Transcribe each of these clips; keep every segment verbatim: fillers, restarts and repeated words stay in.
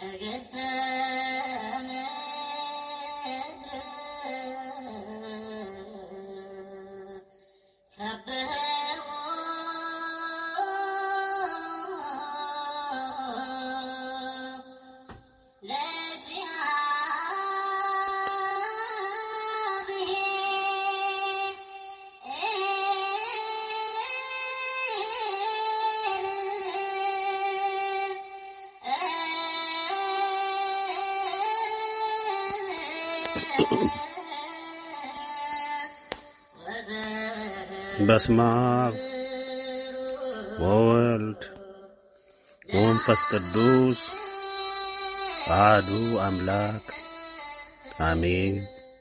በስመ አብ ወወልድ ወመንፈስ ቅዱስ አሐዱ አምላክ አሜን።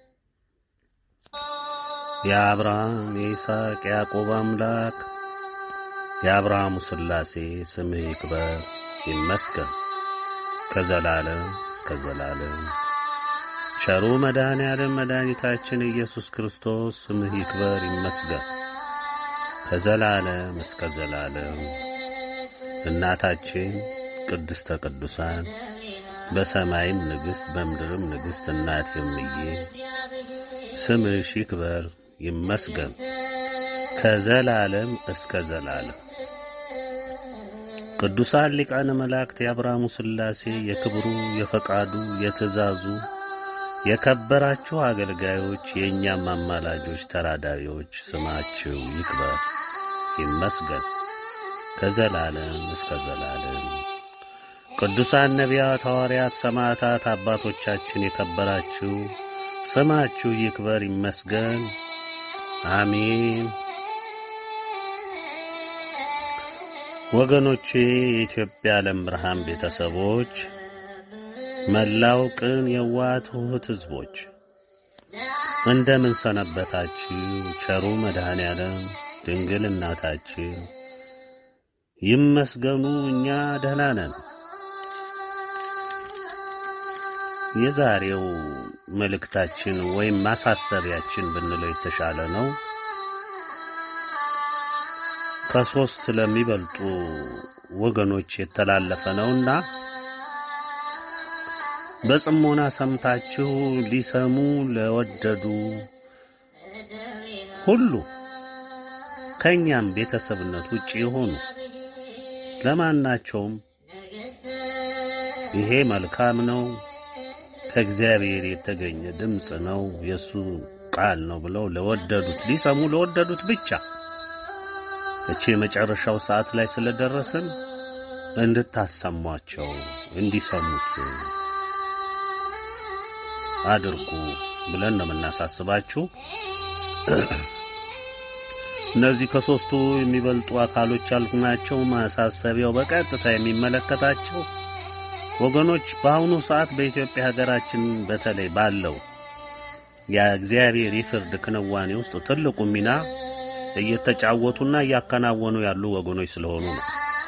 የአብርሃም የይስሐቅ ያዕቆብ አምላክ የአብርሃሙ ሥላሴ ስምህ ይክበር ይመስገን ከዘላለም እስከ ዘላለም። ቸሩ መድኃኔዓለም መድኃኒታችን ኢየሱስ ክርስቶስ ስምህ ይክበር ይመስገን ከዘላለም እስከ ዘላለም። እናታችን ቅድስተ ቅዱሳን በሰማይም ንግሥት በምድርም ንግሥት እናት የምዬ ስምሽ ይክበር ይመስገን ከዘላለም እስከ ዘላለም። ቅዱሳን ሊቃነ መላእክት የአብርሃሙ ሥላሴ የክብሩ የፈቃዱ የትእዛዙ የከበራችሁ አገልጋዮች የእኛም አማላጆች ተራዳሪዎች ስማችሁ ይክበር ይመስገን ከዘላለም እስከ ዘላለም። ቅዱሳን ነቢያት፣ ሐዋርያት፣ ሰማዕታት አባቶቻችን የከበራችሁ ስማችሁ ይክበር ይመስገን አሜን። ወገኖቼ የኢትዮጵያ ዓለም ብርሃን ቤተሰቦች መላው ቅን የዋህ ትሑት ሕዝቦች እንደምን ሰነበታችሁ? ቸሩ መድኃኔዓለም ድንግል እናታችን ይመስገኑ እኛ ደህና ነን። የዛሬው መልእክታችን ወይም ማሳሰቢያችን ብንለው የተሻለ ነው። ከሶስት ለሚበልጡ ወገኖች የተላለፈ ነውና በጽሞና ሰምታችሁ ሊሰሙ ለወደዱ ሁሉ ከኛም ቤተሰብነት ውጪ የሆኑ ለማናቸውም ይሄ መልካም ነው፣ ከእግዚአብሔር የተገኘ ድምጽ ነው፣ የሱ ቃል ነው ብለው ለወደዱት ሊሰሙ ለወደዱት ብቻ እቺ የመጨረሻው ሰዓት ላይ ስለደረስን እንድታሰሟቸው እንዲሰሙት አድርጉ ብለን ነው የምናሳስባችሁ። እነዚህ ከሶስቱ የሚበልጡ አካሎች ያልናቸው ማሳሰቢያው በቀጥታ የሚመለከታቸው ወገኖች በአሁኑ ሰዓት በኢትዮጵያ ሀገራችን በተለይ ባለው የእግዚአብሔር የፍርድ ክንዋኔ ውስጥ ትልቁ ሚና እየተጫወቱና እያከናወኑ ያሉ ወገኖች ስለሆኑ ነው።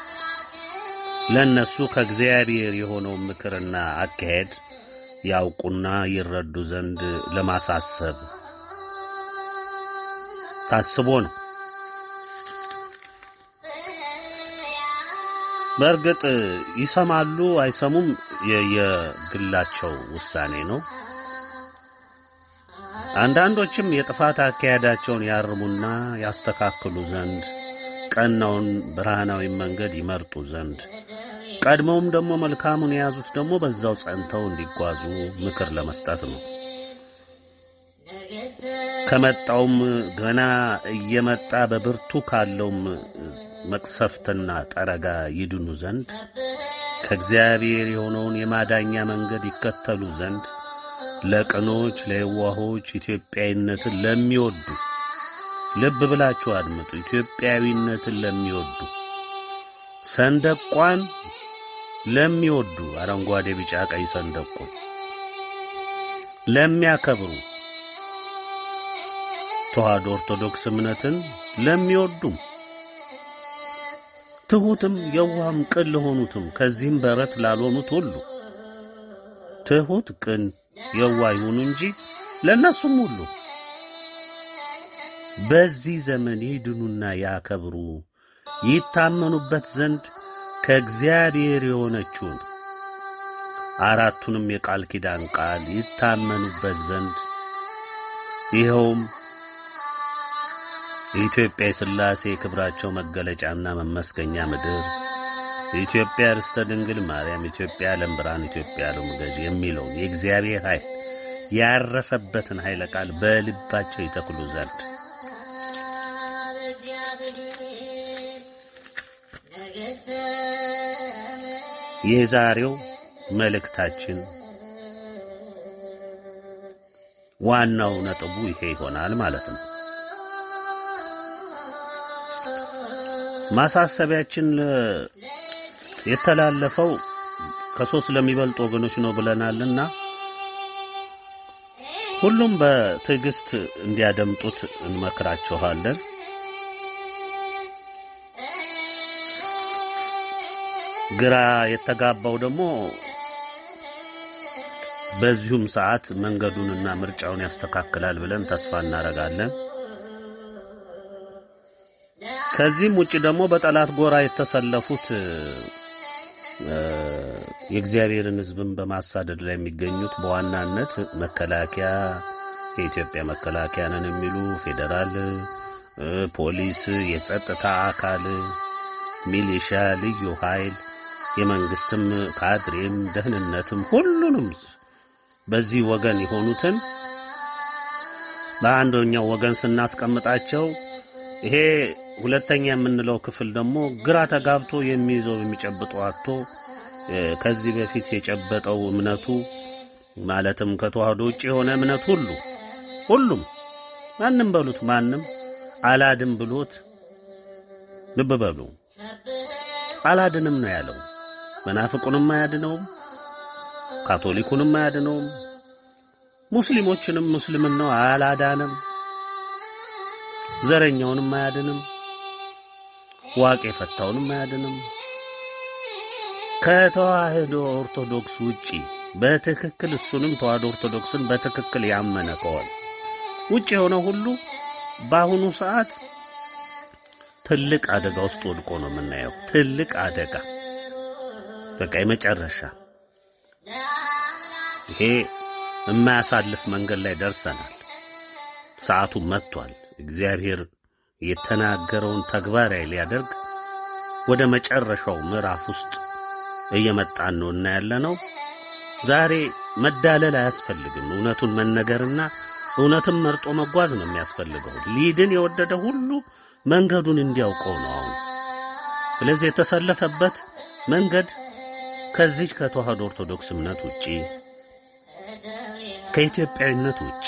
ለነሱ ከእግዚአብሔር የሆነው ምክርና አካሄድ ያውቁና ይረዱ ዘንድ ለማሳሰብ ታስቦ ነው። በእርግጥ ይሰማሉ አይሰሙም የየግላቸው ውሳኔ ነው። አንዳንዶችም የጥፋት አካሄዳቸውን ያርሙና ያስተካክሉ ዘንድ ቀናውን ብርሃናዊ መንገድ ይመርጡ ዘንድ ቀድሞም ደግሞ መልካሙን የያዙት ደግሞ በዛው ጸንተው እንዲጓዙ ምክር ለመስጠት ነው። ከመጣውም ገና እየመጣ በብርቱ ካለውም መቅሰፍትና ጠረጋ ይድኑ ዘንድ ከእግዚአብሔር የሆነውን የማዳኛ መንገድ ይከተሉ ዘንድ ለቅኖች ለየዋሆች ኢትዮጵያዊነትን ለሚወዱ ልብ ብላችሁ አድምጡ። ኢትዮጵያዊነትን ለሚወዱ ሰንደቋን ለሚወዱ አረንጓዴ ቢጫ ቀይ ሰንደቁን ለሚያከብሩ ተዋሕዶ ኦርቶዶክስ እምነትን ለሚወዱ ትሑትም የዋህም ቅን ለሆኑትም ከዚህም በረት ላልሆኑት ሁሉ ትሑት ቅን የዋህ ይሁኑ እንጂ ለነሱም ሁሉ በዚህ ዘመን ይድኑና ያከብሩ ይታመኑበት ዘንድ ከእግዚአብሔር የሆነችውን አራቱንም የቃል ኪዳን ቃል ይታመኑበት ዘንድ ይኸውም የኢትዮጵያ የሥላሴ ክብራቸው መገለጫና መመስገኛ ምድር ኢትዮጵያ ርስተ ድንግል ማርያም ኢትዮጵያ ዓለም ብርሃን ኢትዮጵያ ዓለም ገዥ የሚለው የእግዚአብሔር ኃይል ያረፈበትን ኃይለ ቃል በልባቸው ይተክሉ ዘንድ የዛሬው መልእክታችን ዋናው ነጥቡ ይሄ ይሆናል ማለት ነው። ማሳሰቢያችን የተላለፈው ከሶስት ለሚበልጡ ወገኖች ነው ብለናልና ሁሉም በትዕግስት እንዲያደምጡት እንመክራችኋለን። ግራ የተጋባው ደግሞ በዚሁም ሰዓት መንገዱንና ምርጫውን ያስተካክላል ብለን ተስፋ እናደርጋለን። ከዚህም ውጪ ደግሞ በጠላት ጎራ የተሰለፉት የእግዚአብሔርን ሕዝብን በማሳደድ ላይ የሚገኙት በዋናነት መከላከያ የኢትዮጵያ መከላከያ ነን የሚሉ ፌደራል ፖሊስ፣ የጸጥታ አካል፣ ሚሊሻ፣ ልዩ ኃይል፣ የመንግስትም ካድሬም ደህንነትም ሁሉንም በዚህ ወገን የሆኑትን በአንደኛው ወገን ስናስቀምጣቸው ይሄ ሁለተኛ የምንለው ክፍል ደግሞ ግራ ተጋብቶ የሚይዘው የሚጨብጠው አጥቶ ከዚህ በፊት የጨበጠው እምነቱ ማለትም ከተዋህዶ ውጪ የሆነ እምነት ሁሉ ሁሉም ማንም በሉት ማንም አላድም ብሎት ልብ በሉ አላድንም ነው ያለው። መናፍቁንም አያድነውም፣ ካቶሊኩንም አያድነውም፣ ሙስሊሞችንም ሙስሊምን ነው አላዳንም፣ ዘረኛውንም አያድንም፣ ዋቄ ፈታውንም አያድንም። ከተዋህዶ ኦርቶዶክስ ውጪ በትክክል እሱንም ተዋህዶ ኦርቶዶክስን በትክክል ያመነ ከሆነ ውጪ የሆነ ሁሉ በአሁኑ ሰዓት ትልቅ አደጋ ውስጥ ወድቆ ነው የምናየው። ትልቅ አደጋ በቃ የመጨረሻ ይሄ የማያሳልፍ መንገድ ላይ ደርሰናል። ሰዓቱ መጥቷል። እግዚአብሔር የተናገረውን ተግባራዊ ሊያደርግ ወደ መጨረሻው ምዕራፍ ውስጥ እየመጣን ነው እና ያለነው። ዛሬ መዳለል አያስፈልግም። እውነቱን መነገርና እውነትን መርጦ መጓዝ ነው የሚያስፈልገው። ሊድን የወደደ ሁሉ መንገዱን እንዲያውቀው ነው አሁን። ስለዚህ የተሰለፈበት መንገድ ከዚህ ከተዋህዶ ኦርቶዶክስ እምነት ውጪ ከኢትዮጵያዊነት ውጪ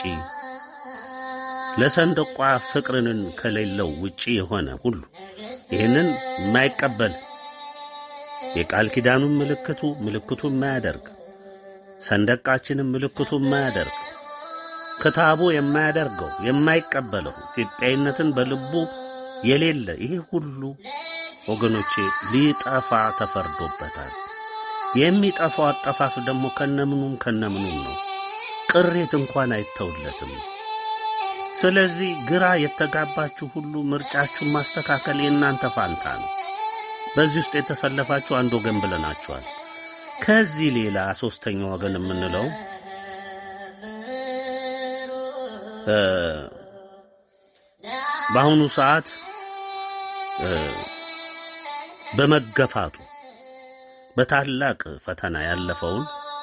ለሰንደቋ ፍቅርን ከሌለው ውጪ የሆነ ሁሉ ይህንን የማይቀበል የቃል ኪዳኑን ምልክቱ ምልክቱ የማያደርግ ሰንደቃችንን ምልክቱ የማያደርግ ክታቡ የማያደርገው የማይቀበለው ኢትዮጵያዊነትን በልቡ የሌለ ይሄ ሁሉ ወገኖቼ ሊጠፋ ተፈርዶበታል። የሚጠፋው አጠፋፍ ደግሞ ከነምኑም ከነምኑም ነው። ቅሬት እንኳን አይተውለትም። ስለዚህ ግራ የተጋባችሁ ሁሉ ምርጫችሁን ማስተካከል የእናንተ ፋንታ ነው። በዚህ ውስጥ የተሰለፋችሁ አንድ ወገን ብለናችኋል። ከዚህ ሌላ ሶስተኛው ወገን የምንለው በአሁኑ ሰዓት በመገፋቱ በታላቅ ፈተና ያለፈውን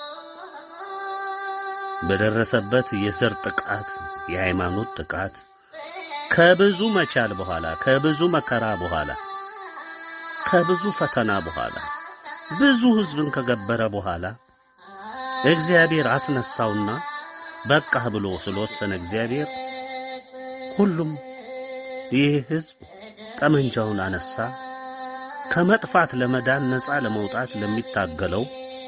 በደረሰበት የዘር ጥቃት የሃይማኖት ጥቃት ከብዙ መቻል በኋላ ከብዙ መከራ በኋላ ከብዙ ፈተና በኋላ ብዙ ሕዝብን ከገበረ በኋላ እግዚአብሔር አስነሳውና በቃ ብሎ ስለወሰነ እግዚአብሔር ሁሉም ይህ ሕዝብ ጠመንጃውን አነሳ። ከመጥፋት ለመዳን ነፃ ለመውጣት ለሚታገለው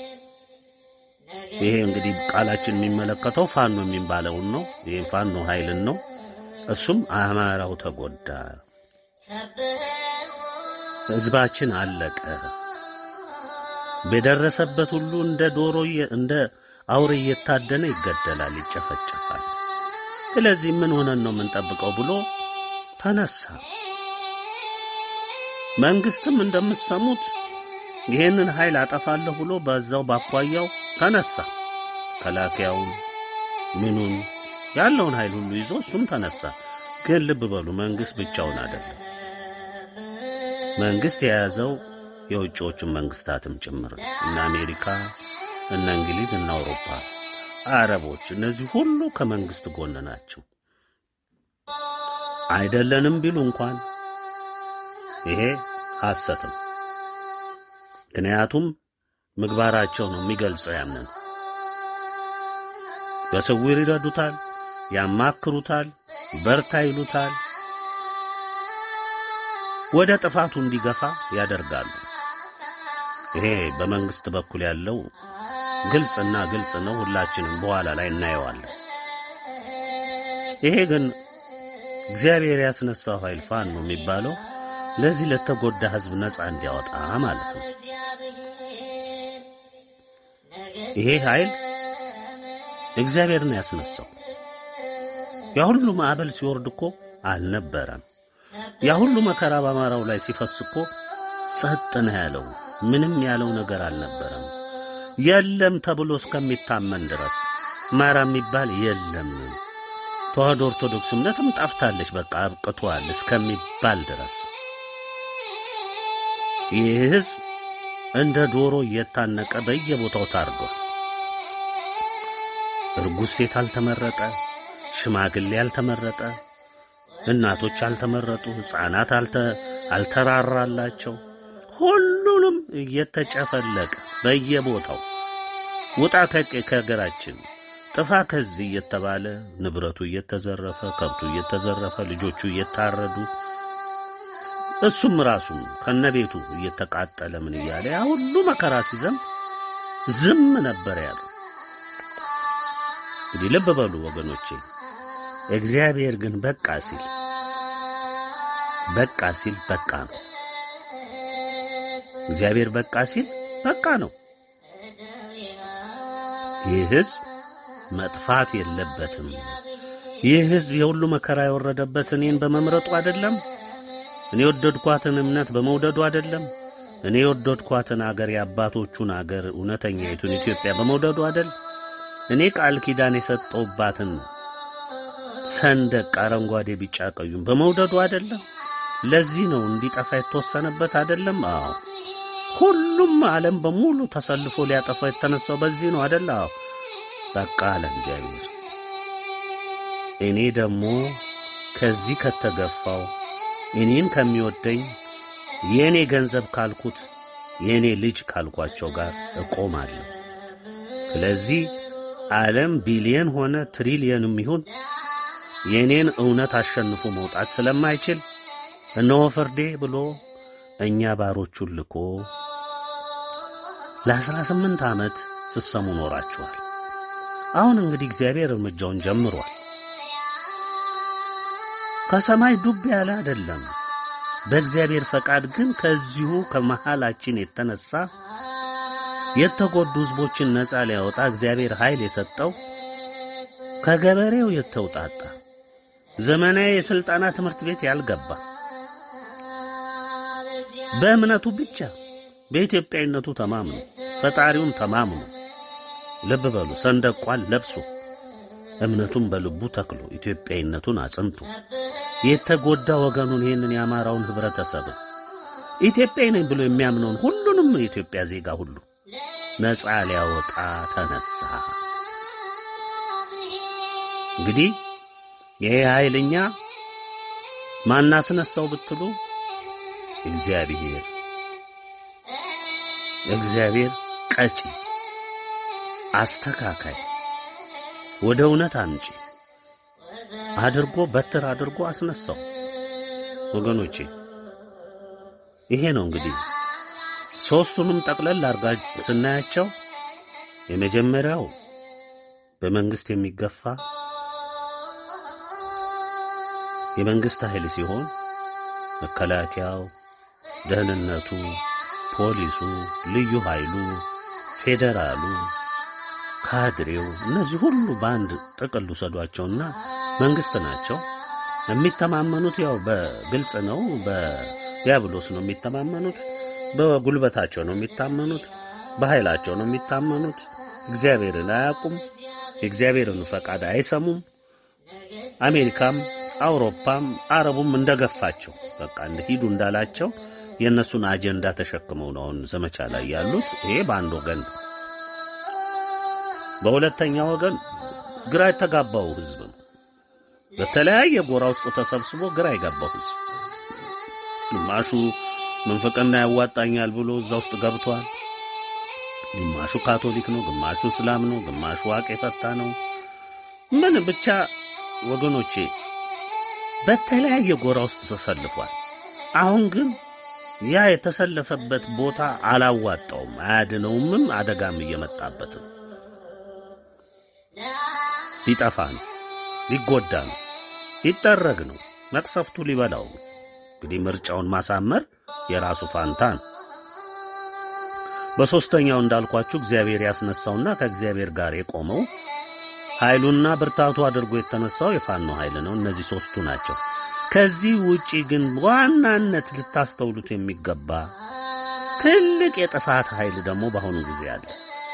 ይሄ እንግዲህ ቃላችን የሚመለከተው ፋኖ የሚባለውን ነው። ይሄ ፋኖ ኃይልን ነው። እሱም አማራው ተጎዳ፣ ሕዝባችን አለቀ፣ በደረሰበት ሁሉ እንደ ዶሮ እንደ አውሬ እየታደነ ይገደላል፣ ይጨፈጨፋል። ስለዚህ ምን ሆነን ነው የምንጠብቀው ብሎ ተነሳ። መንግስትም እንደምትሰሙት ይሄንን ኃይል አጠፋለሁ ብሎ በዛው ባቋያው ተነሳ። ከላኪያውን ምኑን ያለውን ኃይል ሁሉ ይዞ እሱም ተነሳ። ግን ልብ በሉ መንግስት ብቻውን አይደለም። መንግስት የያዘው የውጭዎቹን መንግስታትም ጭምር እና አሜሪካ እና እንግሊዝ እና አውሮፓ፣ አረቦች እነዚህ ሁሉ ከመንግስት ጎን ናቸው። አይደለንም ቢሉ እንኳን ይሄ ሐሰት ነው። ምክንያቱም ምግባራቸው ነው የሚገልጸው። ያንን በስውር ይረዱታል፣ ያማክሩታል፣ በርታ ይሉታል፣ ወደ ጥፋቱ እንዲገፋ ያደርጋሉ። ይሄ በመንግስት በኩል ያለው ግልጽና ግልጽ ነው። ሁላችንም በኋላ ላይ እናየዋለን። ይሄ ግን እግዚአብሔር ያስነሳው ኃይል ፋኖ ነው የሚባለው ለዚህ ለተጎዳ ህዝብ ነፃ እንዲያወጣ ማለት ነው። ይሄ ኃይል እግዚአብሔር ነው ያስነሳው። ያ ሁሉ ማዕበል ሲወርድ እኮ አልነበረም። ያ ሁሉ መከራ በአማራው ላይ ሲፈስ እኮ ጸጥ ነው ያለው። ምንም ያለው ነገር አልነበረም። የለም ተብሎ እስከሚታመን ድረስ ማራ የሚባል የለም፣ ተዋህዶ ኦርቶዶክስ እምነትም ጠፍታለች፣ በቃ አብቅቷል እስከሚባል ድረስ ይህ ህዝብ እንደ ዶሮ እየታነቀ በየቦታው ታርጓል። እርጉዝ ሴት አልተመረጠ፣ ሽማግሌ አልተመረጠ፣ እናቶች አልተመረጡ፣ ሕፃናት አልተ አልተራራላቸው። ሁሉንም እየተጨፈለቀ በየቦታው ውጣ ከሀገራችን ጥፋ ከዚህ እየተባለ ንብረቱ እየተዘረፈ፣ ከብቱ እየተዘረፈ፣ ልጆቹ እየታረዱ፣ እሱም ራሱ ከነቤቱ እየተቃጠለ ምን እያለ ያ ሁሉ መከራ ሲዘም ዝም ነበር ያለው። እንግዲህ ልብ በሉ ወገኖቼ፣ እግዚአብሔር ግን በቃ ሲል በቃ ሲል በቃ ነው። እግዚአብሔር በቃ ሲል በቃ ነው። ይህ ህዝብ መጥፋት የለበትም። ይህ ህዝብ የሁሉ መከራ የወረደበት እኔን በመምረጡ አይደለም። እኔ ወደድኳትን እምነት በመውደዱ አይደለም። እኔ ወደድኳትን አገር የአባቶቹን አገር እውነተኛይቱን ኢትዮጵያ በመውደዱ አይደል። እኔ ቃል ኪዳን የሰጠውባትን ሰንደቅ አረንጓዴ ቢጫ ቀዩን በመውደዱ አይደለም። ለዚህ ነው እንዲጠፋ የተወሰነበት አይደለም። አዎ ሁሉም ዓለም በሙሉ ተሰልፎ ሊያጠፋ የተነሳው በዚህ ነው አይደል? አዎ በቃ አለ እግዚአብሔር። እኔ ደግሞ ከዚህ ከተገፋው እኔን ከሚወደኝ የኔ ገንዘብ ካልኩት የኔ ልጅ ካልኳቸው ጋር እቆማለሁ። ስለዚህ ዓለም ቢሊየን ሆነ ትሪሊየንም ይሁን የኔን እውነት አሸንፎ መውጣት ስለማይችል እነሆ ፍርዴ ብሎ እኛ ባሮቹን ልኮ ለአስራ ስምንት ዓመት ሲሰሙ ኖራቸዋል። አሁን እንግዲህ እግዚአብሔር እርምጃውን ጀምሯል። ከሰማይ ዱብ ያለ አይደለም። በእግዚአብሔር ፈቃድ ግን ከዚሁ ከመሃላችን የተነሳ የተጎዱ ህዝቦችን ነፃ ሊያወጣ እግዚአብሔር ኃይል የሰጠው ከገበሬው የተውጣጣ ዘመናዊ የሥልጠና ትምህርት ቤት ያልገባ በእምነቱ ብቻ በኢትዮጵያዊነቱ ተማምኖ ፈጣሪውን ተማምኖ ልብ በሉ ሰንደቋን ለብሶ እምነቱን በልቡ ተክሎ ኢትዮጵያዊነቱን አጽንቶ የተጎዳ ወገኑን ይሄንን ያማራውን ህብረተሰብ ኢትዮጵያዊ ነኝ ብሎ የሚያምነውን ሁሉንም የኢትዮጵያ ዜጋ ሁሉ ነፃ ሊያወጣ ተነሳ። እንግዲህ ይሄ ኃይልኛ ማናስነሳው ብትሉ እግዚአብሔር እግዚአብሔር ቀጪ አስተካካይ ወደ እውነት አንጪ አድርጎ በትር አድርጎ አስነሳው። ወገኖቼ ይሄ ነው እንግዲህ ሶስቱንም ጠቅለል አርጋ ስናያቸው የመጀመሪያው በመንግስት የሚገፋ የመንግስት ኃይል ሲሆን መከላከያው፣ ደህንነቱ፣ ፖሊሱ፣ ልዩ ኃይሉ፣ ፌደራሉ፣ ካድሬው እነዚህ ሁሉ በአንድ ጥቅል ወሰዷቸውና መንግስት ናቸው። የሚተማመኑት ያው በግልጽ ነው፣ በዲያብሎስ ነው የሚተማመኑት፣ በጉልበታቸው ነው የሚታመኑት፣ በኃይላቸው ነው የሚታመኑት፣ እግዚአብሔርን አያውቁም፣ የእግዚአብሔርን ፈቃድ አይሰሙም። አሜሪካም አውሮፓም አረቡም እንደገፋቸው በቃ እንደሂዱ እንዳላቸው የእነሱን አጀንዳ ተሸክመው ነው ዘመቻ ላይ ያሉት። ይሄ በአንድ ወገን። በሁለተኛ ወገን ግራ የተጋባው ህዝብ ነው። በተለያየ ጎራ ውስጥ ተሰብስቦ ግራ የገባው ህዝብ፣ ግማሹ መንፈቅና ያዋጣኛል ብሎ እዛ ውስጥ ገብቷል። ግማሹ ካቶሊክ ነው፣ ግማሹ እስላም ነው፣ ግማሹ ዋቄ ፈታ ነው። ምን ብቻ ወገኖቼ በተለያየ ጎራ ውስጥ ተሰልፏል። አሁን ግን ያ የተሰለፈበት ቦታ አላዋጣውም፣ አያድነውም፣ አደጋም እየመጣበት ነው። ሊጠፋ ነው፣ ሊጎዳ ነው፣ ሊጠረግ ነው፣ መቅሰፍቱ ሊበላው ነው። እንግዲህ ምርጫውን ማሳመር የራሱ ፋንታ ነው። በሶስተኛው እንዳልኳችሁ እግዚአብሔር ያስነሳውና ከእግዚአብሔር ጋር የቆመው ኃይሉና ብርታቱ አድርጎ የተነሳው የፋኖ ኃይል ነው። እነዚህ ሶስቱ ናቸው። ከዚህ ውጪ ግን ዋናነት ልታስተውሉት የሚገባ ትልቅ የጥፋት ኃይል ደግሞ በአሁኑ ጊዜ አለ።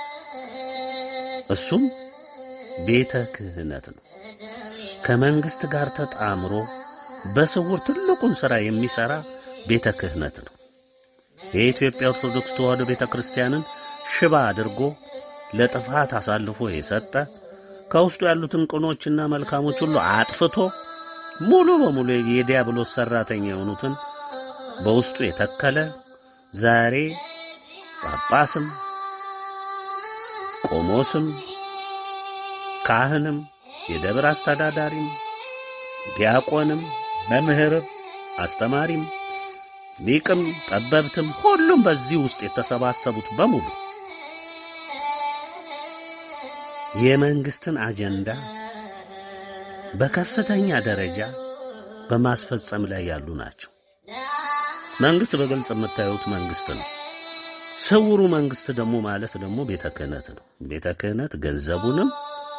እሱም ቤተ ክህነት ነው። ከመንግስት ጋር ተጣምሮ በስውር ትልቁን ሥራ የሚሰራ ቤተ ክህነት ነው። የኢትዮጵያ ኦርቶዶክስ ተዋሕዶ ቤተክርስቲያንን ሽባ አድርጎ ለጥፋት አሳልፎ የሰጠ ከውስጡ ያሉትን ቅኖችና መልካሞች ሁሉ አጥፍቶ ሙሉ በሙሉ የዲያብሎስ ሰራተኛ የሆኑትን በውስጡ የተከለ ዛሬ ጳጳስም ቆሞስም ካህንም የደብር አስተዳዳሪም ዲያቆንም መምህርም አስተማሪም ሊቅም ጠበብትም ሁሉም በዚህ ውስጥ የተሰባሰቡት በሙሉ የመንግስትን አጀንዳ በከፍተኛ ደረጃ በማስፈጸም ላይ ያሉ ናቸው። መንግስት በግልጽ የምታዩት መንግስት ነው። ስውሩ መንግስት ደግሞ ማለት ደግሞ ቤተ ክህነት ነው። ቤተ ክህነት ገንዘቡንም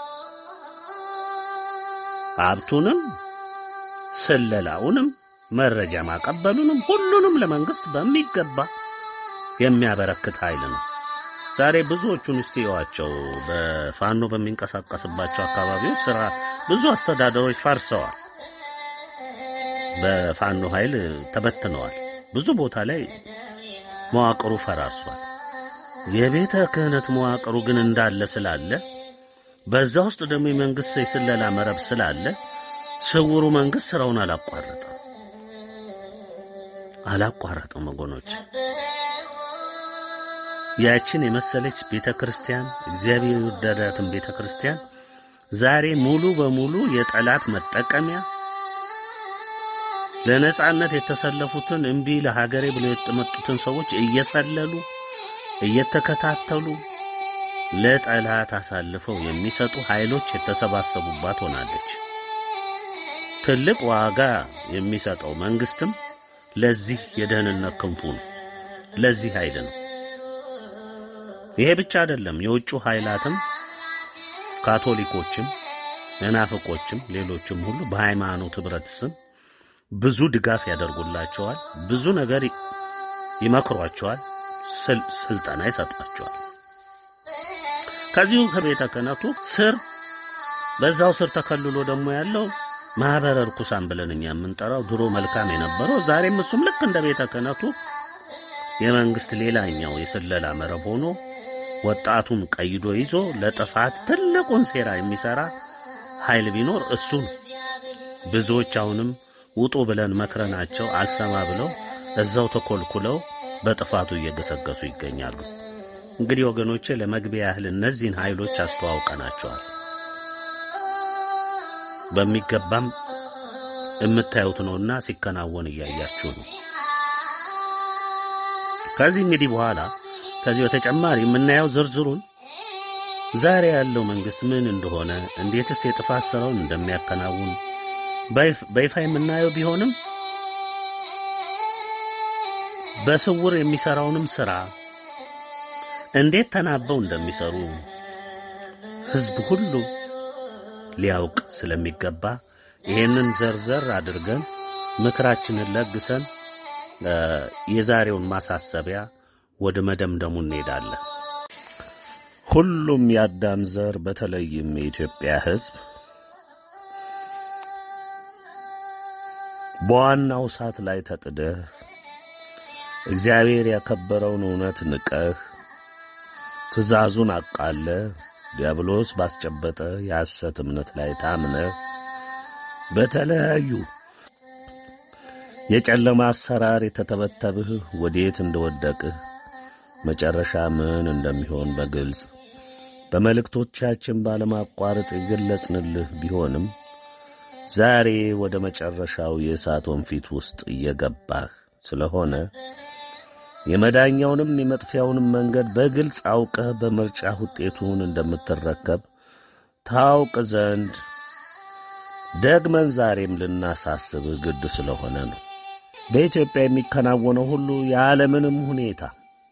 ሀብቱንም ስለላውንም መረጃ ማቀበሉንም ሁሉንም ለመንግስት በሚገባ የሚያበረክት ኃይል ነው። ዛሬ ብዙዎቹን እስቲዋቸው በፋኖ በሚንቀሳቀስባቸው አካባቢዎች ስራ ብዙ አስተዳደሮች ፈርሰዋል፣ በፋኖ ኃይል ተበትነዋል። ብዙ ቦታ ላይ መዋቅሩ ፈራርሷል። የቤተ ክህነት መዋቅሩ ግን እንዳለ ስላለ በዛ ውስጥ ደግሞ የመንግስት የስለላ መረብ ስላለ ስውሩ መንግስት ስራውን አላቋረጠም አላቋረጠም ወገኖች። ያችን የመሰለች ቤተክርስቲያን እግዚአብሔር የወደዳትን ቤተክርስቲያን ዛሬ ሙሉ በሙሉ የጠላት መጠቀሚያ፣ ለነጻነት የተሰለፉትን እምቢ ለሀገሬ ብለው የተመጡትን ሰዎች እየሰለሉ እየተከታተሉ ለጠላት አሳልፈው የሚሰጡ ኃይሎች የተሰባሰቡባት ሆናለች። ትልቅ ዋጋ የሚሰጠው መንግስትም ለዚህ የደህንነት ክንፉ ነው፣ ለዚህ ኃይል ነው። ይሄ ብቻ አይደለም። የውጭ ኃይላትም ካቶሊኮችም መናፍቆችም ሌሎችም ሁሉ በሃይማኖት ህብረት ስም ብዙ ድጋፍ ያደርጉላቸዋል፣ ብዙ ነገር ይመክሯቸዋል፣ ስልጠና ይሰጧቸዋል። ከዚሁ ከቤተ ክህነቱ ስር በዛው ስር ተከልሎ ደግሞ ያለው ማህበረ ርኩሳን ብለን እኛ የምንጠራው ድሮ መልካም የነበረው ዛሬም እሱም ልክ እንደ ቤተ ክህነቱ የመንግስት ሌላኛው የስለላ መረብ ሆኖ ወጣቱን ቀይዶ ይዞ ለጥፋት ትልቁን ሴራ የሚሰራ ኃይል ቢኖር እሱ ነው። ብዙዎች አሁንም ውጡ ብለን መክረናቸው አልሰማ ብለው እዛው ተኮልኩለው በጥፋቱ እየገሰገሱ ይገኛሉ። እንግዲህ ወገኖቼ ለመግቢያ ያህል እነዚህን ኃይሎች አስተዋውቀናቸዋል። በሚገባም የምታዩት ነውና ሲከናወን እያያችሁ ነው። ከዚህ እንግዲህ በኋላ ከዚህ በተጨማሪ የምናየው ዝርዝሩን ዛሬ ያለው መንግስት ምን እንደሆነ እንዴትስ የጥፋት ስራውን እንደሚያከናውን በይፋ የምናየው ቢሆንም በስውር የሚሰራውንም ስራ እንዴት ተናበው እንደሚሰሩ ህዝብ ሁሉ ሊያውቅ ስለሚገባ ይሄንን ዘርዘር አድርገን ምክራችንን ለግሰን የዛሬውን ማሳሰቢያ ወደ መደምደሙ እንሄዳለን። ሁሉም የአዳም ዘር በተለይም የኢትዮጵያ ሕዝብ በዋናው እሳት ላይ ተጥደህ እግዚአብሔር ያከበረውን እውነት ንቀህ ትእዛዙን አቃለህ ዲያብሎስ ባስጨበጠ የሐሰት እምነት ላይ ታምነህ በተለያዩ የጨለማ አሰራር የተተበተብህ ወዴት እንደወደቅህ መጨረሻ ምን እንደሚሆን በግልጽ በመልእክቶቻችን ባለማቋረጥ የገለጽንልህ ቢሆንም ዛሬ ወደ መጨረሻው የእሳት ወንፊት ውስጥ እየገባህ ስለሆነ የመዳኛውንም የመጥፊያውንም መንገድ በግልጽ አውቀህ በምርጫ ውጤቱን እንደምትረከብ ታውቅ ዘንድ ደግመን ዛሬም ልናሳስብህ ግድ ስለሆነ ነው። በኢትዮጵያ የሚከናወነው ሁሉ የዓለምንም ሁኔታ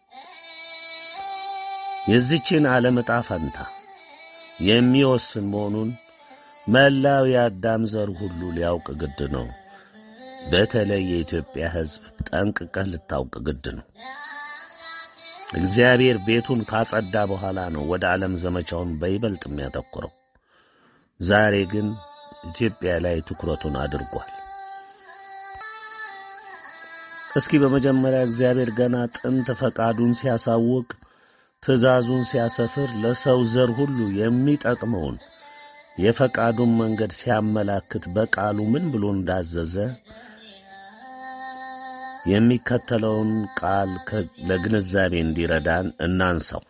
የዚችን ዓለም ዕጣ ፈንታ የሚወስን መሆኑን መላው የአዳም ዘር ሁሉ ሊያውቅ ግድ ነው። በተለይ የኢትዮጵያ ሕዝብ ጠንቅቀህ ልታውቅ ግድ ነው። እግዚአብሔር ቤቱን ካጸዳ በኋላ ነው ወደ ዓለም ዘመቻውን በይበልጥ የሚያተኩረው። ዛሬ ግን ኢትዮጵያ ላይ ትኩረቱን አድርጓል። እስኪ በመጀመሪያ እግዚአብሔር ገና ጥንት ፈቃዱን ሲያሳውቅ ትእዛዙን ሲያሰፍር ለሰው ዘር ሁሉ የሚጠቅመውን የፈቃዱን መንገድ ሲያመላክት በቃሉ ምን ብሎ እንዳዘዘ የሚከተለውን ቃል ለግንዛቤ እንዲረዳን እናንሳው።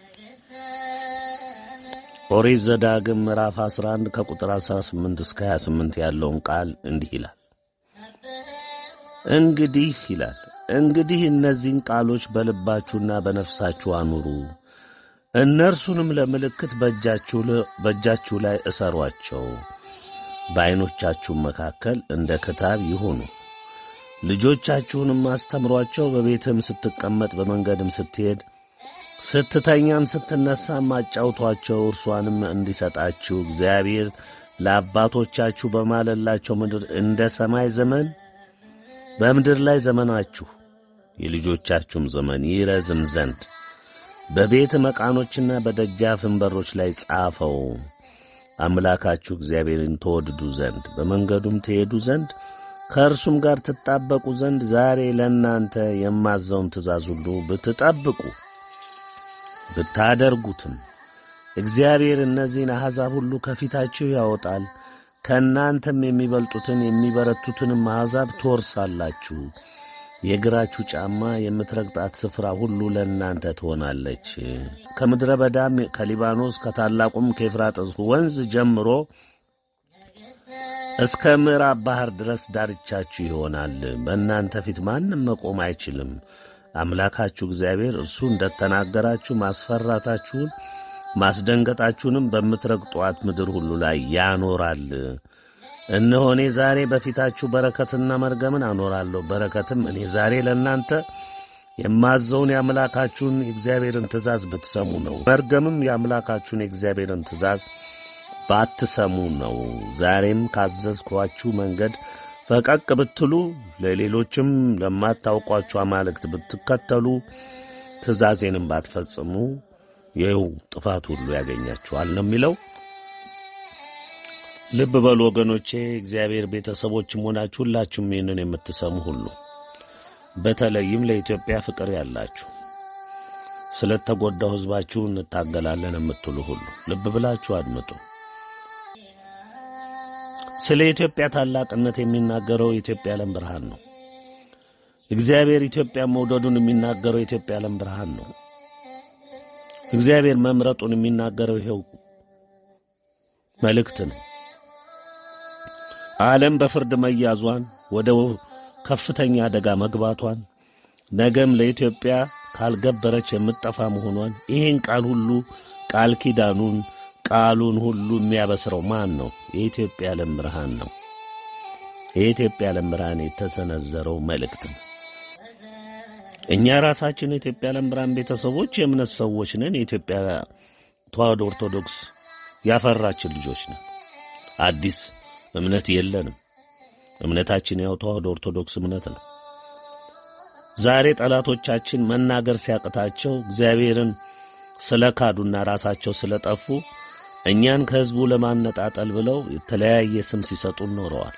ኦሪት ዘዳግም ምዕራፍ አስራ አንድ ከቁጥር አስራ ስምንት እስከ ሃያ ስምንት ያለውን ቃል እንዲህ ይላል። እንግዲህ ይላል እንግዲህ እነዚህን ቃሎች በልባችሁና በነፍሳችሁ አኑሩ፣ እነርሱንም ለምልክት በእጃችሁ በእጃችሁ ላይ እሰሯቸው፣ በዓይኖቻችሁም መካከል እንደ ክታብ ይሁኑ። ልጆቻችሁንም አስተምሯቸው፣ በቤትም ስትቀመጥ በመንገድም ስትሄድ ስትተኛም ስትነሳም አጫውቷቸው። እርሷንም እንዲሰጣችሁ እግዚአብሔር ለአባቶቻችሁ በማለላቸው ምድር እንደ ሰማይ ዘመን በምድር ላይ ዘመናችሁ የልጆቻችሁም ዘመን ይረዝም ዘንድ በቤት መቃኖችና በደጃፍም በሮች ላይ ጻፈው። አምላካችሁ እግዚአብሔርን ተወድዱ ዘንድ በመንገዱም ትሄዱ ዘንድ ከእርሱም ጋር ትጣበቁ ዘንድ ዛሬ ለእናንተ የማዘውን ትእዛዝ ሁሉ ብትጠብቁ ብታደርጉትም እግዚአብሔር እነዚህን አሕዛብ ሁሉ ከፊታችሁ ያወጣል። ከእናንተም የሚበልጡትን የሚበረቱትንም አሕዛብ ትወርሳላችሁ። የእግራችሁ ጫማ የምትረግጣት ስፍራ ሁሉ ለእናንተ ትሆናለች። ከምድረ በዳም ከሊባኖስ ከታላቁም ከኤፍራጥስ ወንዝ ጀምሮ እስከ ምዕራብ ባሕር ድረስ ዳርቻችሁ ይሆናል። በእናንተ ፊት ማንም መቆም አይችልም። አምላካችሁ እግዚአብሔር እርሱ እንደተናገራችሁ ማስፈራታችሁን ማስደንገጣችሁንም በምትረግጧት ምድር ሁሉ ላይ ያኖራል። እነሆ እኔ ዛሬ በፊታችሁ በረከትና መርገምን አኖራለሁ። በረከትም እኔ ዛሬ ለእናንተ የማዘውን የአምላካችሁን የእግዚአብሔርን ትእዛዝ ብትሰሙ ነው። መርገምም የአምላካችሁን የእግዚአብሔርን ትእዛዝ ባትሰሙ ነው። ዛሬም ካዘዝኳችሁ መንገድ ፈቀቅ ብትሉ ለሌሎችም ለማታውቋቸው አማልክት ብትከተሉ ትእዛዜንም ባትፈጽሙ ይኸው ጥፋት ሁሉ ያገኛችኋል ነው የሚለው። ልብ በሉ ወገኖቼ፣ እግዚአብሔር ቤተሰቦችም ሆናችሁ ሁላችሁም ይህንን የምትሰሙ ሁሉ በተለይም ለኢትዮጵያ ፍቅር ያላችሁ ስለተጎዳው ሕዝባችሁ እንታገላለን የምትሉ ሁሉ ልብ ብላችሁ አድምጡ። ስለ ኢትዮጵያ ታላቅነት የሚናገረው የኢትዮጵያ ዓለም ብርሃን ነው። እግዚአብሔር ኢትዮጵያ መውደዱን የሚናገረው የኢትዮጵያ ዓለም ብርሃን ነው። እግዚአብሔር መምረጡን የሚናገረው ይሄው መልእክት ነው። ዓለም በፍርድ መያዟን ወደ ከፍተኛ አደጋ መግባቷን ነገም ለኢትዮጵያ ካልገበረች የምትጠፋ መሆኗን ይህን ቃል ሁሉ ቃል ኪዳኑን ቃሉን ሁሉ የሚያበስረው ማን ነው? የኢትዮጵያ ዓለም ብርሃን ነው። የኢትዮጵያ ዓለም ብርሃን የተሰነዘረው መልእክት ነው። እኛ ራሳችን የኢትዮጵያ ዓለም ብርሃን ቤተሰቦች የእምነት ሰዎች ነን። የኢትዮጵያ ተዋሕዶ ኦርቶዶክስ ያፈራችን ልጆች ነን። አዲስ እምነት የለንም። እምነታችን ያው ተዋሕዶ ኦርቶዶክስ እምነት ነው። ዛሬ ጠላቶቻችን መናገር ሲያቅታቸው እግዚአብሔርን ስለካዱና ራሳቸው ስለጠፉ እኛን ከሕዝቡ ለማነጣጠል ብለው የተለያየ ስም ሲሰጡ ኖረዋል።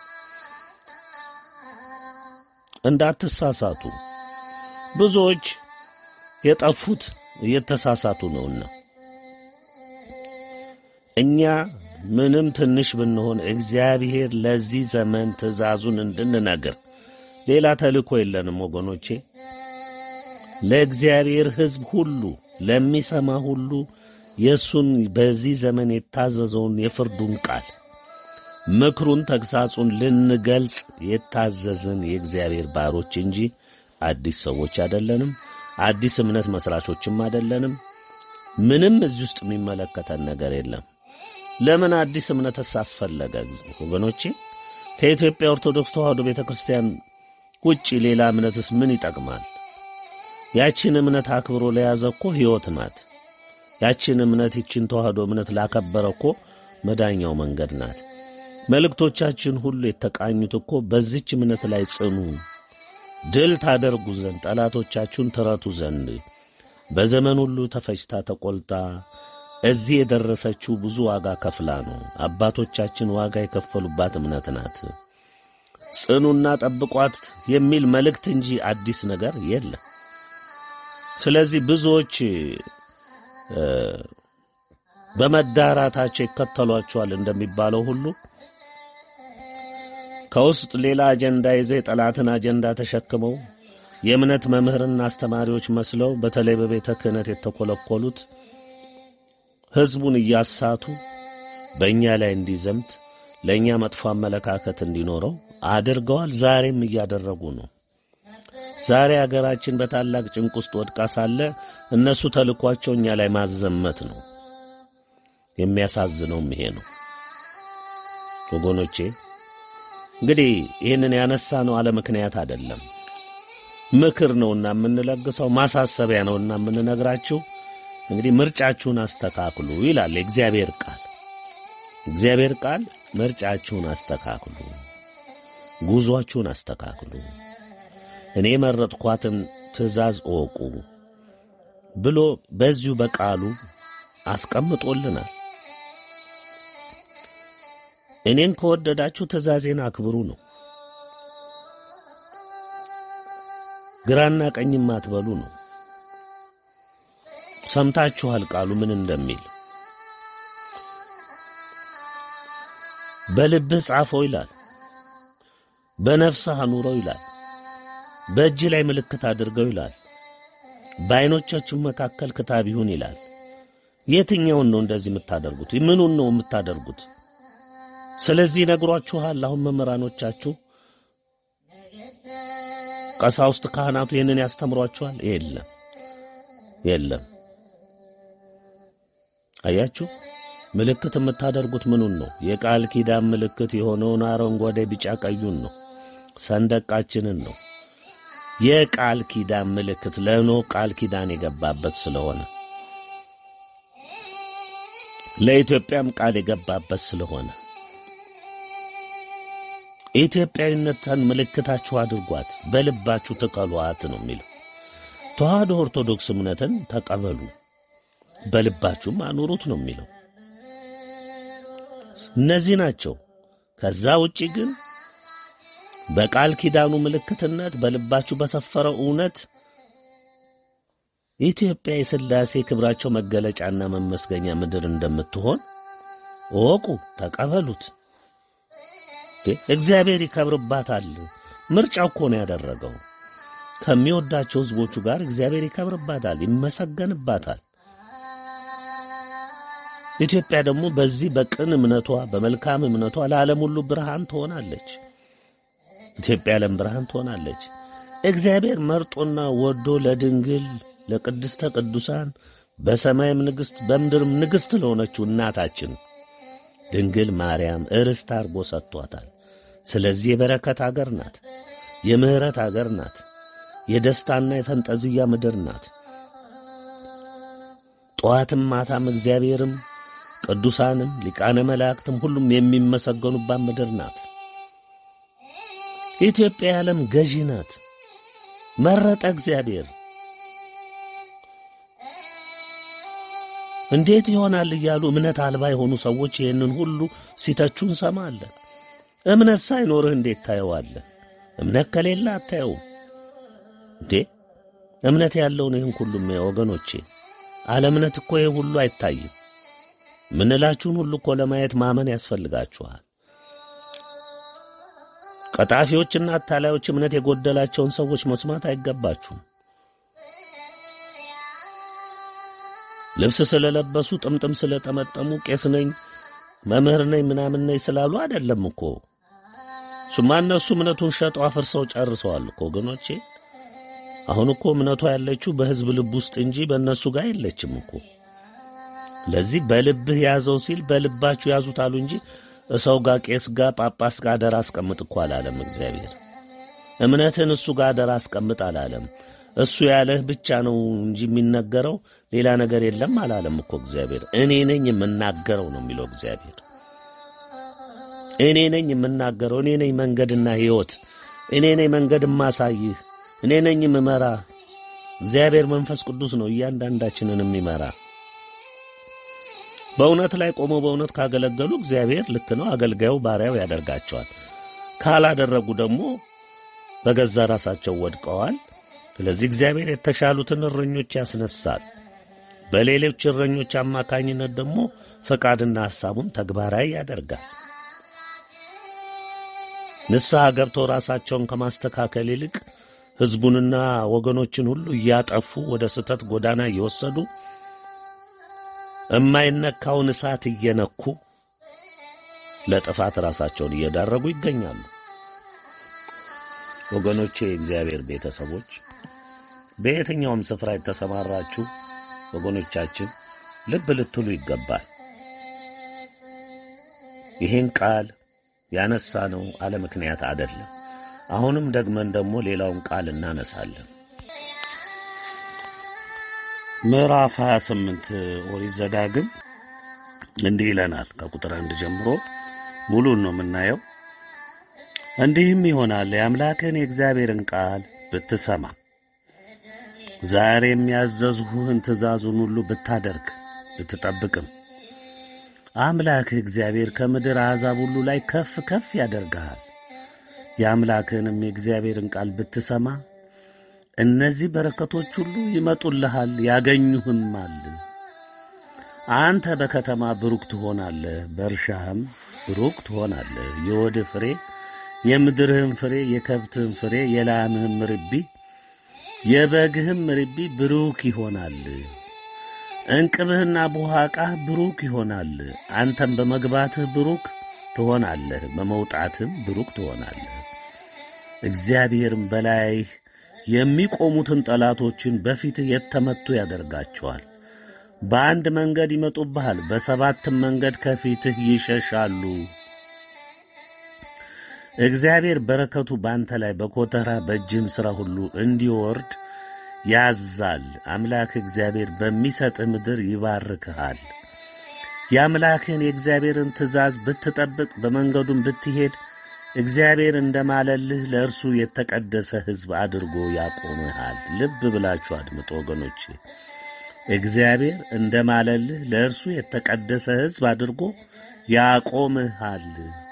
እንዳትሳሳቱ፣ ብዙዎች የጠፉት እየተሳሳቱ ነውና እኛ ምንም ትንሽ ብንሆን እግዚአብሔር ለዚህ ዘመን ትእዛዙን እንድንነግር ሌላ ተልእኮ የለንም ወገኖቼ። ለእግዚአብሔር ሕዝብ ሁሉ ለሚሰማ ሁሉ የሱን በዚህ ዘመን የታዘዘውን የፍርዱን ቃል ምክሩን ተግሳጹን ልንገልጽ የታዘዝን የእግዚአብሔር ባሮች እንጂ አዲስ ሰዎች አይደለንም። አዲስ እምነት መስራቾችም አይደለንም። ምንም እዚህ ውስጥ የሚመለከተን ነገር የለም። ለምን አዲስ እምነትስ አስፈለገ ወገኖቼ? ከኢትዮጵያ ኦርቶዶክስ ተዋሕዶ ቤተክርስቲያን ውጪ ሌላ እምነትስ ምን ይጠቅማል? ያቺን እምነት አክብሮ ለያዘ እኮ ሕይወት ናት። ያቺን እምነት ይችን ተዋሕዶ እምነት ላከበረ እኮ መዳኛው መንገድ ናት። መልእክቶቻችን ሁሉ የተቃኙት እኮ በዚች እምነት ላይ ጽኑ፣ ድል ታደርጉ ዘንድ፣ ጠላቶቻችሁን ትረቱ ዘንድ በዘመን ሁሉ ተፈጭታ ተቆልታ እዚህ የደረሰችው ብዙ ዋጋ ከፍላ ነው። አባቶቻችን ዋጋ የከፈሉባት እምነት ናት። ጽኑና ጠብቋት የሚል መልእክት እንጂ አዲስ ነገር የለም። ስለዚህ ብዙዎች በመዳራታቸው ይከተሏቸዋል እንደሚባለው ሁሉ ከውስጥ ሌላ አጀንዳ ይዘው የጠላትን አጀንዳ ተሸክመው የእምነት መምህርና አስተማሪዎች መስለው በተለይ በቤተ ክህነት የተኮለኮሉት ሕዝቡን እያሳቱ በእኛ ላይ እንዲዘምት ለእኛ መጥፎ አመለካከት እንዲኖረው አድርገዋል። ዛሬም እያደረጉ ነው። ዛሬ አገራችን በታላቅ ጭንቅ ውስጥ ወድቃ ሳለ እነሱ ተልኳቸው እኛ ላይ ማዘመት ነው። የሚያሳዝነውም ይሄ ነው ወገኖቼ። እንግዲህ ይህንን ያነሳ ነው አለ ምክንያት አይደለም። ምክር ነውና የምንለግሰው፣ ማሳሰቢያ ነውና የምንነግራችሁ። እንግዲህ ምርጫችሁን አስተካክሉ ይላል እግዚአብሔር ቃል። እግዚአብሔር ቃል ምርጫችሁን አስተካክሉ፣ ጉዟችሁን አስተካክሉ፣ እኔ መረጥኳትን ትእዛዝ እወቁ ብሎ በዚሁ በቃሉ አስቀምጦልናል። እኔን ከወደዳችሁ ትእዛዜን አክብሩ ነው። ግራና ቀኝም አትበሉ ነው። ሰምታችኋል ቃሉ ምን እንደሚል። በልብህ ጻፈው ይላል፣ በነፍስህ አኑረው ይላል፣ በእጅ ላይ ምልክት አድርገው ይላል፣ በዓይኖቻችሁ መካከል ክታብ ይሁን ይላል። የትኛውን ነው እንደዚህ የምታደርጉት? ምኑን ነው የምታደርጉት? ስለዚህ ነግሯችኋል። አሁን መምህራኖቻችሁ ቀሳውስት ካህናቱ ይህንን ያስተምሯችኋል? የለም የለም። አያችሁ፣ ምልክት የምታደርጉት ምኑን ነው? የቃል ኪዳን ምልክት የሆነውን አረንጓዴ ቢጫ ቀዩን ነው፣ ሰንደቃችንን ነው። የቃል ኪዳን ምልክት ለኖህ ቃል ኪዳን የገባበት ስለሆነ ለኢትዮጵያም ቃል የገባበት ስለሆነ ኢትዮጵያዊነትን ምልክታችሁ አድርጓት፣ በልባችሁ ተቀሏት ነው የሚለው። ተዋሕዶ ኦርቶዶክስ እምነትን ተቀበሉ፣ በልባችሁም አኑሩት ነው የሚለው። እነዚህ ናቸው። ከዛ ውጪ ግን በቃል ኪዳኑ ምልክትነት በልባችሁ በሰፈረው እውነት ኢትዮጵያ የሥላሴ ክብራቸው መገለጫና መመስገኛ ምድር እንደምትሆን እወቁ፣ ተቀበሉት። እግዚአብሔር ይከብርባታል። ምርጫው እኮ ነው ያደረገው። ከሚወዳቸው ሕዝቦቹ ጋር እግዚአብሔር ይከብርባታል፣ ይመሰገንባታል። ኢትዮጵያ ደግሞ በዚህ በቅን እምነቷ በመልካም እምነቷ ለዓለም ሁሉ ብርሃን ትሆናለች። ኢትዮጵያ ዓለም ብርሃን ትሆናለች። እግዚአብሔር መርጦና ወዶ ለድንግል ለቅድስተ ቅዱሳን በሰማይም ንግሥት በምድርም ንግሥት ለሆነችው እናታችን ድንግል ማርያም እርስት አድርጎ ሰጥቷታል። ስለዚህ የበረከት አገር ናት፣ የምህረት አገር ናት፣ የደስታና የፈንጠዝያ ምድር ናት። ጠዋትም ማታም እግዚአብሔርም ቅዱሳንም ሊቃነ መላእክትም ሁሉም የሚመሰገኑባት ምድር ናት። ኢትዮጵያ የዓለም ገዢ ናት። መረጠ እግዚአብሔር። እንዴት ይሆናል እያሉ እምነት አልባ የሆኑ ሰዎች ይህንን ሁሉ ሲተቹ እንሰማለን። እምነት ሳይኖርህ እንዴት ታየዋለህ? እምነት ከሌለ አታየውም እንዴ? እምነት ያለውን ይህን ሁሉም ወገኖቼ፣ አለ እምነት እኮ ይህ ሁሉ አይታይም። ምንላችሁን ሁሉ እኮ ለማየት ማመን ያስፈልጋችኋል። ቀጣፊዎችና አታላዮች እምነት የጎደላቸውን ሰዎች መስማት አይገባችሁም። ልብስ ስለለበሱ ጥምጥም ስለጠመጠሙ ቄስ ነኝ መምህር ነኝ ምናምን ነኝ ስላሉ አይደለም እኮ። እሱማ እነሱ እምነቱን ሸጠው አፍርሰው ጨርሰዋል እኮ ወገኖቼ። አሁን እኮ እምነቷ ያለችው በሕዝብ ልብ ውስጥ እንጂ በእነሱ ጋር የለችም እኮ። ለዚህ በልብህ ያዘው ሲል በልባችሁ ያዙት አሉ እንጂ ሰው ጋር ቄስ ጋር ጳጳስ ጋር አደራ አስቀምጥ እኮ አላለም እግዚአብሔር። እምነትን እሱ ጋር አደራ አስቀምጥ አላለም። እሱ ያለህ ብቻ ነው እንጂ የሚነገረው ሌላ ነገር የለም አላለም እኮ እግዚአብሔር። እኔ ነኝ የምናገረው ነው የሚለው እግዚአብሔር። እኔ ነኝ የምናገረው፣ እኔ ነኝ መንገድና ሕይወት፣ እኔ ነኝ መንገድ ማሳይህ፣ እኔ ነኝ የምመራ። እግዚአብሔር መንፈስ ቅዱስ ነው እያንዳንዳችንን የሚመራ። በእውነት ላይ ቆመው በእውነት ካገለገሉ እግዚአብሔር ልክ ነው፣ አገልጋዩ ባሪያው ያደርጋቸዋል። ካላደረጉ ደግሞ በገዛ ራሳቸው ወድቀዋል። ስለዚህ እግዚአብሔር የተሻሉትን እረኞች ያስነሳል። በሌሎች እረኞች አማካኝነት ደግሞ ፈቃድና ሐሳቡን ተግባራዊ ያደርጋል። ንስሐ ገብተው ራሳቸውን ከማስተካከል ይልቅ ሕዝቡንና ወገኖችን ሁሉ እያጠፉ ወደ ስህተት ጎዳና እየወሰዱ እማይነካውን እሳት እየነኩ ለጥፋት ራሳቸውን እየዳረጉ ይገኛሉ። ወገኖቼ፣ የእግዚአብሔር ቤተሰቦች፣ በየትኛውም ስፍራ የተሰማራችሁ ወገኖቻችን ልብ ልትሉ ይገባል። ይህን ቃል ያነሳ ነው አለ ምክንያት አይደለም። አሁንም ደግመን ደግሞ ሌላውን ቃል እናነሳለን። ምዕራፍ ሃያ ስምንት ኦሪት ዘዳግም እንዲህ ይለናል። ከቁጥር አንድ ጀምሮ ሙሉን ነው የምናየው። እንዲህም ይሆናል የአምላክህን የእግዚአብሔርን ቃል ብትሰማ፣ ዛሬም ያዘዝሁህን ትእዛዙን ሁሉ ብታደርግ ብትጠብቅም፣ አምላክህ እግዚአብሔር ከምድር አሕዛብ ሁሉ ላይ ከፍ ከፍ ያደርግሃል። የአምላክህንም የእግዚአብሔርን ቃል ብትሰማ እነዚህ በረከቶች ሁሉ ይመጡልሃል ያገኙህማል። አንተ በከተማ ብሩክ ትሆናለህ፣ በእርሻህም ብሩክ ትሆናለህ። የሆድህ ፍሬ፣ የምድርህም ፍሬ፣ የከብትህም ፍሬ፣ የላምህም ርቢ፣ የበግህም ርቢ ብሩክ ይሆናል። እንቅብህና ቡሃቃህ ብሩክ ይሆናል። አንተም በመግባትህ ብሩክ ትሆናለህ፣ በመውጣትህም ብሩክ ትሆናለህ። እግዚአብሔርም በላይህ የሚቆሙትን ጠላቶችን በፊትህ የተመቱ ያደርጋቸዋል። በአንድ መንገድ ይመጡብሃል፣ በሰባትም መንገድ ከፊትህ ይሸሻሉ። እግዚአብሔር በረከቱ በአንተ ላይ በኮተራ በእጅህም ሥራ ሁሉ እንዲወርድ ያዛል። አምላክ እግዚአብሔር በሚሰጥህ ምድር ይባርክሃል። የአምላክህን የእግዚአብሔርን ትእዛዝ ብትጠብቅ በመንገዱም ብትሄድ እግዚአብሔር እንደማለልህ ለእርሱ የተቀደሰ ሕዝብ አድርጎ ያቆምሃል። ልብ ብላችሁ አድምጡ ወገኖቼ። እግዚአብሔር እንደማለልህ ለእርሱ የተቀደሰ ሕዝብ አድርጎ ያቆምሃል።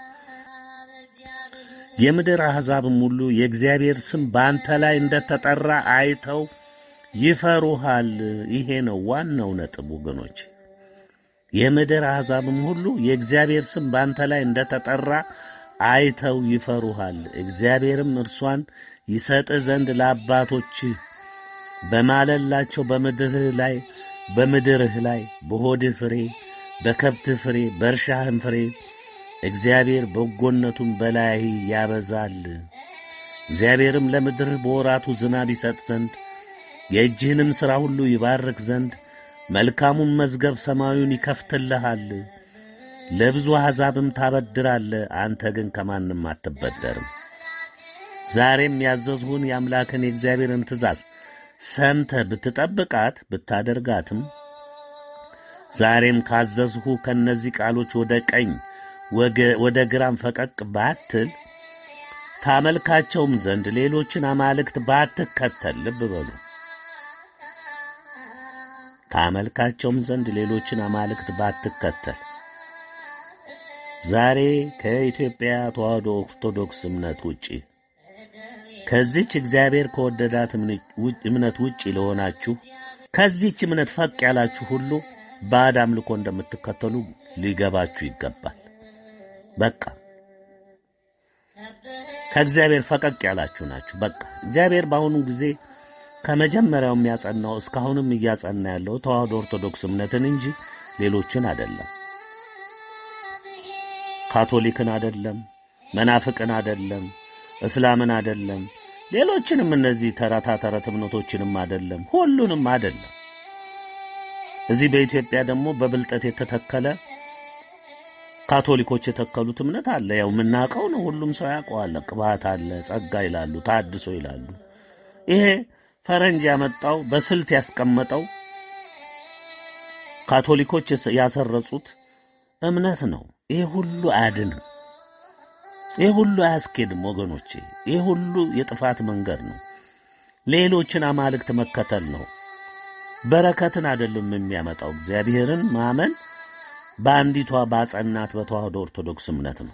የምድር አሕዛብም ሁሉ የእግዚአብሔር ስም በአንተ ላይ እንደተጠራ አይተው ይፈሩሃል። ይሄ ነው ዋናው ነጥብ ወገኖች። የምድር አሕዛብም ሁሉ የእግዚአብሔር ስም በአንተ ላይ እንደተጠራ አይተው ይፈሩሃል። እግዚአብሔርም እርሷን ይሰጥህ ዘንድ ለአባቶችህ በማለላቸው በምድርህ ላይ በምድርህ ላይ በሆድህ ፍሬ፣ በከብትህ ፍሬ፣ በእርሻህም ፍሬ እግዚአብሔር በጎነቱን በላይ ያበዛል። እግዚአብሔርም ለምድርህ በወራቱ ዝናብ ይሰጥ ዘንድ የእጅህንም ሥራ ሁሉ ይባርክ ዘንድ መልካሙን መዝገብ ሰማዩን ይከፍትልሃል። ለብዙ አሕዛብም ታበድራለህ፣ አንተ ግን ከማንም አትበደርም። ዛሬም ያዘዝሁን የአምላክን የእግዚአብሔርን ትእዛዝ ሰምተህ ብትጠብቃት ብታደርጋትም፣ ዛሬም ካዘዝሁ ከእነዚህ ቃሎች ወደ ቀኝ ወደ ግራም ፈቀቅ ባትል፣ ታመልካቸውም ዘንድ ሌሎችን አማልክት ባትከተል፣ ልብ በሉ ታመልካቸውም ዘንድ ሌሎችን አማልክት ባትከተል ዛሬ ከኢትዮጵያ ተዋሕዶ ኦርቶዶክስ እምነት ውጪ ከዚህች እግዚአብሔር ከወደዳት እምነት ውጪ ለሆናችሁ ከዚህች እምነት ፈቅ ያላችሁ ሁሉ ባዕድ አምልኮ እንደምትከተሉ ሊገባችሁ ይገባል። በቃ ከእግዚአብሔር ፈቀቅ ያላችሁ ናችሁ። በቃ እግዚአብሔር በአሁኑ ጊዜ ከመጀመሪያው የሚያጸናው እስካሁንም እያጸና ያለው ተዋሕዶ ኦርቶዶክስ እምነትን እንጂ ሌሎችን አይደለም። ካቶሊክን አይደለም፣ መናፍቅን አይደለም፣ እስላምን አይደለም፣ ሌሎችንም እነዚህ ተራታ ተረት እምነቶችንም አይደለም፣ ሁሉንም አይደለም። እዚህ በኢትዮጵያ ደግሞ በብልጠት የተተከለ ካቶሊኮች የተከሉት እምነት አለ። ያው ምናቀው ነው፣ ሁሉም ሰው ያውቀዋል። ቅባት አለ፣ ጸጋ ይላሉ፣ ታድሶ ይላሉ። ይሄ ፈረንጅ ያመጣው በስልት ያስቀመጠው ካቶሊኮች ያሰረጹት እምነት ነው። ይሄ ሁሉ አያድንም። ይሄ ሁሉ አያስኬድም ወገኖቼ። ይሄ ሁሉ የጥፋት መንገድ ነው። ሌሎችን አማልክት መከተል ነው። በረከትን አይደለም የሚያመጣው። እግዚአብሔርን ማመን በአንዲቷ ባጸናት በተዋሕዶ ኦርቶዶክስ እምነት ነው።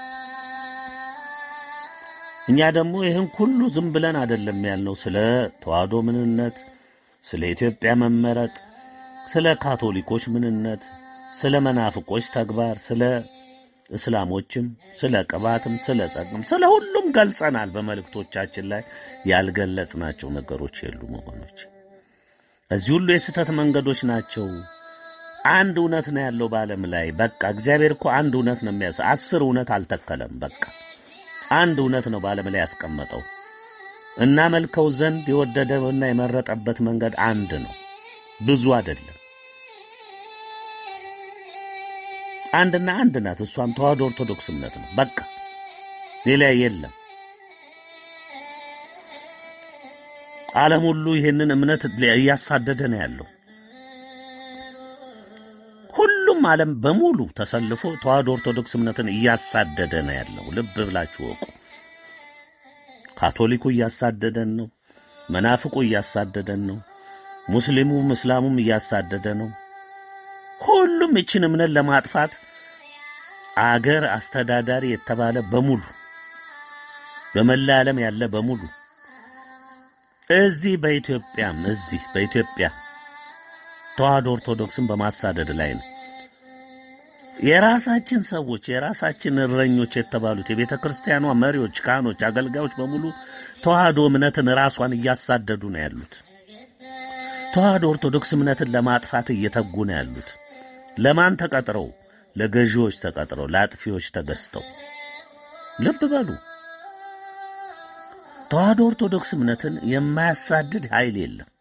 እኛ ደግሞ ይህን ሁሉ ዝም ብለን አይደለም ያልነው። ስለ ተዋሕዶ ምንነት፣ ስለ ኢትዮጵያ መመረጥ፣ ስለ ካቶሊኮች ምንነት፣ ስለ መናፍቆች ተግባር፣ ስለ እስላሞችም፣ ስለ ቅባትም፣ ስለ ጸግም፣ ስለ ሁሉም ገልጸናል። በመልእክቶቻችን ላይ ያልገለጽናቸው ነገሮች የሉም ወገኖች። እዚህ ሁሉ የስተት መንገዶች ናቸው። አንድ እውነት ነው ያለው በዓለም ላይ። በቃ እግዚአብሔር እኮ አንድ እውነት ነው የሚያስ አስር እውነት አልተከለም። በቃ አንድ እውነት ነው በዓለም ላይ ያስቀመጠው እና መልከው ዘንድ የወደደውና የመረጠበት መንገድ አንድ ነው፣ ብዙ አይደለም። አንድና አንድ ናት። እሷም ተዋሕዶ ኦርቶዶክስ እምነት ነው። በቃ ሌላ የለም። ዓለም ሁሉ ይሄንን እምነት እያሳደደ ነው ያለው። ሁሉም ዓለም በሙሉ ተሰልፎ ተዋሕዶ ኦርቶዶክስ እምነትን እያሳደደ ነው ያለው። ልብ ብላችሁ ወቁ። ካቶሊኩ እያሳደደን ነው። መናፍቁ እያሳደደን ነው። ሙስሊሙም እስላሙም እያሳደደ ነው። ሁሉም እቺን እምነት ለማጥፋት አገር አስተዳዳሪ የተባለ በሙሉ በመላ ዓለም ያለ በሙሉ እዚህ በኢትዮጵያም እዚህ በኢትዮጵያ ተዋሕዶ ኦርቶዶክስን በማሳደድ ላይ ነው። የራሳችን ሰዎች የራሳችን እረኞች የተባሉት የቤተ ክርስቲያኗ መሪዎች፣ ካህኖች፣ አገልጋዮች በሙሉ ተዋሕዶ እምነትን ራሷን እያሳደዱ ነው ያሉት። ተዋሕዶ ኦርቶዶክስ እምነትን ለማጥፋት እየተጉ ነው ያሉት። ለማን ተቀጥረው? ለገዢዎች ተቀጥረው፣ ለአጥፊዎች ተገዝተው። ልብ በሉ። ተዋሕዶ ኦርቶዶክስ እምነትን የማያሳድድ ኃይል የለም።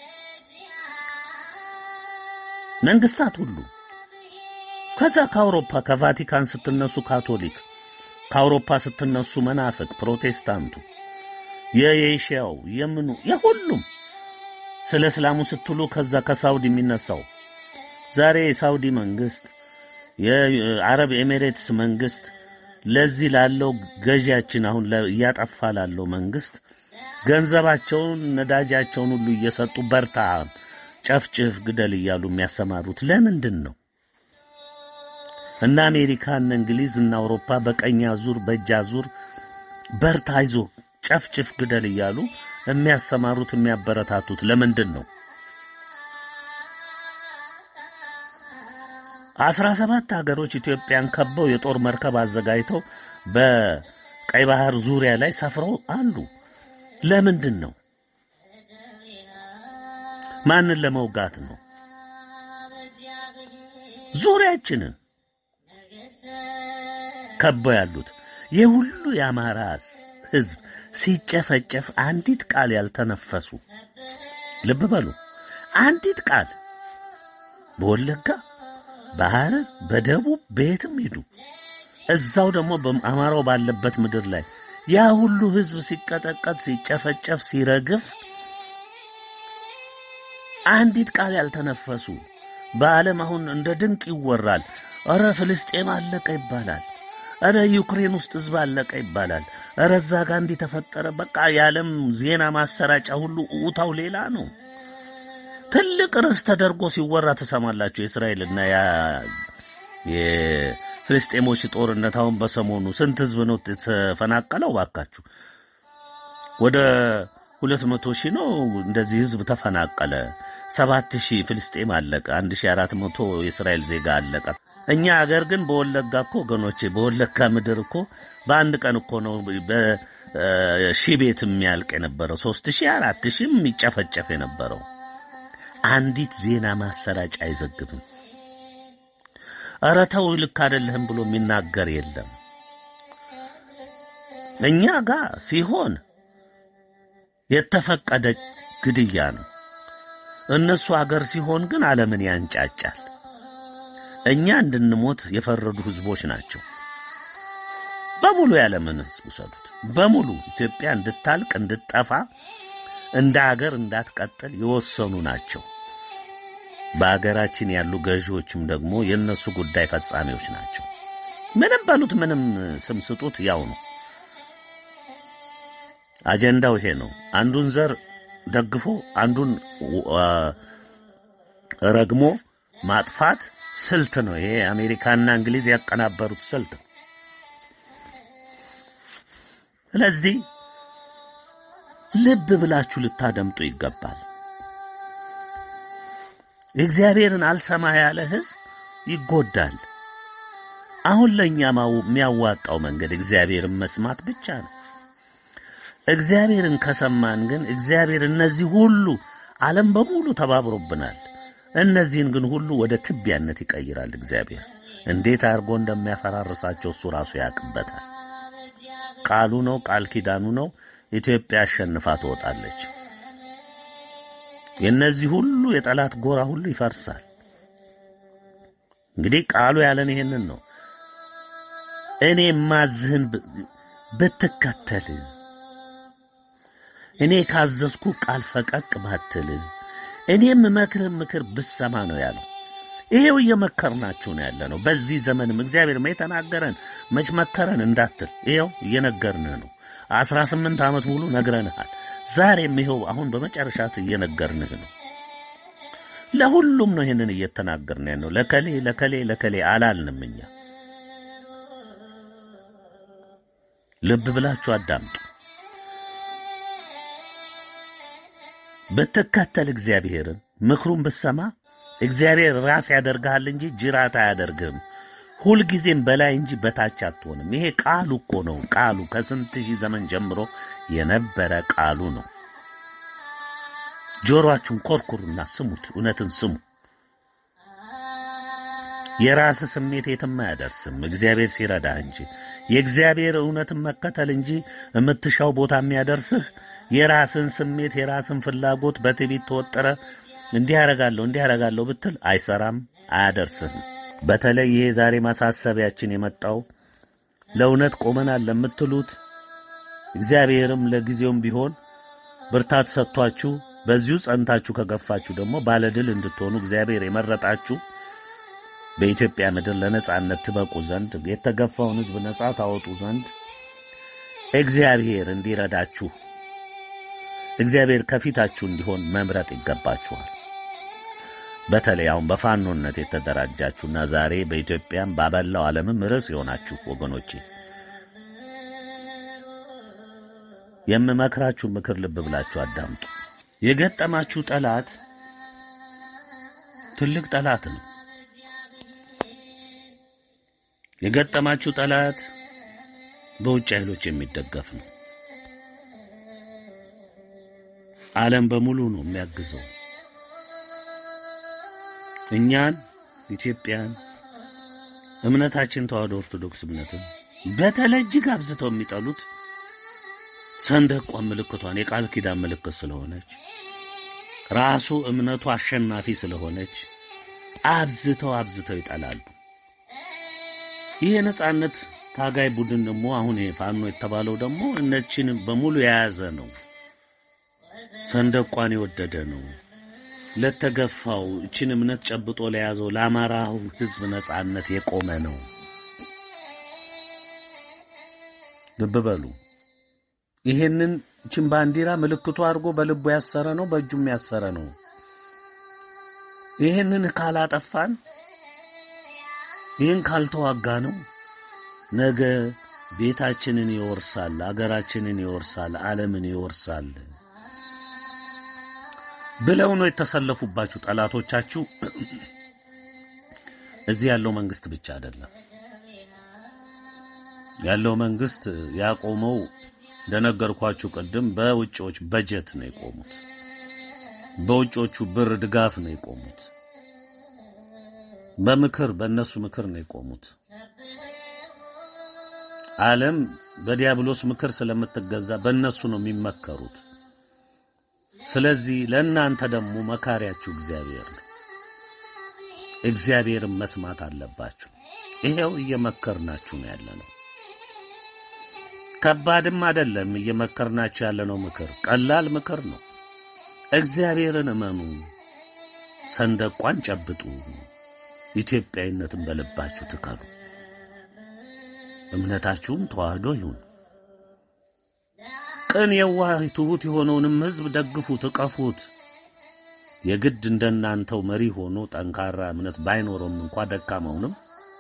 መንግስታት ሁሉ ከዛ ከአውሮፓ ከቫቲካን ስትነሱ ካቶሊክ፣ ከአውሮፓ ስትነሱ መናፍቅ፣ ፕሮቴስታንቱ፣ የኤሽያው የምኑ የሁሉም ስለ እስላሙ ስትሉ ከዛ ከሳውዲ የሚነሳው ዛሬ የሳውዲ መንግስት የአረብ ኤሚሬትስ መንግስት ለዚህ ላለው ገዢያችን አሁን ያጠፋ ላለው መንግስት ገንዘባቸውን ነዳጃቸውን ሁሉ እየሰጡ በርታ፣ ጨፍጭፍ፣ ግደል እያሉ የሚያሰማሩት ለምንድን ነው? እና አሜሪካና እንግሊዝና አውሮፓ በቀኝ አዙር በእጅ አዙር በርታ፣ አይዞ፣ ጨፍጭፍ፣ ግደል እያሉ የሚያሰማሩት የሚያበረታቱት ለምንድን ነው? አስራ ሰባት ሀገሮች ኢትዮጵያን ከበው የጦር መርከብ አዘጋጅተው በቀይ ባህር ዙሪያ ላይ ሰፍረው አሉ። ለምንድን ነው? ማንን ለመውጋት ነው? ዙሪያችንን ከበው ያሉት የሁሉ የአማራ ህዝብ ሲጨፈጨፍ አንዲት ቃል ያልተነፈሱ፣ ልብ በሉ፣ አንዲት ቃል በወለጋ በሐረር በደቡብ በየትም ሄዱ፣ እዛው ደግሞ በአማራው ባለበት ምድር ላይ ያ ሁሉ ህዝብ ሲቀጠቀጥ ሲጨፈጨፍ ሲረግፍ አንዲት ቃል ያልተነፈሱ። በዓለም አሁን እንደ ድንቅ ይወራል። አረ ፍልስጤም አለቀ ይባላል። አረ ዩክሬን ውስጥ ህዝብ አለቀ ይባላል። አረ እዛ ጋር እንዲህ ተፈጠረ። በቃ የዓለም ዜና ማሰራጫ ሁሉ ኡታው ሌላ ነው። ትልቅ ርዕስ ተደርጎ ሲወራ ተሰማላችሁ። የእስራኤልና ያ የፍልስጤሞች ጦርነት አሁን በሰሞኑ ስንት ህዝብ ነው ተፈናቀለው? ባካችሁ ወደ ሁለት መቶ ሺህ ነው እንደዚህ ህዝብ ተፈናቀለ። ሰባት ሺህ ፍልስጤም አለቀ። አንድ ሺህ አራት መቶ የእስራኤል ዜጋ አለቀ። እኛ ሀገር ግን በወለጋ እኮ ወገኖቼ በወለጋ ምድር እኮ በአንድ ቀን እኮ ነው በሺህ ቤት የሚያልቅ የነበረው ሦስት ሺህ አራት ሺህ የሚጨፈጨፍ የነበረው። አንዲት ዜና ማሰራጫ አይዘግብም። ኧረ ተው ልክ አይደለም ብሎ የሚናገር የለም። እኛ ጋር ሲሆን የተፈቀደ ግድያ ነው። እነሱ ሀገር ሲሆን ግን ዓለምን ያንጫጫል። እኛ እንድንሞት የፈረዱ ህዝቦች ናቸው። በሙሉ ያለምን ህዝብ ሰዱት በሙሉ ኢትዮጵያ እንድታልቅ እንድትጠፋ እንደ ሀገር እንዳትቀጥል የወሰኑ ናቸው። በአገራችን ያሉ ገዢዎችም ደግሞ የነሱ ጉዳይ ፈጻሚዎች ናቸው። ምንም በሉት ምንም ስም ስጡት ያው ነው። አጀንዳው ይሄ ነው። አንዱን ዘር ደግፎ አንዱን ረግሞ ማጥፋት ስልት ነው። ይሄ አሜሪካና እንግሊዝ ያቀናበሩት ስልት ነው። ስለዚህ ልብ ብላችሁ ልታደምጡ ይገባል። እግዚአብሔርን አልሰማ ያለ ህዝብ ይጎዳል። አሁን ለኛ የሚያዋጣው መንገድ እግዚአብሔርን መስማት ብቻ ነው። እግዚአብሔርን ከሰማን ግን እግዚአብሔር እነዚህ ሁሉ ዓለም በሙሉ ተባብሮብናል። እነዚህን ግን ሁሉ ወደ ትቢያነት ይቀይራል። እግዚአብሔር እንዴት አድርጎ እንደሚያፈራርሳቸው እሱ ራሱ ያውቅበታል። ቃሉ ነው፣ ቃል ኪዳኑ ነው። ኢትዮጵያ አሸንፋ ትወጣለች። የነዚህ ሁሉ የጠላት ጎራ ሁሉ ይፈርሳል። እንግዲህ ቃሉ ያለን ይሄንን ነው። እኔ ማዝህን ብትከተል እኔ ካዘዝኩ ቃል ፈቀቅ ባትል እኔም መክርህ ምክር ብሰማ ነው ያለው። ይሄው እየመከርናችሁ ነው ያለነው። በዚህ ዘመንም እግዚአብሔር ምን ተናገረን መች መከረን እንዳትል ይሄው እየነገርንህ ነው። አስራ ስምንት ዓመት ሙሉ ነግረንሃል። ዛሬም ይሄው አሁን በመጨረሻት እየነገርንህ ነው። ለሁሉም ነው ይሄንን እየተናገርን ያለው። ለከሌ ለከሌ ለከሌ አላልንም እኛ። ልብ ብላችሁ አዳምጡ። በተከተል እግዚአብሔርን ምክሩን ብሰማ እግዚአብሔር ራስ ያደርጋል እንጂ ጅራት አያደርግም። ሁሉ ጊዜም በላይ እንጂ በታች አትሆንም። ይሄ ቃሉ እኮ ነው። ቃሉ ከስንት ሺህ ዘመን ጀምሮ የነበረ ቃሉ ነው። ጆሮአችሁን ኮርኩሩና ስሙት። እውነትን ስሙ። የራስ ስሜት የትም አያደርስም እግዚአብሔር ሲረዳ እንጂ። የእግዚአብሔር እውነትን መከተል እንጂ የምትሻው ቦታ የሚያደርስህ የራስን ስሜት የራስን ፍላጎት በትዕቢት ተወጠረ እንዲህ ያረጋለሁ እንዲህ ያረጋለሁ ብትል አይሰራም፣ አያደርስም። በተለይ ይሄ ዛሬ ማሳሰቢያችን የመጣው ለእውነት ቆመናል ለምትሉት እግዚአብሔርም ለጊዜውም ቢሆን ብርታት ሰጥቷችሁ በዚሁ ጸንታችሁ ከገፋችሁ ደግሞ ባለድል እንድትሆኑ እግዚአብሔር የመረጣችሁ በኢትዮጵያ ምድር ለነጻነት ትበቁ ዘንድ የተገፋውን ሕዝብ ነጻ ታወጡ ዘንድ እግዚአብሔር እንዲረዳችሁ እግዚአብሔር ከፊታችሁ እንዲሆን መምረጥ ይገባችኋል። በተለይ አሁን በፋኖነት የተደራጃችሁና ዛሬ በኢትዮጵያም ባበላው ዓለምም ርዕስ የሆናችሁ ወገኖቼ የምመክራችሁ ምክር ልብ ብላችሁ አዳምጡ። የገጠማችሁ ጠላት ትልቅ ጠላት ነው። የገጠማችሁ ጠላት በውጭ ኃይሎች የሚደገፍ ነው። ዓለም በሙሉ ነው የሚያግዘው። እኛን ኢትዮጵያን እምነታችን ተዋህዶ ኦርቶዶክስ እምነትን በተለይ እጅግ አብዝተው የሚጠሉት ሰንደቋ ምልክቷን የቃል ኪዳን ምልክት ስለሆነች ራሱ እምነቱ አሸናፊ ስለሆነች አብዝተው አብዝተው ይጠላሉ። ይሄ ነጻነት ታጋይ ቡድን ደግሞ አሁን ፋኖ የተባለው ደግሞ እነችን በሙሉ የያዘ ነው። ሰንደቋን የወደደ ነው። ለተገፋው እችን እምነት ጨብጦ ለያዘው ለአማራው ሕዝብ ነጻነት የቆመ ነው። ልብ በሉ። ይሄንን እችን ባንዲራ ምልክቱ አድርጎ በልቡ ያሰረ ነው፣ በእጁም ያሰረ ነው። ይሄንን ካላጠፋን ይሄን ካልተዋጋ ነው ነገ ቤታችንን ይወርሳል፣ አገራችንን ይወርሳል፣ ዓለምን ይወርሳል ብለው ነው የተሰለፉባችሁ ጠላቶቻችሁ። እዚህ ያለው መንግስት ብቻ አይደለም ያለው መንግስት ያቆመው እንደነገርኳችሁ ቀደም በውጪዎች በጀት ነው የቆሙት፣ በውጪዎቹ ብር ድጋፍ ነው የቆሙት፣ በምክር በእነሱ ምክር ነው የቆሙት። ዓለም በዲያብሎስ ምክር ስለምትገዛ በእነሱ ነው የሚመከሩት። ስለዚህ ለእናንተ ደግሞ መካሪያችሁ እግዚአብሔር ነው። እግዚአብሔርን መስማት አለባችሁ። ይሄው እየመከርናችሁ ነው ያለነው። ከባድም አይደለም እየመከርናችሁ ያለነው ምክር ቀላል ምክር ነው። እግዚአብሔርን እመኑ፣ ሰንደቋን ጨብጡ፣ ኢትዮጵያዊነትን በልባችሁ ትከሉ። እምነታችሁም ተዋህዶ ይሁን። ቅን የዋህ ትሁት የሆነውንም ሕዝብ ደግፉት፣ እቀፉት። የግድ እንደናንተው መሪ ሆኖ ጠንካራ እምነት ባይኖርም እንኳን ደካማውንም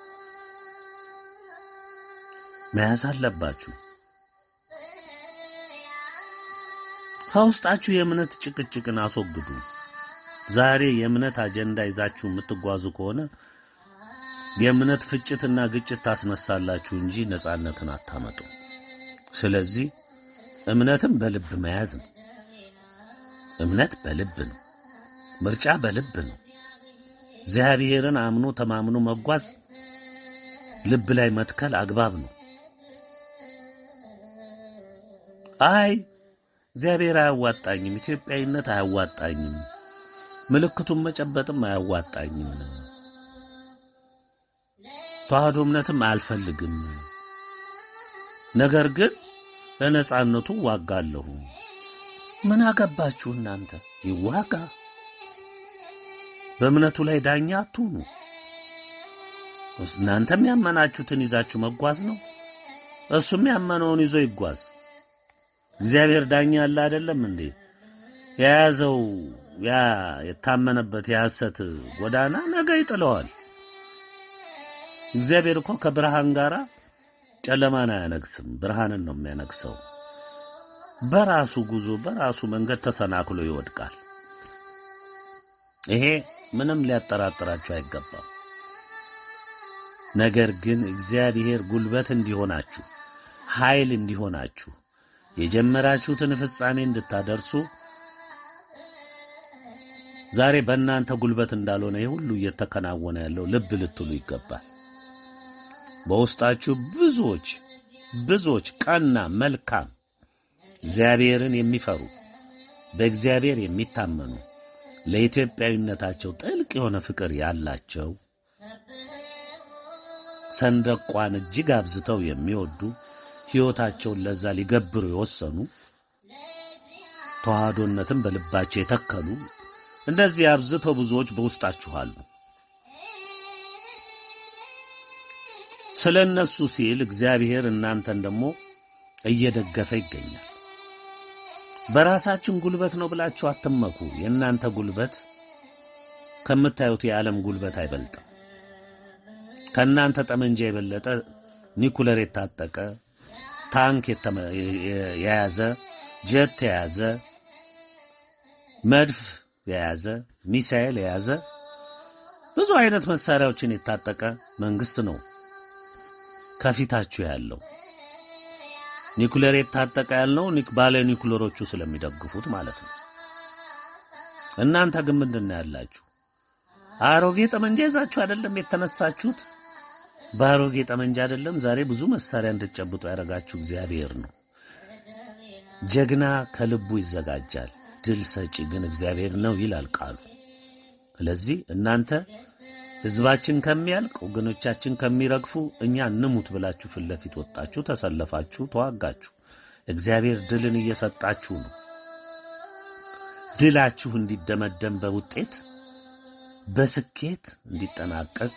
መያዝ አለባችሁ። ከውስጣችሁ የእምነት ጭቅጭቅን አስወግዱ። ዛሬ የእምነት አጀንዳ ይዛችሁ የምትጓዙ ከሆነ የእምነት ፍጭትና ግጭት ታስነሳላችሁ እንጂ ነጻነትን አታመጡ። ስለዚህ እምነትም በልብ መያዝ ነው። እምነት በልብ ነው። ምርጫ በልብ ነው። እግዚአብሔርን አምኖ ተማምኖ መጓዝ ልብ ላይ መትከል አግባብ ነው። አይ እግዚአብሔር አያዋጣኝም፣ ኢትዮጵያዊነት አያዋጣኝም፣ ምልክቱን መጨበጥም አያዋጣኝም፣ ተዋህዶ እምነትም አልፈልግም፣ ነገር ግን ለነጻነቱ ዋጋለሁ። ምን አገባችሁ እናንተ? ይዋጋ። በእምነቱ ላይ ዳኛ አትሁኑ። እናንተም ያመናችሁትን ይዛችሁ መጓዝ ነው፣ እሱም ያመነውን ይዞ ይጓዝ። እግዚአብሔር ዳኛ አለ አይደለም እንዴ? የያዘው ያ የታመነበት የሐሰት ጎዳና ነገ ይጥለዋል። እግዚአብሔር እኮ ከብርሃን ጋራ ጨለማን አያነግስም፣ ብርሃንን ነው የሚያነግሰው። በራሱ ጉዞ በራሱ መንገድ ተሰናክሎ ይወድቃል። ይሄ ምንም ሊያጠራጥራችሁ አይገባም። ነገር ግን እግዚአብሔር ጉልበት እንዲሆናችሁ ኃይል እንዲሆናችሁ የጀመራችሁትን ፍጻሜ እንድታደርሱ ዛሬ በእናንተ ጉልበት እንዳልሆነ ይሄ ሁሉ እየተከናወነ ያለው ልብ ልትሉ ይገባል። በውስጣችሁ ብዙዎች ብዙዎች ቀና መልካም እግዚአብሔርን የሚፈሩ በእግዚአብሔር የሚታመኑ ለኢትዮጵያዊነታቸው ጥልቅ የሆነ ፍቅር ያላቸው ሰንደቋን እጅግ አብዝተው የሚወዱ ሕይወታቸውን ለዛ ሊገብሩ የወሰኑ ተዋህዶነትን በልባቸው የተከሉ እንደዚህ አብዝተው ብዙዎች በውስጣችሁ አሉ። ስለነሱ ሲል እግዚአብሔር እናንተን ደግሞ እየደገፈ ይገኛል። በራሳችን ጉልበት ነው ብላችሁ አትመኩ። የእናንተ ጉልበት ከምታዩት የዓለም ጉልበት አይበልጥም። ከእናንተ ጠመንጃ የበለጠ ኒኩለር የታጠቀ ታንክ የያዘ ጀት የያዘ መድፍ የያዘ ሚሳኤል የያዘ ብዙ አይነት መሳሪያዎችን የታጠቀ መንግስት ነው ከፊታችሁ ያለው። ኒኩለር የታጠቀ ያለው ኒክ ባለ ኒኩለሮቹ ስለሚደግፉት ማለት ነው። እናንተ ግን ምንድነው ያላችሁ? አሮጌ ጠመንጃ ይዛችሁ አይደለም የተነሳችሁት? ባሮጌ ጠመንጃ አይደለም ዛሬ ብዙ መሳሪያ እንድትጨብጡ ያደረጋችሁ እግዚአብሔር ነው። ጀግና ከልቡ ይዘጋጃል፣ ድል ሰጪ ግን እግዚአብሔር ነው ይላል ቃሉ። ስለዚህ እናንተ ህዝባችን ከሚያልቅ ወገኖቻችን ከሚረግፉ እኛ እንሙት ብላችሁ ፊት ለፊት ወጣችሁ፣ ተሰለፋችሁ፣ ተዋጋችሁ። እግዚአብሔር ድልን እየሰጣችሁ ነው። ድላችሁ እንዲደመደም በውጤት በስኬት እንዲጠናቀቅ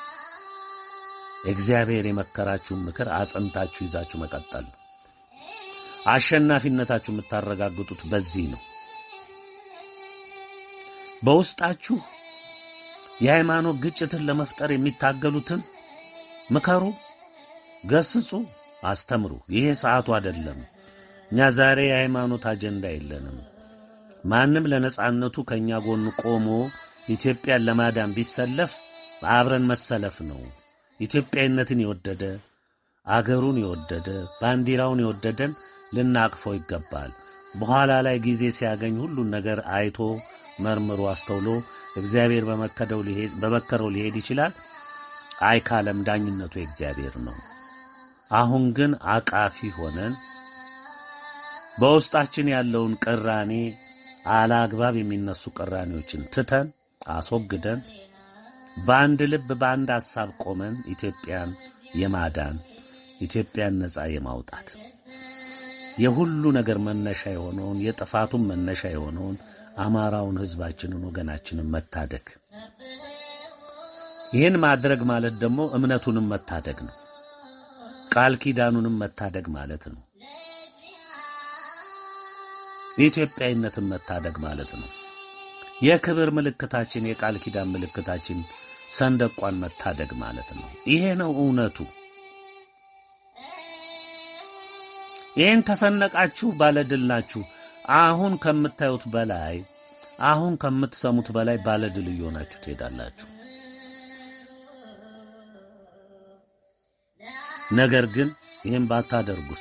እግዚአብሔር የመከራችሁን ምክር አጽንታችሁ ይዛችሁ መቀጠል ነው። አሸናፊነታችሁ የምታረጋግጡት በዚህ ነው። በውስጣችሁ የሃይማኖት ግጭትን ለመፍጠር የሚታገሉትን ምከሩ፣ ገስጹ፣ አስተምሩ። ይሄ ሰዓቱ አይደለም። እኛ ዛሬ የሃይማኖት አጀንዳ የለንም። ማንም ለነጻነቱ ከኛ ጎን ቆሞ ኢትዮጵያን ለማዳን ቢሰለፍ አብረን መሰለፍ ነው። ኢትዮጵያዊነትን የወደደ አገሩን የወደደ ባንዲራውን የወደደን ልናቅፈው ይገባል። በኋላ ላይ ጊዜ ሲያገኝ ሁሉን ነገር አይቶ መርምሮ አስተውሎ እግዚአብሔር በመከደው ሊሄድ በመከረው ሊሄድ ይችላል። አይ ካለም ዳኝነቱ እግዚአብሔር ነው። አሁን ግን አቃፊ ሆነን በውስጣችን ያለውን ቅራኔ አላግባብ የሚነሱ ቅራኔዎችን ትተን አስወግደን በአንድ ልብ በአንድ ሐሳብ ቆመን ኢትዮጵያን የማዳን ኢትዮጵያን ነጻ የማውጣት የሁሉ ነገር መነሻ የሆነውን የጥፋቱን መነሻ የሆነውን አማራውን ህዝባችንን ወገናችንን መታደግ። ይህን ማድረግ ማለት ደግሞ እምነቱንም መታደግ ነው። ቃል ኪዳኑንም መታደግ ማለት ነው። ኢትዮጵያዊነትን መታደግ ማለት ነው። የክብር ምልክታችን የቃል ኪዳን ምልክታችን ሰንደቋን መታደግ ማለት ነው። ይሄ ነው እውነቱ። ይሄን ከሰነቃችሁ ባለድል ናችሁ። አሁን ከምታዩት በላይ አሁን ከምትሰሙት በላይ ባለድል እየሆናችሁ ትሄዳላችሁ። ነገር ግን ይሄን ባታደርጉስ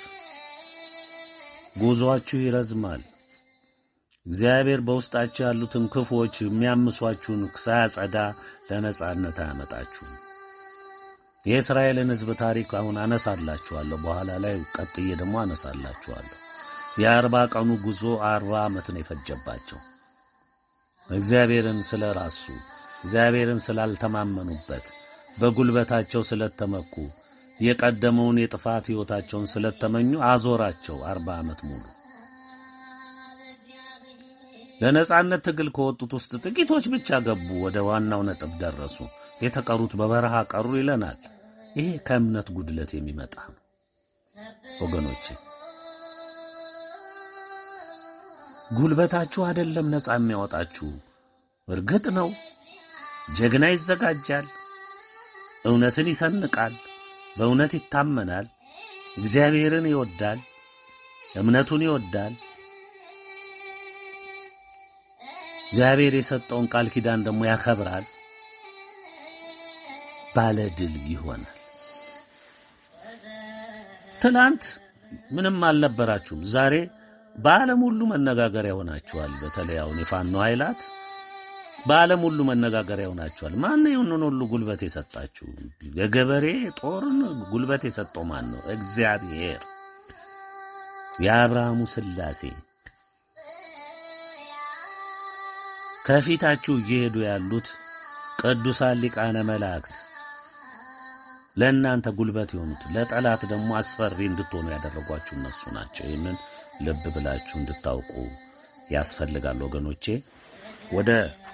ጉዟችሁ ይረዝማል። እግዚአብሔር በውስጣችሁ ያሉትን ክፉዎች የሚያምሷችሁን ሳያጸዳ ለነጻነት አያመጣችሁም። የእስራኤልን ሕዝብ ታሪክ አሁን አነሳላችኋለሁ። በኋላ ላይ ቀጥዬ ደግሞ አነሳላችኋለሁ። የአርባ ቀኑ ጉዞ አርባ ዓመት ነው የፈጀባቸው። እግዚአብሔርን ስለራሱ እግዚአብሔርን ስላልተማመኑበት በጉልበታቸው ስለተመኩ የቀደመውን የጥፋት ሕይወታቸውን ስለተመኙ አዞራቸው አርባ ዓመት ሙሉ። ለነጻነት ትግል ከወጡት ውስጥ ጥቂቶች ብቻ ገቡ፣ ወደ ዋናው ነጥብ ደረሱ። የተቀሩት በበረሃ ቀሩ ይለናል። ይሄ ከእምነት ጉድለት የሚመጣ ነው ወገኖቼ። ጉልበታችሁ አይደለም ነጻ የሚያወጣችሁ። እርግጥ ነው ጀግና ይዘጋጃል፣ እውነትን ይሰንቃል፣ በእውነት ይታመናል፣ እግዚአብሔርን ይወዳል፣ እምነቱን ይወዳል። እግዚአብሔር የሰጠውን ቃል ኪዳን ደግሞ ያከብራል። ባለድል ይሆናል። ትናንት ምንም አልነበራችሁም። ዛሬ በዓለም ሁሉ መነጋገሪያ ሆናችኋል። በተለይ አሁን የፋኖ ኃይላት በዓለም ሁሉ መነጋገሪያ ሆናችኋል። ማን ነው ይሁንን ሁሉ ጉልበት የሰጣችሁ? የገበሬ ጦርን ጉልበት የሰጠው ማን ነው? እግዚአብሔር፣ የአብርሃሙ ሥላሴ። ከፊታችሁ እየሄዱ ያሉት ቅዱሳን ሊቃነ መላእክት ለእናንተ ጉልበት የሆኑት ለጠላት ደግሞ አስፈሪ እንድትሆኑ ያደረጓችሁ እነሱ ናቸው። ይህንን ልብ ብላችሁ እንድታውቁ ያስፈልጋል ወገኖቼ። ወደ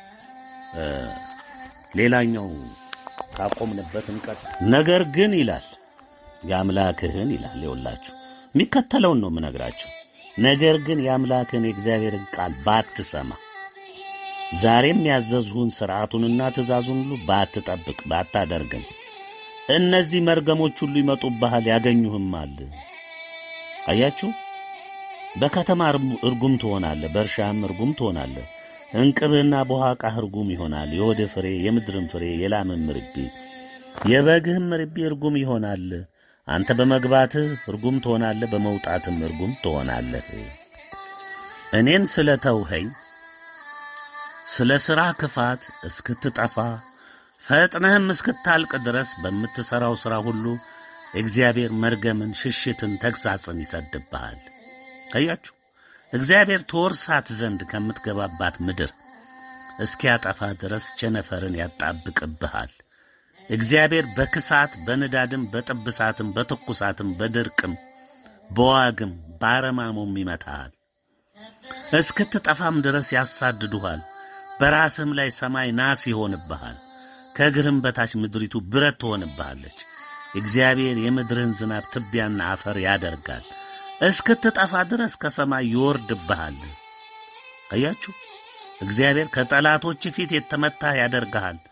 ሌላኛው ካቆምንበት እንቀጥል። ነገር ግን ይላል ያምላክህን ይላል። ይኸውላችሁ የሚከተለውን ነው የምነግራችሁ። ነገር ግን ያምላክህን የእግዚአብሔርን ቃል ባትሰማ፣ ዛሬም ያዘዝሁን ሥርዓቱንና ትእዛዙን ሁሉ ባትጠብቅ ባታደርግም፣ እነዚህ መርገሞች ሁሉ ይመጡብሃል ያገኙህማል። አያችሁ፣ በከተማ እርጉም ትሆናለህ፣ በእርሻም እርጉም ትሆናለህ። እንቅብህና በኋቃህ እርጉም ይሆናል። የወድህ ፍሬ፣ የምድርም ፍሬ፣ የላምም ርቢ፣ የበግህም ርቢ እርጉም ይሆናል። አንተ በመግባትህ እርጉም ትሆናለህ፣ በመውጣትም እርጉም ትሆናለህ። እኔን ስለ ተውኸኝ ስለ ሥራ ክፋት እስክትጠፋ ፈጥነህም እስክታልቅ ድረስ በምትሠራው ሥራ ሁሉ እግዚአብሔር መርገምን፣ ሽሽትን፣ ተግሣጽን ይሰድብሃል። አያችሁ፣ እግዚአብሔር ትወርሳት ዘንድ ከምትገባባት ምድር እስኪያጠፋ ድረስ ቸነፈርን ያጣብቅብሃል። እግዚአብሔር በክሳት በንዳድም በጥብሳትም በትኩሳትም በድርቅም በዋግም ባረማሞም ይመታሃል። እስክትጠፋም ድረስ ያሳድዱሃል። በራስም ላይ ሰማይ ናስ ይሆንብሃል፣ ከእግርህም በታች ምድሪቱ ብረት ትሆንብሃለች። እግዚአብሔር የምድርህን ዝናብ ትቢያና አፈር ያደርጋል፣ እስክትጠፋ ድረስ ከሰማይ ይወርድብሃል። አያችሁ፣ እግዚአብሔር ከጠላቶች ፊት የተመታህ ያደርግሃል፣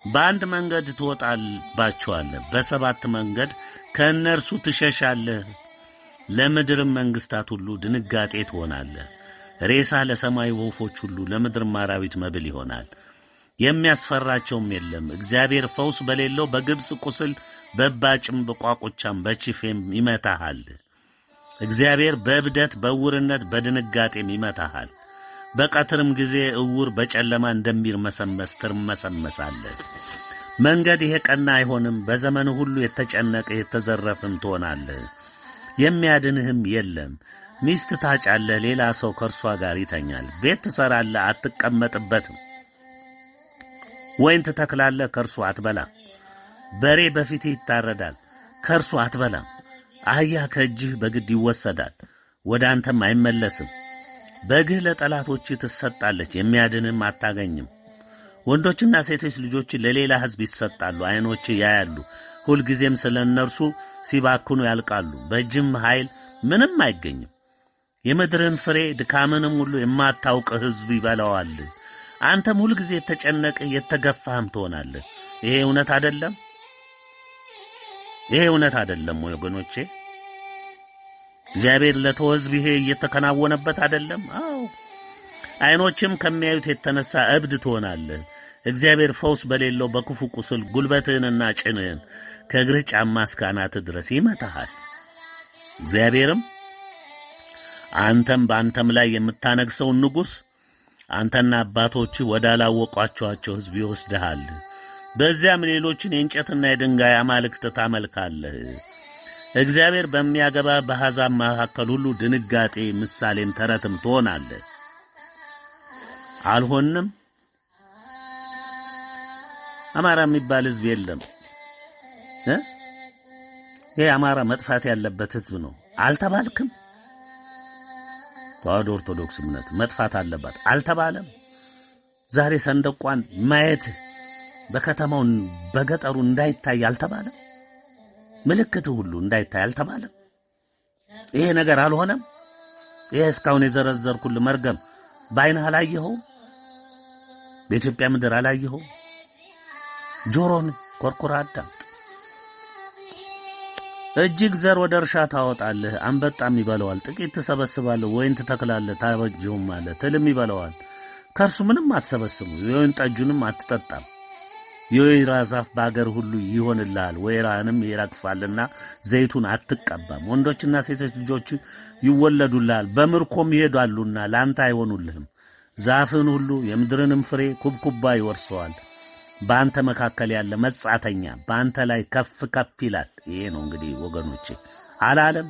በአንድ መንገድ ትወጣባቸዋለህ፣ በሰባት መንገድ ከእነርሱ ትሸሻለህ። ለምድርም መንግስታት ሁሉ ድንጋጤ ትሆናለህ። ሬሳ ለሰማይ ወፎች ሁሉ ለምድር አራዊት መብል ይሆናል። የሚያስፈራቸውም የለም። እግዚአብሔር ፈውስ በሌለው በግብጽ ቁስል በባጭም በቋቁቻም በችፌም ይመታሃል። እግዚአብሔር በእብደት በዕውርነት በድንጋጤም ይመታሃል። በቀትርም ጊዜ ዕውር በጨለማ እንደሚርመሰመስ ትርመሰመሳለህ። መንገድ ይሄ ቀና አይሆንም። በዘመኑ ሁሉ የተጨነቀ የተዘረፍም ትሆናለህ። የሚያድንህም የለም። ሚስት ታጫለህ፣ ሌላ ሰው ከእርሷ ጋር ይተኛል። ቤት ትሠራለህ፣ አትቀመጥበትም። ወይን ትተክላለህ፣ ከእርሱ አትበላም። በሬ በፊትህ ይታረዳል፣ ከእርሱ አትበላም። አህያ ከእጅህ በግድ ይወሰዳል፣ ወደ አንተም አይመለስም። በግህ ለጠላቶችህ ትሰጣለች፣ የሚያድንም አታገኝም። ወንዶችና ሴቶች ልጆች ለሌላ ሕዝብ ይሰጣሉ፣ ዓይኖችህ ያያሉ፣ ሁልጊዜም ስለ እነርሱ ሲባክኑ ያልቃሉ። በእጅም ኃይል ምንም አይገኝም። የምድርን ፍሬ ድካምንም ሁሉ የማታውቅ ሕዝብ ይበላዋል። አንተም ሁልጊዜ የተጨነቅህ የተገፋህም ትሆናለህ። ይሄ እውነት አይደለም? ይሄ እውነት አይደለም ወገኖቼ? እግዚአብሔር ለተወው ሕዝብ ይሄ እየተከናወነበት አይደለም? አዎ። ዓይኖችም ከሚያዩት የተነሳ እብድ ትሆናለህ። እግዚአብሔር ፈውስ በሌለው በክፉ ቁስል ጉልበትህንና ጭንህን ከእግርህ ጫማ እስከ አናትህ ድረስ ይመታሃል። እግዚአብሔርም አንተም በአንተም ላይ የምታነግሠውን ንጉሥ አንተና አባቶችህ ወዳላወቋቸዋቸው ሕዝብ ይወስድሃል። በዚያም ሌሎችን የእንጨትና የድንጋይ አማልክት ታመልካለህ። እግዚአብሔር በሚያገባ በአሕዛብ መካከል ሁሉ ድንጋጤ፣ ምሳሌም ተረትም ትሆናለህ። አልሆንም? አማራ የሚባል ሕዝብ የለም እ ይሄ አማራ መጥፋት ያለበት ሕዝብ ነው አልተባልክም? ተዋሕዶ ኦርቶዶክስ እምነት መጥፋት አለባት አልተባለም? ዛሬ ሰንደቋን ማየት በከተማው በገጠሩ እንዳይታይ አልተባለም? ምልክት ሁሉ እንዳይታይ አልተባለም? ይሄ ነገር አልሆነም? ይሄ እስካሁን የዘረዘርኩልህ መርገም በዓይንህ አላየኸውም? በኢትዮጵያ ምድር አላየኸውም? ጆሮን ኮርኩራ አዳምጥ። እጅግ ዘር ወደ እርሻ ታወጣለህ፣ አንበጣም ይበላዋል። ጥቂት ትሰበስባለህ፣ ወይን ትተክላለህ፣ ታበጅውማለህ፣ ትልም ይበላዋል። ከእርሱ ምንም አትሰበስቡ፣ የወይን ጠጁንም አትጠጣም። የወይራ ዛፍ በአገር ሁሉ ይሆንልሃል፣ ወይራንም ይረግፋልና ዘይቱን አትቀባም። ወንዶችና ሴቶች ልጆች ይወለዱልሃል፣ በምርኮም ይሄዳሉና ለአንተ አይሆኑልህም። ዛፍን ሁሉ የምድርንም ፍሬ ኩብኩባ ይወርሰዋል። በአንተ መካከል ያለ መጻተኛ በአንተ ላይ ከፍ ከፍ ይላል። ይሄ ነው እንግዲህ ወገኖቼ አላለም?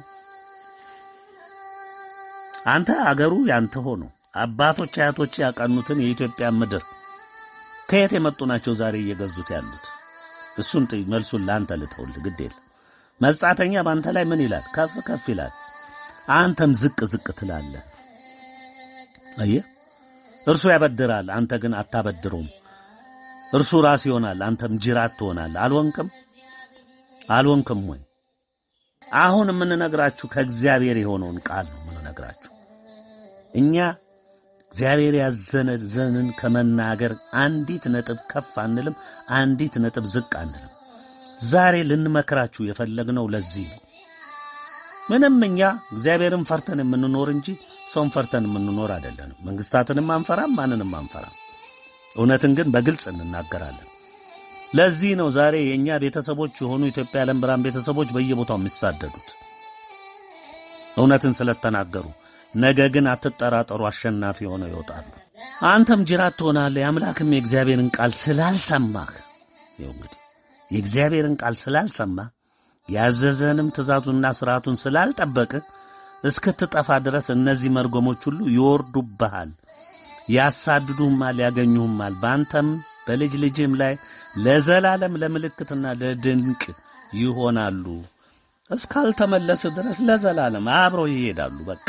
አንተ አገሩ ያንተ ሆኖ አባቶች አያቶች ያቀኑትን የኢትዮጵያ ምድር ከየት የመጡ ናቸው ዛሬ እየገዙት ያሉት? እሱን ጥይ መልሱን ላንተ ልተውልህ ግድ የለም። መጻተኛ በአንተ ላይ ምን ይላል? ከፍ ከፍ ይላል። አንተም ዝቅ ዝቅ ትላለህ። አየህ፣ እርሱ ያበድራል፣ አንተ ግን አታበድረውም። እርሱ ራስ ይሆናል፣ አንተም ጅራት ትሆናለህ። አልሆንክም? አልሆንክም ወይ? አሁን የምንነግራችሁ ከእግዚአብሔር የሆነውን ቃል ነው የምንነግራችሁ። እኛ እግዚአብሔር ያዘነዘንን ከመናገር አንዲት ነጥብ ከፍ አንልም፣ አንዲት ነጥብ ዝቅ አንልም። ዛሬ ልንመክራችሁ የፈለግነው ለዚህ ነው። ምንም እኛ እግዚአብሔርን ፈርተን የምንኖር እንጂ ሰውን ፈርተን የምንኖር አይደለንም። መንግስታትንም አንፈራም፣ ማንንም አንፈራም። እውነትን ግን በግልጽ እንናገራለን። ለዚህ ነው ዛሬ የኛ ቤተሰቦች የሆኑ ኢትዮጵያ ዓለም ብርሃን ቤተሰቦች በየቦታው የሚሳደዱት እውነትን ስለተናገሩ። ነገ ግን አትጠራጠሩ፣ አሸናፊ ሆነው ይወጣሉ። አንተም ጅራት ትሆናለህ፣ የአምላክም የእግዚአብሔርን ቃል ስላልሰማህ። ይኸው እንግዲህ የእግዚአብሔርን ቃል ስላልሰማህ ያዘዘንም ትእዛዙንና ሥርዓቱን ስላልጠበቅህ እስክትጠፋ ድረስ እነዚህ መርገሞች ሁሉ ይወርዱብሃል፣ ያሳድዱህማል፣ ያገኙህማል። በአንተም በልጅ ልጅህም ላይ ለዘላለም ለምልክትና ለድንቅ ይሆናሉ። እስካልተመለስ ድረስ ለዘላለም አብረው ይሄዳሉ። በቃ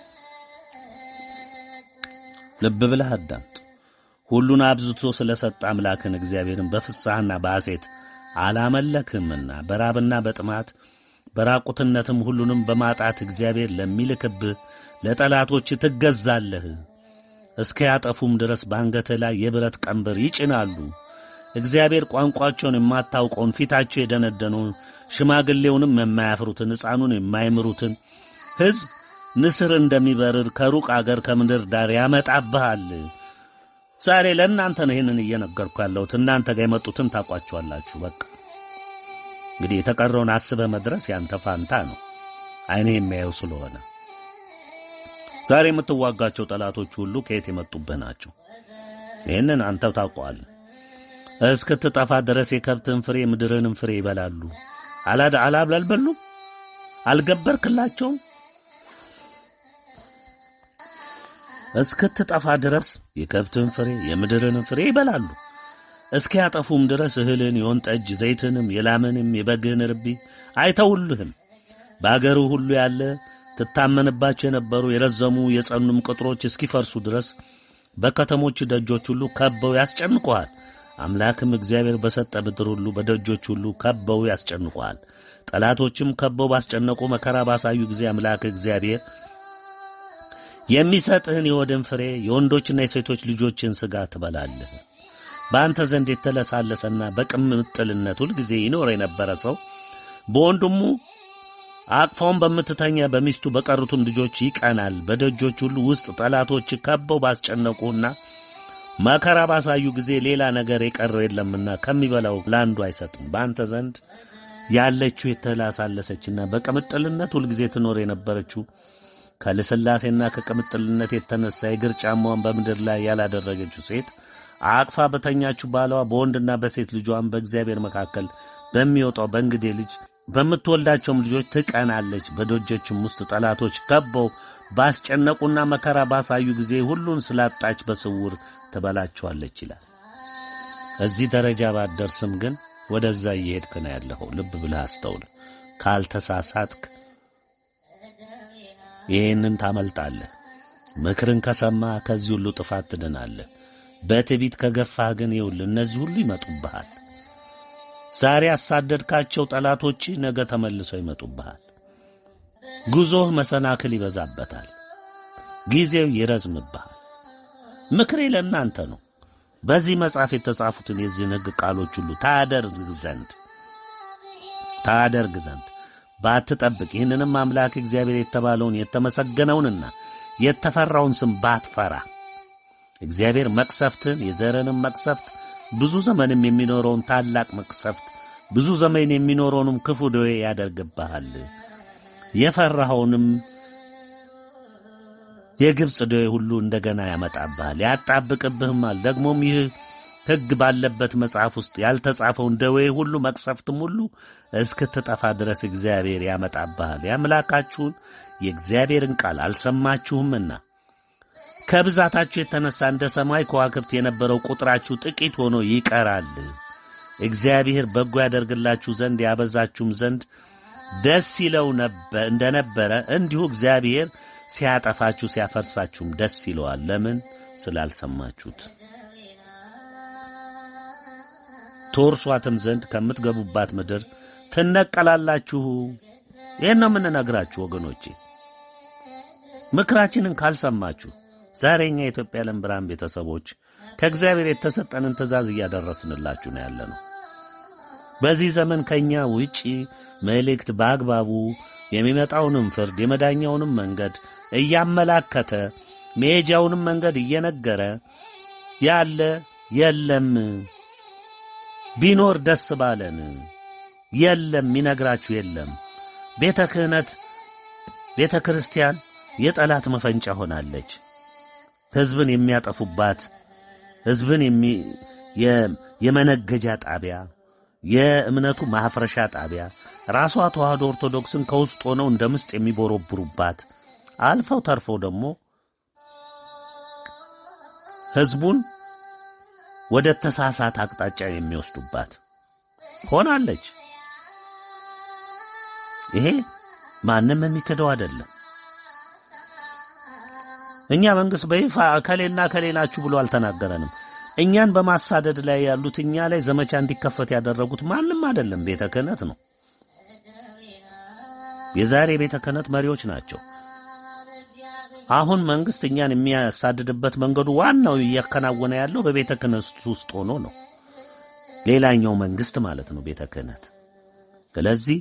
ልብ ብለህ አዳምጥ። ሁሉን አብዝቶ ስለሰጠ አምላክን እግዚአብሔርን በፍሳህና በሐሴት አላመለክህምና በራብና በጥማት በራቁትነትም ሁሉንም በማጣት እግዚአብሔር ለሚልክብህ ለጠላቶች ትገዛለህ። እስከ ያጠፉም ድረስ በአንገትህ ላይ የብረት ቀንበር ይጭናሉ። እግዚአብሔር ቋንቋቸውን የማታውቀውን ፊታቸው የደነደነውን ሽማግሌውንም የማያፍሩትን ሕፃኑን የማይምሩትን ሕዝብ ንስር እንደሚበርር ከሩቅ አገር ከምድር ዳር ያመጣብሃል። ዛሬ ለእናንተ ነው ይህንን እየነገርኩ ያለሁት። እናንተ ጋር የመጡትን ታውቋቸዋላችሁ። በቃ እንግዲህ የተቀረውን አስበህ መድረስ ያንተ ፋንታ ነው፣ ዓይኔ የሚያየው ስለሆነ። ዛሬ የምትዋጋቸው ጠላቶች ሁሉ ከየት የመጡብህ ናቸው? ይህንን አንተው ታውቀዋለህ። እስክትጠፋ ድረስ የከብትን ፍሬ ምድርንም ፍሬ ይበላሉ። አላድ አላብላልበሉም? አልገበርክላቸውም? እስክትጠፋ ድረስ የከብትን ፍሬ የምድርንም ፍሬ ይበላሉ። እስኪያጠፉም ድረስ እህልን፣ የወይን ጠጅ፣ ዘይትንም፣ የላምንም የበግህን ርቢ አይተውልህም። በአገሩ ሁሉ ያለ ትታመንባቸው የነበሩ የረዘሙ የጸኑም ቅጥሮች እስኪፈርሱ ድረስ በከተሞች ደጆች ሁሉ ከበው ያስጨንቁሃል። አምላክም እግዚአብሔር በሰጠ ምድር ሁሉ በደጆች ሁሉ ከበው ያስጨንቁሃል። ጠላቶችም ከበው ባስጨነቁ መከራ ባሳዩ ጊዜ አምላክ እግዚአብሔር የሚሰጥህን የወድን ፍሬ የወንዶችና የሴቶች ልጆችን ሥጋ ትበላለህ። በአንተ ዘንድ የተለሳለሰና በቅምጥልነት ሁልጊዜ ይኖር የነበረ ሰው በወንድሙ አቅፋውን በምትተኛ በሚስቱ በቀሩትም ልጆች ይቀናል። በደጆች ሁሉ ውስጥ ጠላቶች ከበው ባስጨነቁና መከራ ባሳዩ ጊዜ ሌላ ነገር የቀረው የለምና ከሚበላው ለአንዱ አይሰጥም። በአንተ ዘንድ ያለችው የተላሳለሰችና በቅምጥልነት ሁልጊዜ ትኖር የነበረችው ከልስላሴና ከቅምጥልነት የተነሳ የእግር ጫማዋን በምድር ላይ ያላደረገችው ሴት አቅፋ በተኛችሁ ባሏ በወንድና በሴት ልጇን በእግዚአብሔር መካከል በሚወጣው በእንግዴ ልጅ በምትወልዳቸውም ልጆች ትቀናለች። በደጆችም ውስጥ ጠላቶች ከበው ባስጨነቁና መከራ ባሳዩ ጊዜ ሁሉን ስላጣች በስውር ትበላቸዋለች ይላል። እዚህ ደረጃ ባትደርስም ግን ወደዛ እየሄድክ ነው ያለኸው። ልብ ብለህ አስተውል። ካልተሳሳትክ ይህንን ታመልጣለህ። ምክርን ከሰማ ከዚህ ሁሉ ጥፋት ትድናለህ። በትዕቢት ከገፋህ ግን ይኸውልህ እነዚህ ሁሉ ይመጡብሃል። ዛሬ ያሳደድካቸው ጠላቶች ነገ ተመልሰው ይመጡብሃል። ጉዞህ መሰናክል ይበዛበታል። ጊዜው ይረዝምብሃል። ምክሬ ለእናንተ ነው። በዚህ መጽሐፍ የተጻፉትን የዚህን ሕግ ቃሎች ሁሉ ታደርግ ዘንድ ታደርግ ዘንድ ባትጠብቅ፣ ይህንንም አምላክ እግዚአብሔር የተባለውን የተመሰገነውንና የተፈራውን ስም ባትፈራ፣ እግዚአብሔር መቅሰፍትን የዘረንም መቅሰፍት ብዙ ዘመንም የሚኖረውን ታላቅ መቅሰፍት ብዙ ዘመን የሚኖረውንም ክፉ ደዌ ያደርግብሃል። የፈራኸውንም የግብፅ ደዌ ሁሉ እንደገና ያመጣብሃል፣ ያጣብቅብህማል። ደግሞም ይህ ሕግ ባለበት መጽሐፍ ውስጥ ያልተጻፈውን ደዌ ሁሉ መቅሰፍትም ሁሉ እስክትጠፋ ድረስ እግዚአብሔር ያመጣብሃል። የአምላካችሁን የእግዚአብሔርን ቃል አልሰማችሁምና ከብዛታችሁ የተነሳ እንደ ሰማይ ከዋክብት የነበረው ቁጥራችሁ ጥቂት ሆኖ ይቀራል። እግዚአብሔር በጎ ያደርግላችሁ ዘንድ ያበዛችሁም ዘንድ ደስ ይለው እንደነበረ እንዲሁ እግዚአብሔር ሲያጠፋችሁ ሲያፈርሳችሁም ደስ ይለዋል። ለምን? ስላልሰማችሁት። ትወርሷትም ዘንድ ከምትገቡባት ምድር ትነቀላላችሁ። ይህን ነው የምንነግራችሁ ወገኖቼ። ምክራችንን ካልሰማችሁ ዛሬ እኛ የኢትዮጵያ ዓለም ብርሃን ቤተሰቦች ከእግዚአብሔር የተሰጠንን ትእዛዝ እያደረስንላችሁ ነው ያለነው። በዚህ ዘመን ከኛ ውጪ መልእክት በአግባቡ የሚመጣውንም ፍርድ የመዳኛውንም መንገድ እያመላከተ መሄጃውንም መንገድ እየነገረ ያለ የለም። ቢኖር ደስ ባለን። የለም ይነግራችሁ የለም። ቤተ ክህነት ቤተ ክርስቲያን የጠላት መፈንጫ ሆናለች። ሕዝብን የሚያጠፉባት፣ ሕዝብን የሚ የመነገጃ ጣቢያ፣ የእምነቱ ማፍረሻ ጣቢያ፣ ራሷ ተዋህዶ ኦርቶዶክስን ከውስጥ ሆነው እንደ ምስጥ የሚቦረብሩባት፣ አልፈው ተርፈው ደግሞ ሕዝቡን ወደ ተሳሳተ አቅጣጫ የሚወስዱባት ሆናለች። ይሄ ማንም የሚከደው አይደለም። እኛ መንግስት በይፋ ከሌና ከሌናችሁ ብሎ አልተናገረንም። እኛን በማሳደድ ላይ ያሉት እኛ ላይ ዘመቻ እንዲከፈት ያደረጉት ማንም አይደለም፣ ቤተ ክህነት ነው። የዛሬ ቤተ ክህነት መሪዎች ናቸው። አሁን መንግስት እኛን የሚያሳድድበት መንገዱ ዋናው እያከናወነ ያለው በቤተ ክህነት ውስጥ ሆኖ ነው። ሌላኛው መንግስት ማለት ነው ቤተ ክህነት። ስለዚህ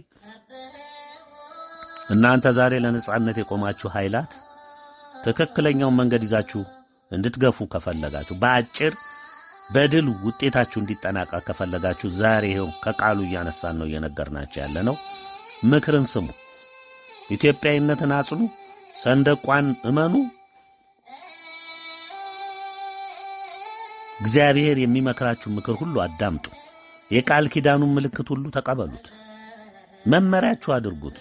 እናንተ ዛሬ ለነጻነት የቆማችሁ ኃይላት ትክክለኛው መንገድ ይዛችሁ እንድትገፉ ከፈለጋችሁ በአጭር በድል ውጤታችሁ እንዲጠናቀቅ ከፈለጋችሁ ዛሬ ይሄው ከቃሉ እያነሳን ነው እየነገርናችሁ ያለነው። ምክርን ስሙ፣ ኢትዮጵያዊነትን አጽኑ፣ ሰንደቋን እመኑ። እግዚአብሔር የሚመክራችሁ ምክር ሁሉ አዳምጡ። የቃል ኪዳኑን ምልክት ሁሉ ተቀበሉት፣ መመሪያችሁ አድርጉት።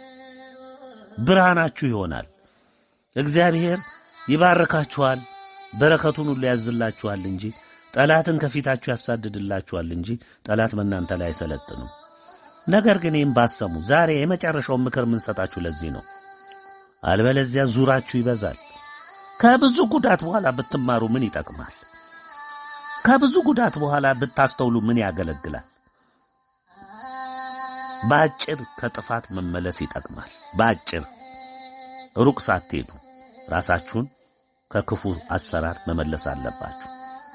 ብርሃናችሁ ይሆናል። እግዚአብሔር ይባርካችኋል፣ በረከቱን ሁሉ ያዝላችኋል እንጂ ጠላትን ከፊታችሁ ያሳድድላችኋል እንጂ ጠላት በእናንተ ላይ አይሰለጥንም። ነገር ግን ይህን ባሰሙ ዛሬ የመጨረሻው ምክር ምን ሰጣችሁ ለዚህ ነው። አልበለዚያ ዙራችሁ ይበዛል። ከብዙ ጉዳት በኋላ ብትማሩ ምን ይጠቅማል? ከብዙ ጉዳት በኋላ ብታስተውሉ ምን ያገለግላል? ባጭር ከጥፋት መመለስ ይጠቅማል። ባጭር ሩቅ ሳትሄዱ ራሳችሁን ከክፉ አሰራር መመለስ አለባችሁ።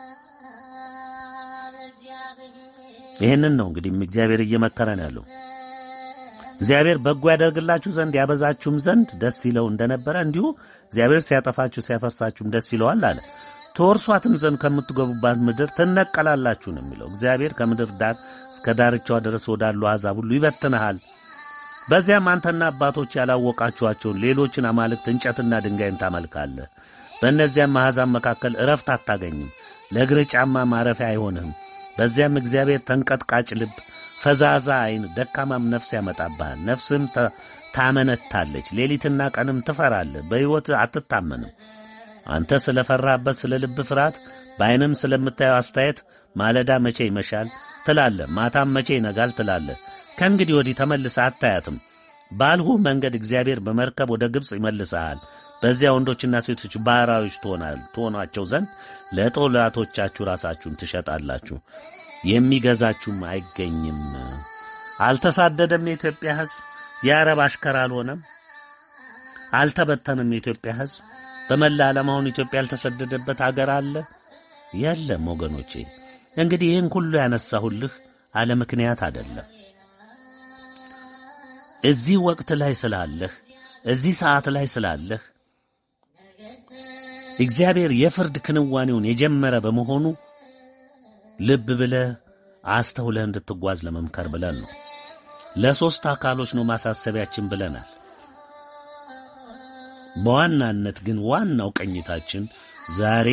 ይሄንን ነው እንግዲህ እግዚአብሔር እየመከረን ያለው። እግዚአብሔር በጎ ያደርግላችሁ ዘንድ ያበዛችሁም ዘንድ ደስ ይለው እንደነበረ እንዲሁ እግዚአብሔር ሲያጠፋችሁ ሲያፈሳችሁም ደስ ይለዋል አለ። ተወርሷትም ዘንድ ከምትገቡባት ምድር ትነቀላላችሁ ነው የሚለው። እግዚአብሔር ከምድር ዳር እስከ ዳርቻዋ ድረስ ወዳሉ አሕዛብ ሁሉ ይበትንሃል። በዚያም አንተና አባቶች ያላወቃችኋቸውን ሌሎችን አማልክት እንጨትና ድንጋይን ታመልካለህ። በእነዚያም አሕዛብ መካከል ዕረፍት አታገኝም፣ ለእግር ጫማ ማረፊያ አይሆንህም። በዚያም እግዚአብሔር ተንቀጥቃጭ ልብ፣ ፈዛዛ ዓይን፣ ደካማም ነፍስ ያመጣብሃል። ነፍስም ታመነታለች፣ ሌሊትና ቀንም ትፈራለህ፣ በሕይወት አትታመንም። አንተ ስለ ፈራህበት ስለ ልብ ፍርሃት በዓይንም ስለምታየው አስተያየት ማለዳ መቼ ይመሻል ትላለህ፣ ማታም መቼ ይነጋል ትላለህ። ከእንግዲህ ወዲህ ተመልሰህ አታያትም። ባልሁህ መንገድ እግዚአብሔር በመርከብ ወደ ግብፅ ይመልሰሃል። በዚያ ወንዶችና ሴቶች ባሪያዎች ትሆኗቸው ዘንድ ለጠላቶቻችሁ ራሳችሁን ትሸጣላችሁ፣ የሚገዛችሁም አይገኝም። አልተሳደደም የኢትዮጵያ ሕዝብ፣ የአረብ አሽከር አልሆነም፣ አልተበተንም የኢትዮጵያ ሕዝብ። በመላ ዓለም አሁን ኢትዮጵያ ያልተሰደደበት አገር አለ? የለም ወገኖቼ። እንግዲህ ይህን ሁሉ ያነሳሁልህ አለ ምክንያት አይደለም። እዚህ ወቅት ላይ ስላለህ፣ እዚህ ሰዓት ላይ ስላለህ እግዚአብሔር የፍርድ ክንዋኔውን የጀመረ በመሆኑ ልብ ብለህ አስተውለህ እንድትጓዝ ለመምከር ብለን ነው። ለሶስት አካሎች ነው ማሳሰቢያችን ብለናል። በዋናነት ግን ዋናው ቀኝታችን ዛሬ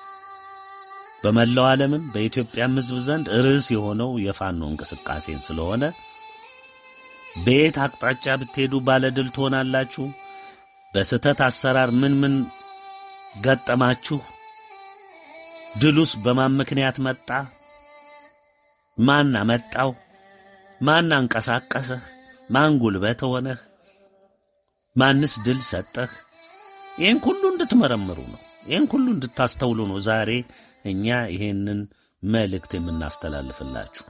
በመላው ዓለምም በኢትዮጵያም ሕዝብ ዘንድ ርዕስ የሆነው የፋኖ እንቅስቃሴን ስለሆነ በየት አቅጣጫ ብትሄዱ ባለድል ትሆናላችሁ፣ በስተት አሰራር ምን ምን ገጠማችሁ፣ ድሉስ በማን ምክንያት መጣ፣ ማን አመጣው፣ ማን አንቀሳቀሰህ፣ ማን ጉልበት ሆነህ፣ ማንስ ድል ሰጠህ፣ ይህን ሁሉ እንድትመረምሩ ነው። ይህን ሁሉ እንድታስተውሉ ነው ዛሬ እኛ ይሄንን መልእክት የምናስተላልፍላችሁ።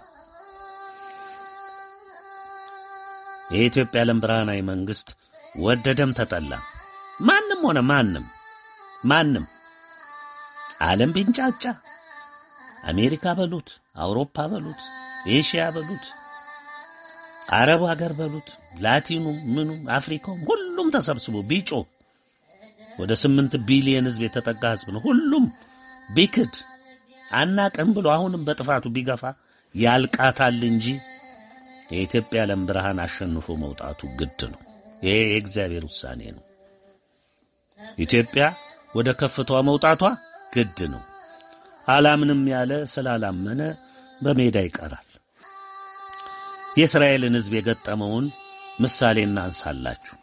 የኢትዮጵያ ዓለም ብርሃናዊ መንግስት ወደደም ተጠላ ማንም ሆነ ማንም ማንም ዓለም ቢንጫጫ አሜሪካ በሉት፣ አውሮፓ በሉት፣ ኤሽያ በሉት፣ አረብ ሀገር በሉት፣ ላቲኑ ምኑ አፍሪካው ሁሉም ተሰብስቦ ቢጮ ወደ ስምንት ቢሊየን ህዝብ የተጠጋ ህዝብ ነው። ሁሉም ቢክድ አናቀም ብሎ አሁንም በጥፋቱ ቢገፋ ያልቃታል እንጂ የኢትዮጵያ ዓለም ብርሃን አሸንፎ መውጣቱ ግድ ነው። ይሄ የእግዚአብሔር ውሳኔ ነው። ኢትዮጵያ ወደ ከፍታዋ መውጣቷ ግድ ነው። አላምንም ያለ ስላላመነ በሜዳ ይቀራል። የእስራኤልን ህዝብ የገጠመውን ምሳሌ እናንሳላችሁ።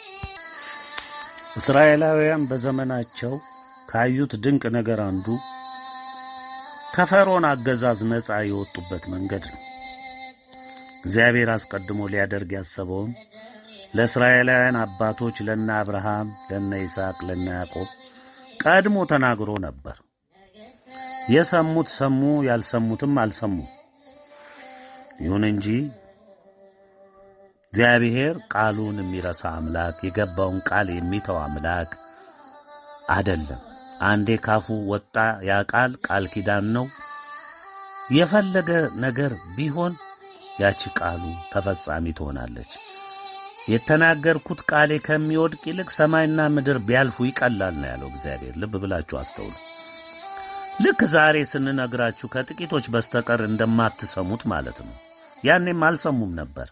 እስራኤላውያን በዘመናቸው ካዩት ድንቅ ነገር አንዱ ከፈርዖን አገዛዝ ነፃ የወጡበት መንገድ ነው። እግዚአብሔር አስቀድሞ ሊያደርግ ያሰበውን ለእስራኤላውያን አባቶች ለነ አብርሃም፣ ለነ ይስሐቅ፣ ለነ ያዕቆብ ቀድሞ ተናግሮ ነበር። የሰሙት ሰሙ፣ ያልሰሙትም አልሰሙ። ይሁን እንጂ እግዚአብሔር ቃሉን የሚረሳ አምላክ፣ የገባውን ቃል የሚተው አምላክ አይደለም። አንዴ ካፉ ወጣ ያ ቃል ቃል ኪዳን ነው፣ የፈለገ ነገር ቢሆን ያቺ ቃሉ ተፈጻሚ ትሆናለች። የተናገርኩት ቃሌ ከሚወድቅ ይልቅ ሰማይና ምድር ቢያልፉ ይቀላል ነው ያለው እግዚአብሔር። ልብ ብላችሁ አስተውሉ። ልክ ዛሬ ስንነግራችሁ ከጥቂቶች በስተቀር እንደማትሰሙት ማለት ነው። ያኔም አልሰሙም ነበር።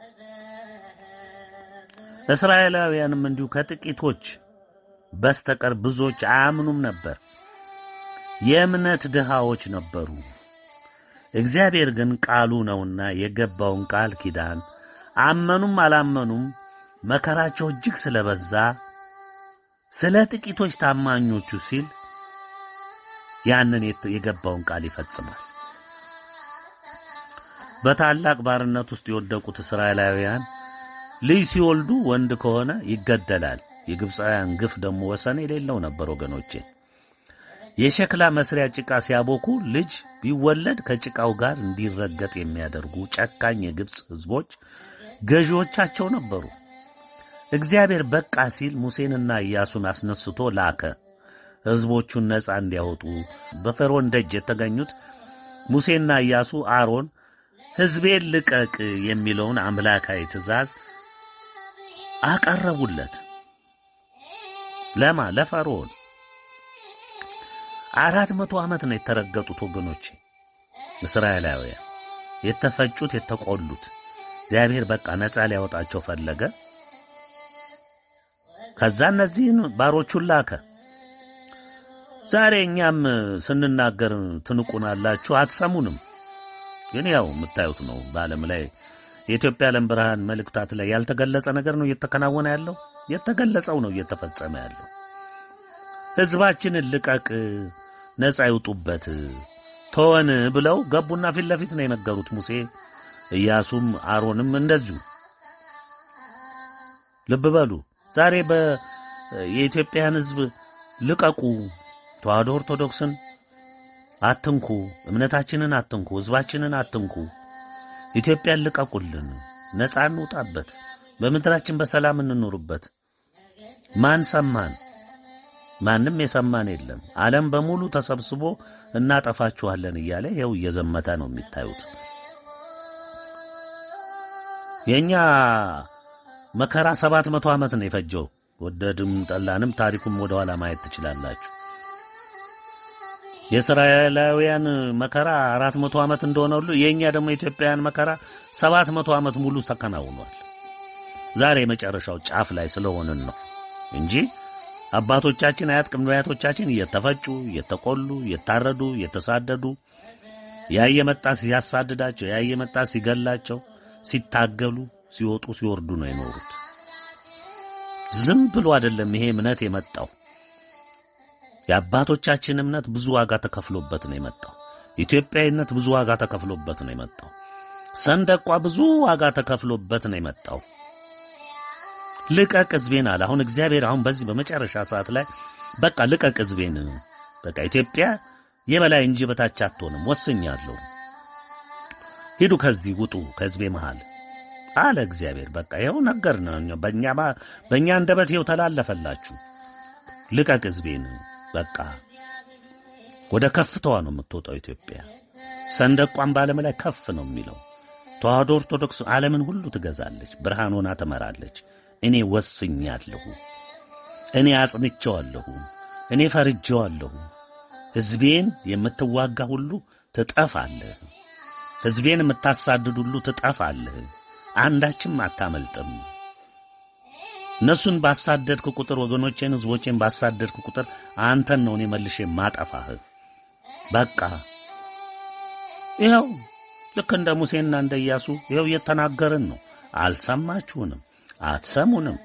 እስራኤላውያንም እንዲሁ ከጥቂቶች በስተቀር ብዙዎች አያምኑም ነበር። የእምነት ድሃዎች ነበሩ። እግዚአብሔር ግን ቃሉ ነውና የገባውን ቃል ኪዳን አመኑም አላመኑም መከራቸው እጅግ ስለበዛ ስለ ጥቂቶች ታማኞቹ ሲል ያንን የገባውን ቃል ይፈጽማል። በታላቅ ባርነት ውስጥ የወደቁት እስራኤላውያን ልጅ ሲወልዱ ወንድ ከሆነ ይገደላል። የግብፃውያን ግፍ ደግሞ ወሰን የሌለው ነበር ወገኖቼ። የሸክላ መስሪያ ጭቃ ሲያቦኩ ልጅ ቢወለድ ከጭቃው ጋር እንዲረገጥ የሚያደርጉ ጨካኝ የግብፅ ሕዝቦች ገዢዎቻቸው ነበሩ። እግዚአብሔር በቃ ሲል ሙሴንና ኢያሱን አስነስቶ ላከ። ሕዝቦቹን ነፃ እንዲያወጡ በፈርዖን ደጅ የተገኙት ሙሴና ኢያሱ አሮን ሕዝቤን ልቀቅ የሚለውን አምላካዊ ትእዛዝ አቀረቡለት። ለማ ለፈርዖን አራት መቶ ዓመት ነው የተረገጡት ወገኖቼ እስራኤላውያን፣ የተፈጩት የተቆሉት። እግዚአብሔር በቃ ነፃ ሊያወጣቸው ፈለገ። ከዛ እነዚህን ባሮቹን ላከ። ዛሬ እኛም ስንናገር ትንቁናላችሁ፣ አትሰሙንም። ግን ያው የምታዩት ነው። በዓለም ላይ የኢትዮጵያ ዓለም ብርሃን መልእክታት ላይ ያልተገለጸ ነገር ነው እየተከናወነ ያለው። የተገለጸው ነው እየተፈጸመ ያለው። ሕዝባችንን ልቀቅ፣ ነፃ ይውጡበት፣ ተወን ብለው ገቡና ፊት ለፊት ነው የነገሩት ሙሴ፣ ኢያሱም አሮንም እንደዚሁ። ልብ በሉ። ዛሬ በየኢትዮጵያን ሕዝብ ልቀቁ፣ ተዋሕዶ ኦርቶዶክስን አትንኩ፣ እምነታችንን አትንኩ፣ ሕዝባችንን አትንኩ፣ ኢትዮጵያን ልቀቁልን፣ ነፃ እንውጣበት፣ በምድራችን በሰላም እንኖርበት። ማን ሰማን? ማንም የሰማን የለም። ዓለም በሙሉ ተሰብስቦ እናጠፋችኋለን እያለ ይኸው እየዘመተ ነው የሚታዩት። የኛ መከራ ሰባት መቶ ዓመት ነው የፈጀው። ወደድም ጠላንም ታሪኩም ወደ ኋላ ማየት ትችላላችሁ። የእስራኤላውያን መከራ አራት መቶ ዓመት እንደሆነ ሁሉ የኛ ደግሞ የኢትዮጵያውያን መከራ ሰባት መቶ ዓመት ሙሉ ተከናውኗል። ዛሬ የመጨረሻው ጫፍ ላይ ስለሆነን ነው እንጂ አባቶቻችን አያት ቅድመ አያቶቻችን እየተፈጩ እየተቆሉ እየታረዱ እየተሳደዱ ያየመጣ ሲያሳድዳቸው ያየመጣ ሲገላቸው ሲታገሉ ሲወጡ ሲወርዱ ነው የኖሩት። ዝም ብሎ አይደለም ይሄ እምነት የመጣው። የአባቶቻችን እምነት ብዙ ዋጋ ተከፍሎበት ነው የመጣው። ኢትዮጵያዊነት ብዙ ዋጋ ተከፍሎበት ነው የመጣው። ሰንደቋ ብዙ ዋጋ ተከፍሎበት ነው የመጣው። ልቀቅ ሕዝቤን አለ። አሁን እግዚአብሔር አሁን በዚህ በመጨረሻ ሰዓት ላይ በቃ ልቀቅ ሕዝቤን፣ በቃ ኢትዮጵያ የበላይ እንጂ በታች አትሆንም፣ ወስኛለሁ፣ ሂዱ ከዚህ ውጡ ከሕዝቤ መሃል አለ እግዚአብሔር። በቃ ይኸው ነገር ነው። በእኛ በእኛ አንደበት ይኸው ተላለፈላችሁ። ልቀቅ ሕዝቤን፣ በቃ ወደ ከፍታዋ ነው የምትወጣው ኢትዮጵያ። ሰንደቋን በዓለም ላይ ከፍ ነው የሚለው። ተዋሕዶ ኦርቶዶክስ ዓለምን ሁሉ ትገዛለች፣ ብርሃን ሆና ትመራለች። እኔ ወስኛለሁ፣ እኔ አጽንቼዋለሁ፣ እኔ ፈርጄዋለሁ። ሕዝቤን የምትዋጋ ሁሉ ትጠፋለህ፣ ሕዝቤን የምታሳድድ ሁሉ ትጠፋለህ፣ አንዳችም አታመልጥም። እነሱን ባሳደድክ ቁጥር ወገኖቼን ሕዝቦቼን ባሳደድክ ቁጥር አንተን ነው እኔ መልሼ ማጠፋህ። በቃ ይኸው ልክ እንደ ሙሴና እንደ ኢያሱ ይኸው እየተናገርን ነው። አልሰማችሁንም፣ አትሰሙንም።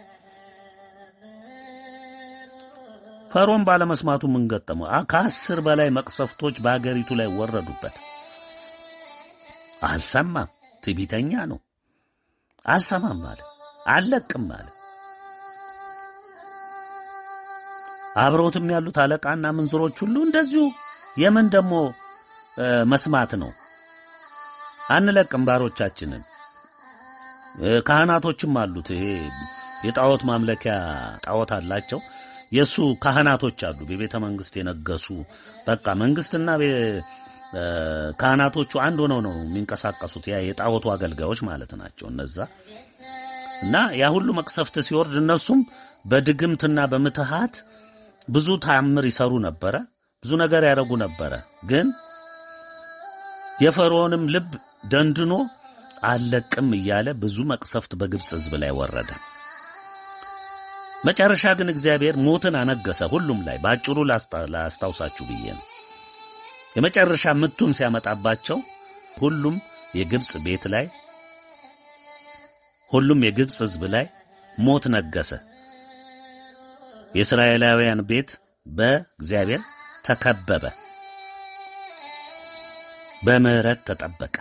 ፈርዖን ባለመስማቱ ምን ገጠመው? ከአስር በላይ መቅሰፍቶች በአገሪቱ ላይ ወረዱበት። አልሰማም። ትዕቢተኛ ነው። አልሰማም አለ፣ አልለቅም አለ። አብረውትም ያሉት አለቃና ምንዝሮች ሁሉ እንደዚሁ። የምን ደግሞ መስማት ነው? አንለቅም ባሮቻችንን። ካህናቶችም አሉት። ይሄ የጣዖት ማምለኪያ ጣዖት አላቸው። የሱ ካህናቶች አሉ፣ በቤተ መንግስት የነገሱ። በቃ መንግስትና ካህናቶቹ አንድ ሆነው ነው የሚንቀሳቀሱት ያ የጣዖቱ አገልጋዮች ማለት ናቸው እነዛ እና ያ ሁሉ መቅሰፍት ሲወርድ እነሱም በድግምትና በምትሃት ብዙ ተአምር ይሰሩ ነበር ብዙ ነገር ያደርጉ ነበር ግን የፈርዖንም ልብ ደንድኖ አለቅም እያለ ብዙ መቅሰፍት በግብጽ ሕዝብ ላይ ወረደ መጨረሻ ግን እግዚአብሔር ሞትን አነገሰ ሁሉም ላይ ባጭሩ ላስታውሳችሁ ብዬ ነው የመጨረሻ ምቱን ሲያመጣባቸው ሁሉም የግብጽ ቤት ላይ ሁሉም የግብጽ ሕዝብ ላይ ሞት ነገሰ የእስራኤላውያን ቤት በእግዚአብሔር ተከበበ በምህረት ተጠበቀ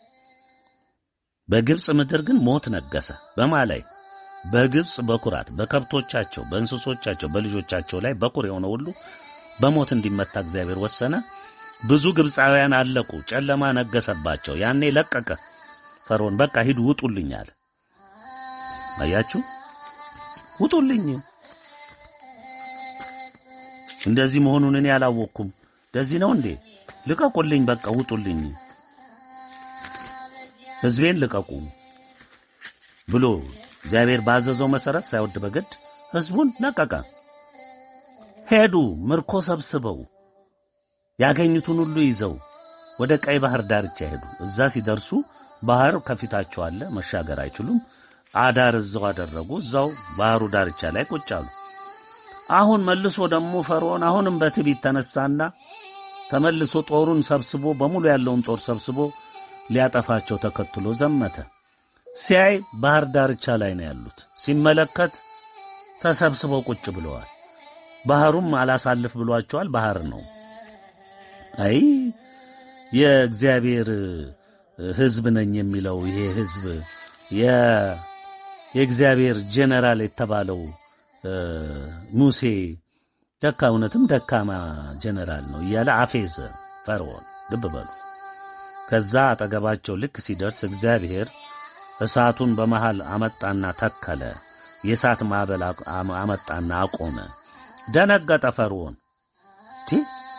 በግብጽ ምድር ግን ሞት ነገሰ በማላይ በግብጽ በኩራት በከብቶቻቸው በእንስሶቻቸው በልጆቻቸው ላይ በኩር የሆነ ሁሉ በሞት እንዲመታ እግዚአብሔር ወሰነ ብዙ ግብጻውያን አለቁ ጨለማ ነገሰባቸው ያኔ ለቀቀ ፈርዖን በቃ ሂዱ ውጡልኝ አለ አያችሁ ውጡልኝ እንደዚህ መሆኑን እኔ አላወቅኩም ለዚህ ነው እንዴ ልቀቁልኝ በቃ ውጡልኝ ሕዝቤን ልቀቁ ብሎ እግዚአብሔር ባዘዘው መሰረት ሳይወድ በግድ ሕዝቡን ለቀቀ ሄዱ ምርኮ ሰብስበው ያገኙትን ሁሉ ይዘው ወደ ቀይ ባህር ዳርቻ ሄዱ እዛ ሲደርሱ ባህር ከፊታቸው አለ መሻገር አይችሉም አዳር እዛው አደረጉ እዛው ባህሩ ዳርቻ ላይ ቁጭ አሉ አሁን መልሶ ደግሞ ፈርዖን አሁንም በትዕቢት ተነሳና ተመልሶ ጦሩን ሰብስቦ በሙሉ ያለውን ጦር ሰብስቦ ሊያጠፋቸው ተከትሎ ዘመተ ሲያይ ባህር ዳርቻ ላይ ነው ያሉት ሲመለከት ተሰብስበው ቁጭ ብለዋል ባህሩም አላሳልፍ ብሏቸዋል ባህር ነው አይ የእግዚአብሔር ሕዝብ ነኝ የሚለው ይሄ ሕዝብ የ የእግዚአብሔር ጄነራል የተባለው ሙሴ ደካውነትም ደካማ ጄነራል ነው እያለ አፌዘ ፈርዖን ልብ በሉ ከዛ አጠገባቸው ልክ ሲደርስ እግዚአብሔር እሳቱን በመሃል አመጣና ተከለ የእሳት ማዕበል አመጣና አቆመ ደነገጠ ፈርዖን ቲ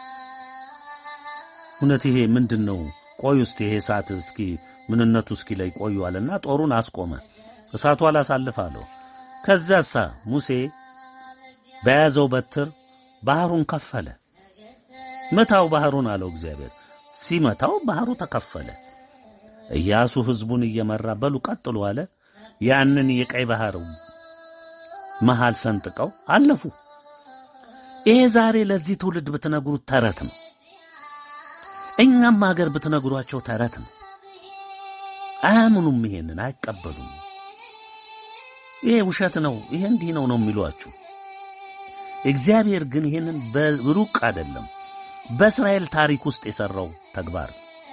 እውነት ይሄ ምንድነው ቆይ ውስጥ ይሄ እሳት እስኪ ምንነቱ እስኪ ላይ ቆዩ አለና ጦሩን አስቆመ እሳቱ አላሳልፋለሁ ከዛሳ ሙሴ በያዘው በትር ባህሩን ከፈለ መታው ባህሩን አለው እግዚአብሔር ሲመታው ባህሩ ተከፈለ ኢያሱ ሕዝቡን እየመራ በሉ ቀጥሉ አለ ያንን የቀይ ባህር መሃል ሰንጥቀው አለፉ ይሄ ዛሬ ለዚህ ትውልድ ብትነግሩት ተረት ነው እኛም ሀገር ብትነግሯቸው ተረት ነው አያምኑም ይሄንን አይቀበሉም ይሄ ውሸት ነው ይሄ እንዲህ ነው ነው የሚሏችሁ እግዚአብሔር ግን ይሄንን በሩቅ አይደለም በእስራኤል ታሪክ ውስጥ የሰራው ተግባር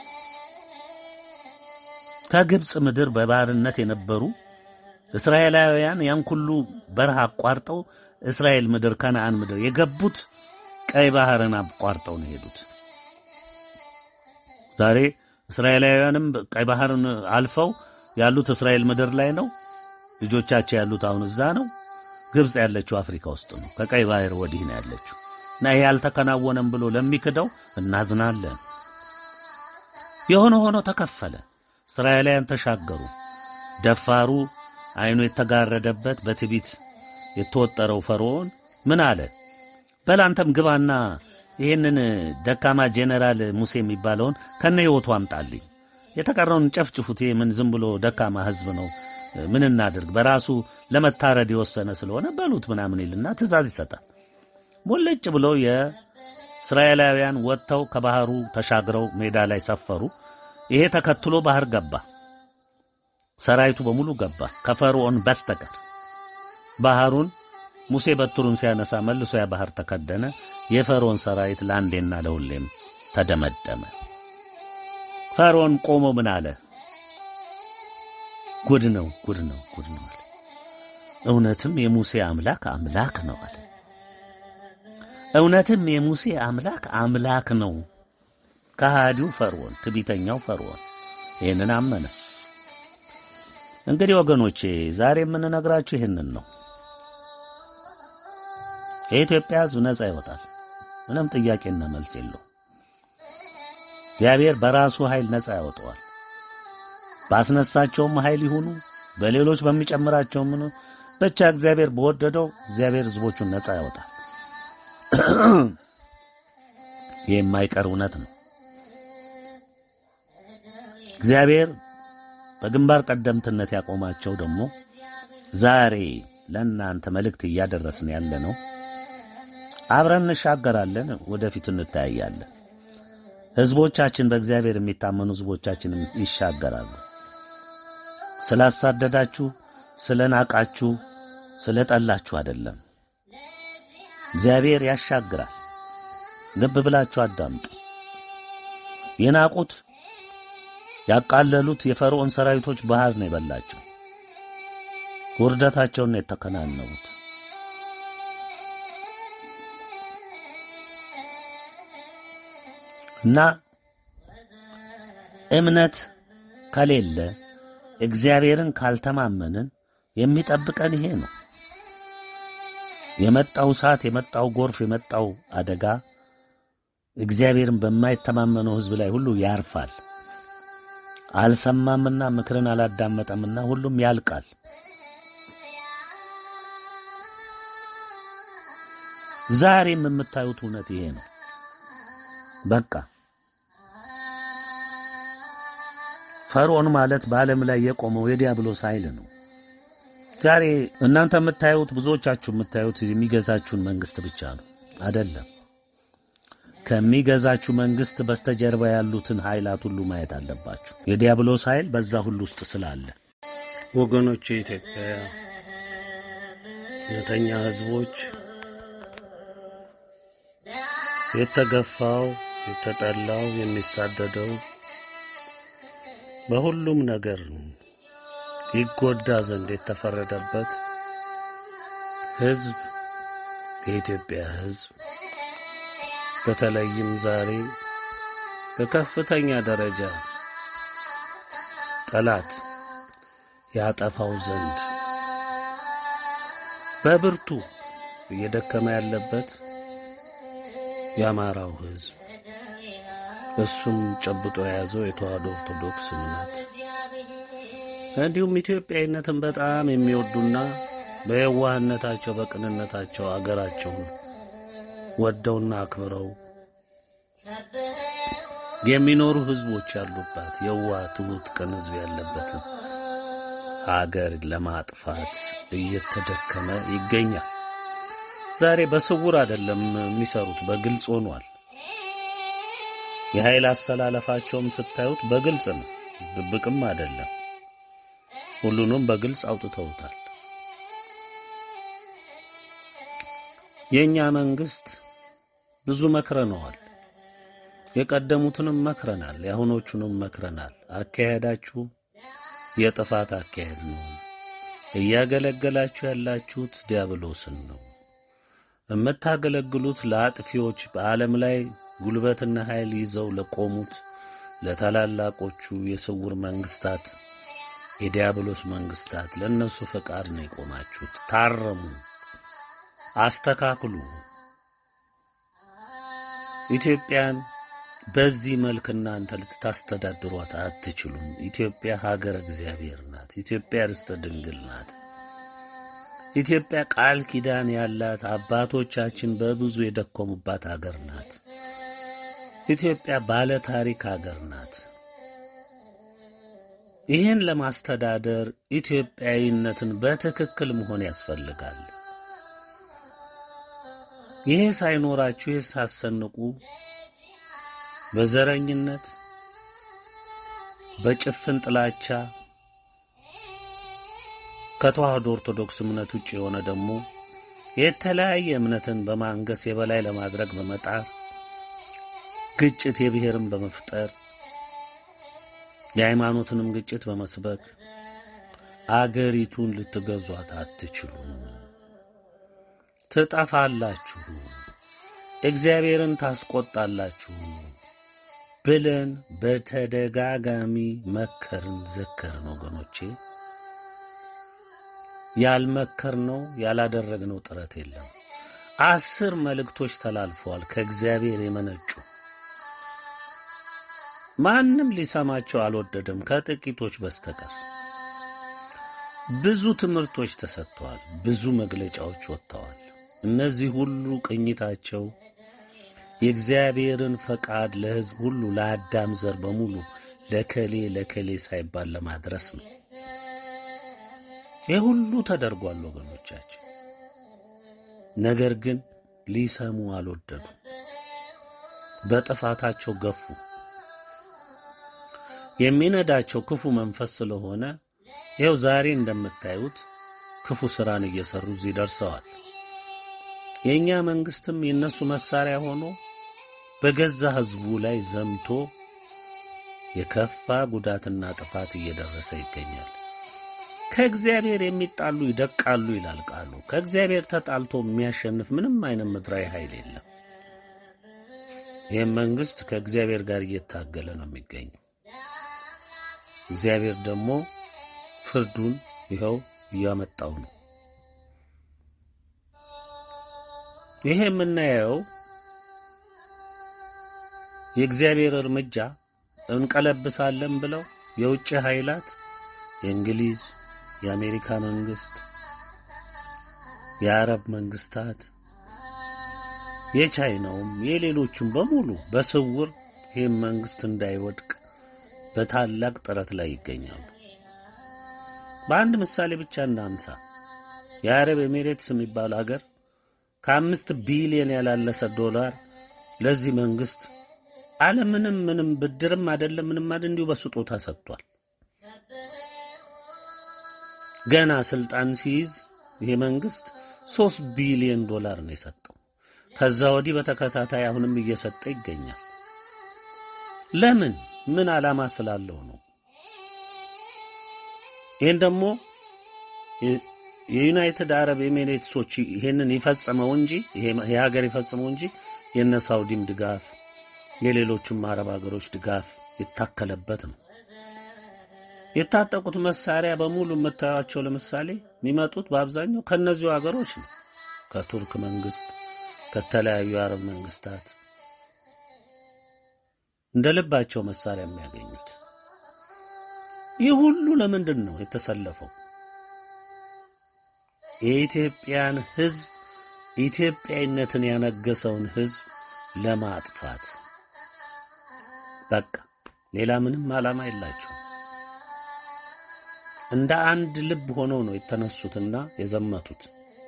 ከግብጽ ምድር በባርነት የነበሩ እስራኤላውያን ያን ሁሉ በረሃ አቋርጠው እስራኤል ምድር ከነዓን ምድር የገቡት ቀይ ባህርን አቋርጠው ነው ሄዱት ዛሬ እስራኤላውያንም ቀይ ባህርን አልፈው ያሉት እስራኤል ምድር ላይ ነው ልጆቻቸው ያሉት አሁን እዛ ነው ግብጽ ያለችው አፍሪካ ውስጥ ነው ከቀይ ባህር ወዲህ ነው ያለችው እና ይሄ ያልተከናወነም ብሎ ለሚክደው እናዝናለን የሆነ ሆኖ ተከፈለ እስራኤላውያን ተሻገሩ ደፋሩ አይኑ የተጋረደበት በትዕቢት የተወጠረው ፈርዖን ምን አለ በላንተም ግባና ይሄንን ደካማ ጄነራል ሙሴ የሚባለውን ከነ ህይወቱ አምጣልኝ የተቀረውን ጨፍጭፉት ይሄ ምን ዝም ብሎ ደካማ ህዝብ ነው ምን እናድርግ በራሱ ለመታረድ የወሰነ ስለሆነ በሉት ምናምን ይልና ትእዛዝ ይሰጣል ሞለጭ ብሎ የእስራኤላውያን ወጥተው ከባህሩ ተሻግረው ሜዳ ላይ ሰፈሩ ይሄ ተከትሎ ባህር ገባ ሰራይቱ በሙሉ ገባ ከፈርዖን በስተቀር ባህሩን ሙሴ በትሩን ሲያነሳ መልሶ ያ ባህር ተከደነ የፈርዖን ሰራይት ላንዴና ለሁሌም ተደመደመ ፈርዖን ቆሞ ምን አለ ጉድ ነው ጉድ ነው ጉድ ነው አለ እውነትም የሙሴ አምላክ አምላክ ነው አለ እውነትም የሙሴ አምላክ አምላክ ነው ከሃዲው ፈርዖን ትዕቢተኛው ፈርዖን ይሄንን አመነ እንግዲህ ወገኖቼ ዛሬ ምን ነግራችሁ ይሄንን ነው የኢትዮጵያ ሕዝብ ነፃ ይወጣል ምንም ጥያቄና መልስ የለው እግዚአብሔር በራሱ ኃይል ነፃ ያወጣዋል። ባስነሳቸውም ኃይል ይሁኑ በሌሎች በሚጨምራቸውም ነው ብቻ እግዚአብሔር በወደደው እግዚአብሔር ሕዝቦቹን ነፃ ያወጣል። ይህ የማይቀር እውነት ነው። እግዚአብሔር በግንባር ቀደምትነት ያቆማቸው ደግሞ ዛሬ ለእናንተ መልእክት እያደረስን ያለ ነው። አብረን እንሻገራለን፣ ወደፊት እንታያለን። ሕዝቦቻችን በእግዚአብሔር የሚታመኑ ሕዝቦቻችን ይሻገራሉ። ስላሳደዳችሁ፣ ስለናቃችሁ፣ ስለጠላችሁ አይደለም። እግዚአብሔር ያሻግራል። ልብ ብላችሁ አዳምጡ። የናቁት ያቃለሉት የፈርዖን ሰራዊቶች ባህር ነው የበላቸው። ውርደታቸውን የተከናነቡት እና እምነት ከሌለ እግዚአብሔርን ካልተማመንን የሚጠብቀን ይሄ ነው። የመጣው እሳት፣ የመጣው ጎርፍ፣ የመጣው አደጋ እግዚአብሔርን በማይተማመነው ሕዝብ ላይ ሁሉ ያርፋል። አልሰማምና ምክርን አላዳመጠምና ሁሉም ያልቃል። ዛሬም የምታዩት እውነት ይሄ ነው። በቃ ፈርዖን ማለት በዓለም ላይ የቆመው የዲያብሎስ ኃይል ነው። ዛሬ እናንተ የምታዩት ብዙዎቻችሁ የምታዩት የሚገዛችሁን መንግስት ብቻ ነው አይደለም። ከሚገዛችሁ መንግስት በስተጀርባ ያሉትን ኃይላት ሁሉ ማየት አለባችሁ። የዲያብሎስ ኃይል በዛ ሁሉ ውስጥ ስላለ ወገኖች፣ ኢትዮጵያ የተኛ ህዝቦች፣ የተገፋው፣ የተጠላው፣ የሚሳደደው በሁሉም ነገር ይጎዳ ዘንድ የተፈረደበት ህዝብ የኢትዮጵያ ህዝብ በተለይም ዛሬ በከፍተኛ ደረጃ ጠላት ያጠፋው ዘንድ በብርቱ እየደከመ ያለበት የአማራው ህዝብ፣ እሱም ጨብጦ የያዘው የተዋሕዶ ኦርቶዶክስ እምነት፣ እንዲሁም ኢትዮጵያዊነትን በጣም የሚወዱና በየዋህነታቸው በቅንነታቸው አገራቸውን ወደውና አክብረው የሚኖሩ ህዝቦች ያሉባት የዋህ ትሁት ቅን ህዝብ ያለበትን ሀገር ለማጥፋት እየተደከመ ይገኛል። ዛሬ በስውር አይደለም የሚሰሩት፣ በግልጽ ሆኗል። የኃይል አስተላለፋቸውም ስታዩት በግልጽ ነው፣ ድብቅም አይደለም። ሁሉንም በግልጽ አውጥተውታል። የኛ መንግስት ብዙ መክረነዋል። የቀደሙትንም መክረናል፣ ያሁኖቹንም መክረናል። አካሄዳችሁ የጥፋት አካሄድ ነው። እያገለገላችሁ ያላችሁት ዲያብሎስን ነው። የምታገለግሉት ለአጥፊዎች፣ በዓለም ላይ ጉልበትና ኃይል ይዘው ለቆሙት ለታላላቆቹ የስውር መንግስታት፣ የዲያብሎስ መንግስታት፣ ለነሱ ፈቃድ ነው የቆማችሁት። ታረሙ፣ አስተካክሉ። ኢትዮጵያን በዚህ መልክ እናንተ ልታስተዳድሯት አትችሉም። ኢትዮጵያ ሀገር እግዚአብሔር ናት። ኢትዮጵያ ርስተ ድንግል ናት። ኢትዮጵያ ቃል ኪዳን ያላት አባቶቻችን በብዙ የደከሙባት ሀገር ናት። ኢትዮጵያ ባለ ታሪክ ሀገር ናት። ይህን ለማስተዳደር ኢትዮጵያዊነትን በትክክል መሆን ያስፈልጋል። ይሄ ሳይኖራችሁ፣ ይሄ ሳሰንቁ በዘረኝነት በጭፍን ጥላቻ ከተዋሕዶ ኦርቶዶክስ እምነት ውጭ የሆነ ደግሞ የተለያየ እምነትን በማንገስ የበላይ ለማድረግ በመጣር ግጭት የብሔርን በመፍጠር የሃይማኖትንም ግጭት በመስበክ አገሪቱን ልትገዟት አትችሉም። ትጠፋላችሁ፣ እግዚአብሔርን ታስቆጣላችሁ ብለን በተደጋጋሚ መከርን፣ ዘከርን። ወገኖቼ ያልመከርነው ያላደረግነው ጥረት የለም። አስር መልእክቶች ተላልፈዋል ከእግዚአብሔር የመነጩ ማንም ሊሰማቸው አልወደደም ከጥቂቶች በስተቀር። ብዙ ትምህርቶች ተሰጥተዋል፣ ብዙ መግለጫዎች ወጥተዋል። እነዚህ ሁሉ ቅኝታቸው የእግዚአብሔርን ፈቃድ ለሕዝብ ሁሉ ለአዳም ዘር በሙሉ ለከሌ ለከሌ ሳይባል ለማድረስ ነው። ይህ ሁሉ ተደርጓል ወገኖቻችን። ነገር ግን ሊሰሙ አልወደዱ፣ በጥፋታቸው ገፉ። የሚነዳቸው ክፉ መንፈስ ስለሆነ ይኸው ዛሬ እንደምታዩት ክፉ ስራን እየሰሩ እዚህ ደርሰዋል። የኛ መንግስትም የነሱ መሳሪያ ሆኖ በገዛ ህዝቡ ላይ ዘምቶ የከፋ ጉዳትና ጥፋት እየደረሰ ይገኛል። ከእግዚአብሔር የሚጣሉ ይደቃሉ ይላል ቃሉ። ከእግዚአብሔር ተጣልቶ የሚያሸንፍ ምንም አይነት ምድራዊ ኃይል የለም። ይህም መንግስት ከእግዚአብሔር ጋር እየታገለ ነው የሚገኘው። እግዚአብሔር ደግሞ ፍርዱን ይኸው እያመጣው ነው። ይሄ የምናየው የእግዚአብሔር እርምጃ እንቀለብሳለን ብለው የውጭ ኃይላት የእንግሊዝ፣ የአሜሪካ መንግስት፣ የአረብ መንግስታት፣ የቻይናውም የሌሎችም በሙሉ በስውር ይህም መንግስት እንዳይወድቅ በታላቅ ጥረት ላይ ይገኛሉ። በአንድ ምሳሌ ብቻ እናንሳ። የአረብ ኤሚሬትስ የሚባል ሀገር ከአምስት ቢሊዮን ያላለሰ ዶላር ለዚህ መንግስት አለምንም ምንም ብድርም አይደለም ምንም አይደል እንዲሁ በስጦታ ሰጥቷል። ገና ስልጣን ሲይዝ ይሄ መንግስት ሶስት ቢሊዮን ዶላር ነው የሰጠው። ከዛ ወዲህ በተከታታይ አሁንም እየሰጠ ይገኛል። ለምን? ምን ዓላማ ስላለው ነው። ይሄን ደግሞ የዩናይትድ አረብ ኤሚሬትሶች ይሄንን ይፈጽመው እንጂ ይሄ የሀገር ይፈጽመው እንጂ የነ ሳውዲም ድጋፍ የሌሎችም አረብ ሀገሮች ድጋፍ የታከለበት ነው። የታጠቁት መሳሪያ በሙሉ የምታዩቸው ለምሳሌ የሚመጡት በአብዛኛው ከነዚሁ ሀገሮች ነው። ከቱርክ መንግስት፣ ከተለያዩ አረብ መንግስታት እንደልባቸው መሳሪያ የሚያገኙት። ይህ ሁሉ ለምንድን ነው የተሰለፈው? የኢትዮጵያን ህዝብ ኢትዮጵያዊነትን ያነገሰውን ህዝብ ለማጥፋት በቃ ሌላ ምንም ዓላማ የላቸው። እንደ አንድ ልብ ሆነው ነው የተነሱትና የዘመቱት።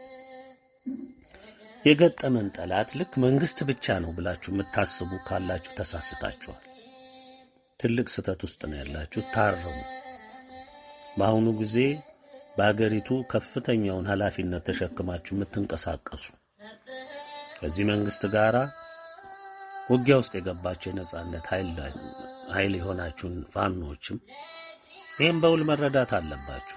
የገጠመን ጠላት ልክ መንግስት ብቻ ነው ብላችሁ የምታስቡ ካላችሁ ተሳስታችኋል። ትልቅ ስህተት ውስጥ ነው ያላችሁ። ታረሙ። በአሁኑ ጊዜ በአገሪቱ ከፍተኛውን ኃላፊነት ተሸክማችሁ የምትንቀሳቀሱ ከዚህ መንግስት ጋራ ውጊያ ውስጥ የገባችሁ የነጻነት ኃይል የሆናችሁን ፋኖችም ይህም በውል መረዳት አለባችሁ።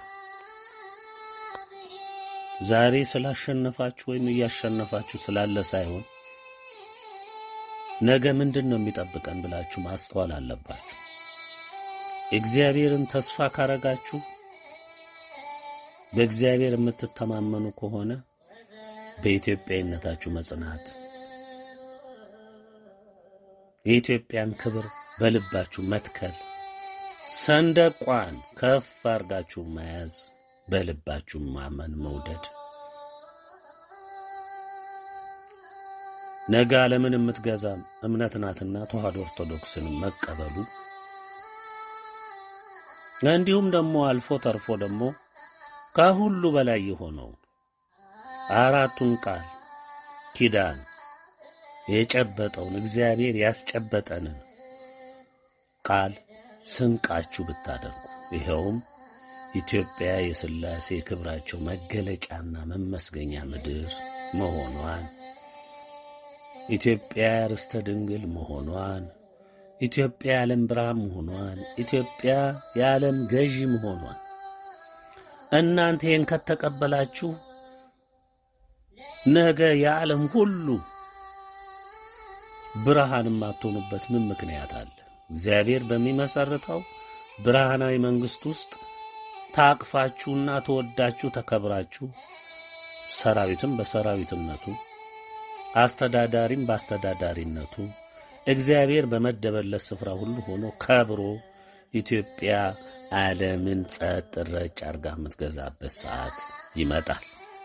ዛሬ ስላሸነፋችሁ ወይም እያሸነፋችሁ ስላለ ሳይሆን ነገ ምንድነው የሚጠብቀን ብላችሁ ማስተዋል አለባችሁ። እግዚአብሔርን ተስፋ ካረጋችሁ በእግዚአብሔር የምትተማመኑ ከሆነ በኢትዮጵያዊነታችሁ መጽናት፣ የኢትዮጵያን ክብር በልባችሁ መትከል፣ ሰንደቋን ከፍ አርጋችሁ መያዝ፣ በልባችሁ ማመን መውደድ፣ ነገ ዓለምን የምትገዛ እምነት ናትና ተዋህዶ ኦርቶዶክስን መቀበሉ፣ እንዲሁም ደግሞ አልፎ ተርፎ ደግሞ ከሁሉ በላይ የሆነው አራቱን ቃል ኪዳን የጨበጠውን እግዚአብሔር ያስጨበጠንን ቃል ስንቃችሁ ብታደርጉ፣ ይሄውም ኢትዮጵያ የሥላሴ ክብራቸው መገለጫና መመስገኛ ምድር መሆኗን፣ ኢትዮጵያ ርስተ ድንግል መሆኗን፣ ኢትዮጵያ የዓለም ብርሃን መሆኗን፣ ኢትዮጵያ የዓለም ገዢ መሆኗን እናንተ ይህን ከተቀበላችሁ ነገ የዓለም ሁሉ ብርሃን ማትሆኑበት ምን ምክንያት አለ? እግዚአብሔር በሚመሰርተው ብርሃናዊ መንግስት ውስጥ ታቅፋችሁና ተወዳችሁ ተከብራችሁ ሰራዊትም በሰራዊትነቱ አስተዳዳሪም በአስተዳዳሪነቱ እግዚአብሔር በመደበለት ስፍራ ሁሉ ሆኖ ከብሮ ኢትዮጵያ ዓለምን ጸጥ ረጭ አርጋ የምትገዛበት ሰዓት ይመጣል።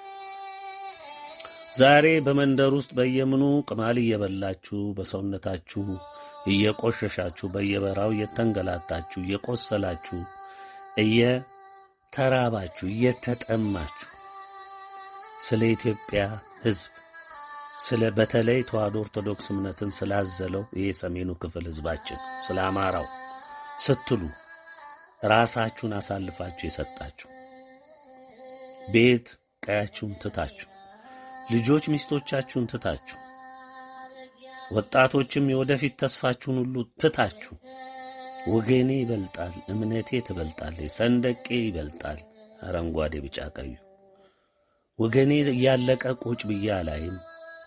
ዛሬ በመንደር ውስጥ በየምኑ ቅማል እየበላችሁ በሰውነታችሁ እየቆሸሻችሁ በየበራው እየተንገላታችሁ እየቆሰላችሁ እየተራባችሁ እየተጠማችሁ ስለ ኢትዮጵያ ሕዝብ ስለ በተለይ ተዋሕዶ ኦርቶዶክስ እምነትን ስላዘለው ይሄ ሰሜኑ ክፍል ሕዝባችን ስለ አማራው ስትሉ ራሳችሁን አሳልፋችሁ የሰጣችሁ ቤት ቀያችሁን ትታችሁ ልጆች ሚስቶቻችሁን ትታችሁ ወጣቶችም የወደፊት ተስፋችሁን ሁሉ ትታችሁ ወገኔ ይበልጣል፣ እምነቴ ትበልጣለች፣ ሰንደቄ ይበልጣል አረንጓዴ ቢጫ ቀዩ ወገኔ ያለቀ ቁጭ ብያ ላይም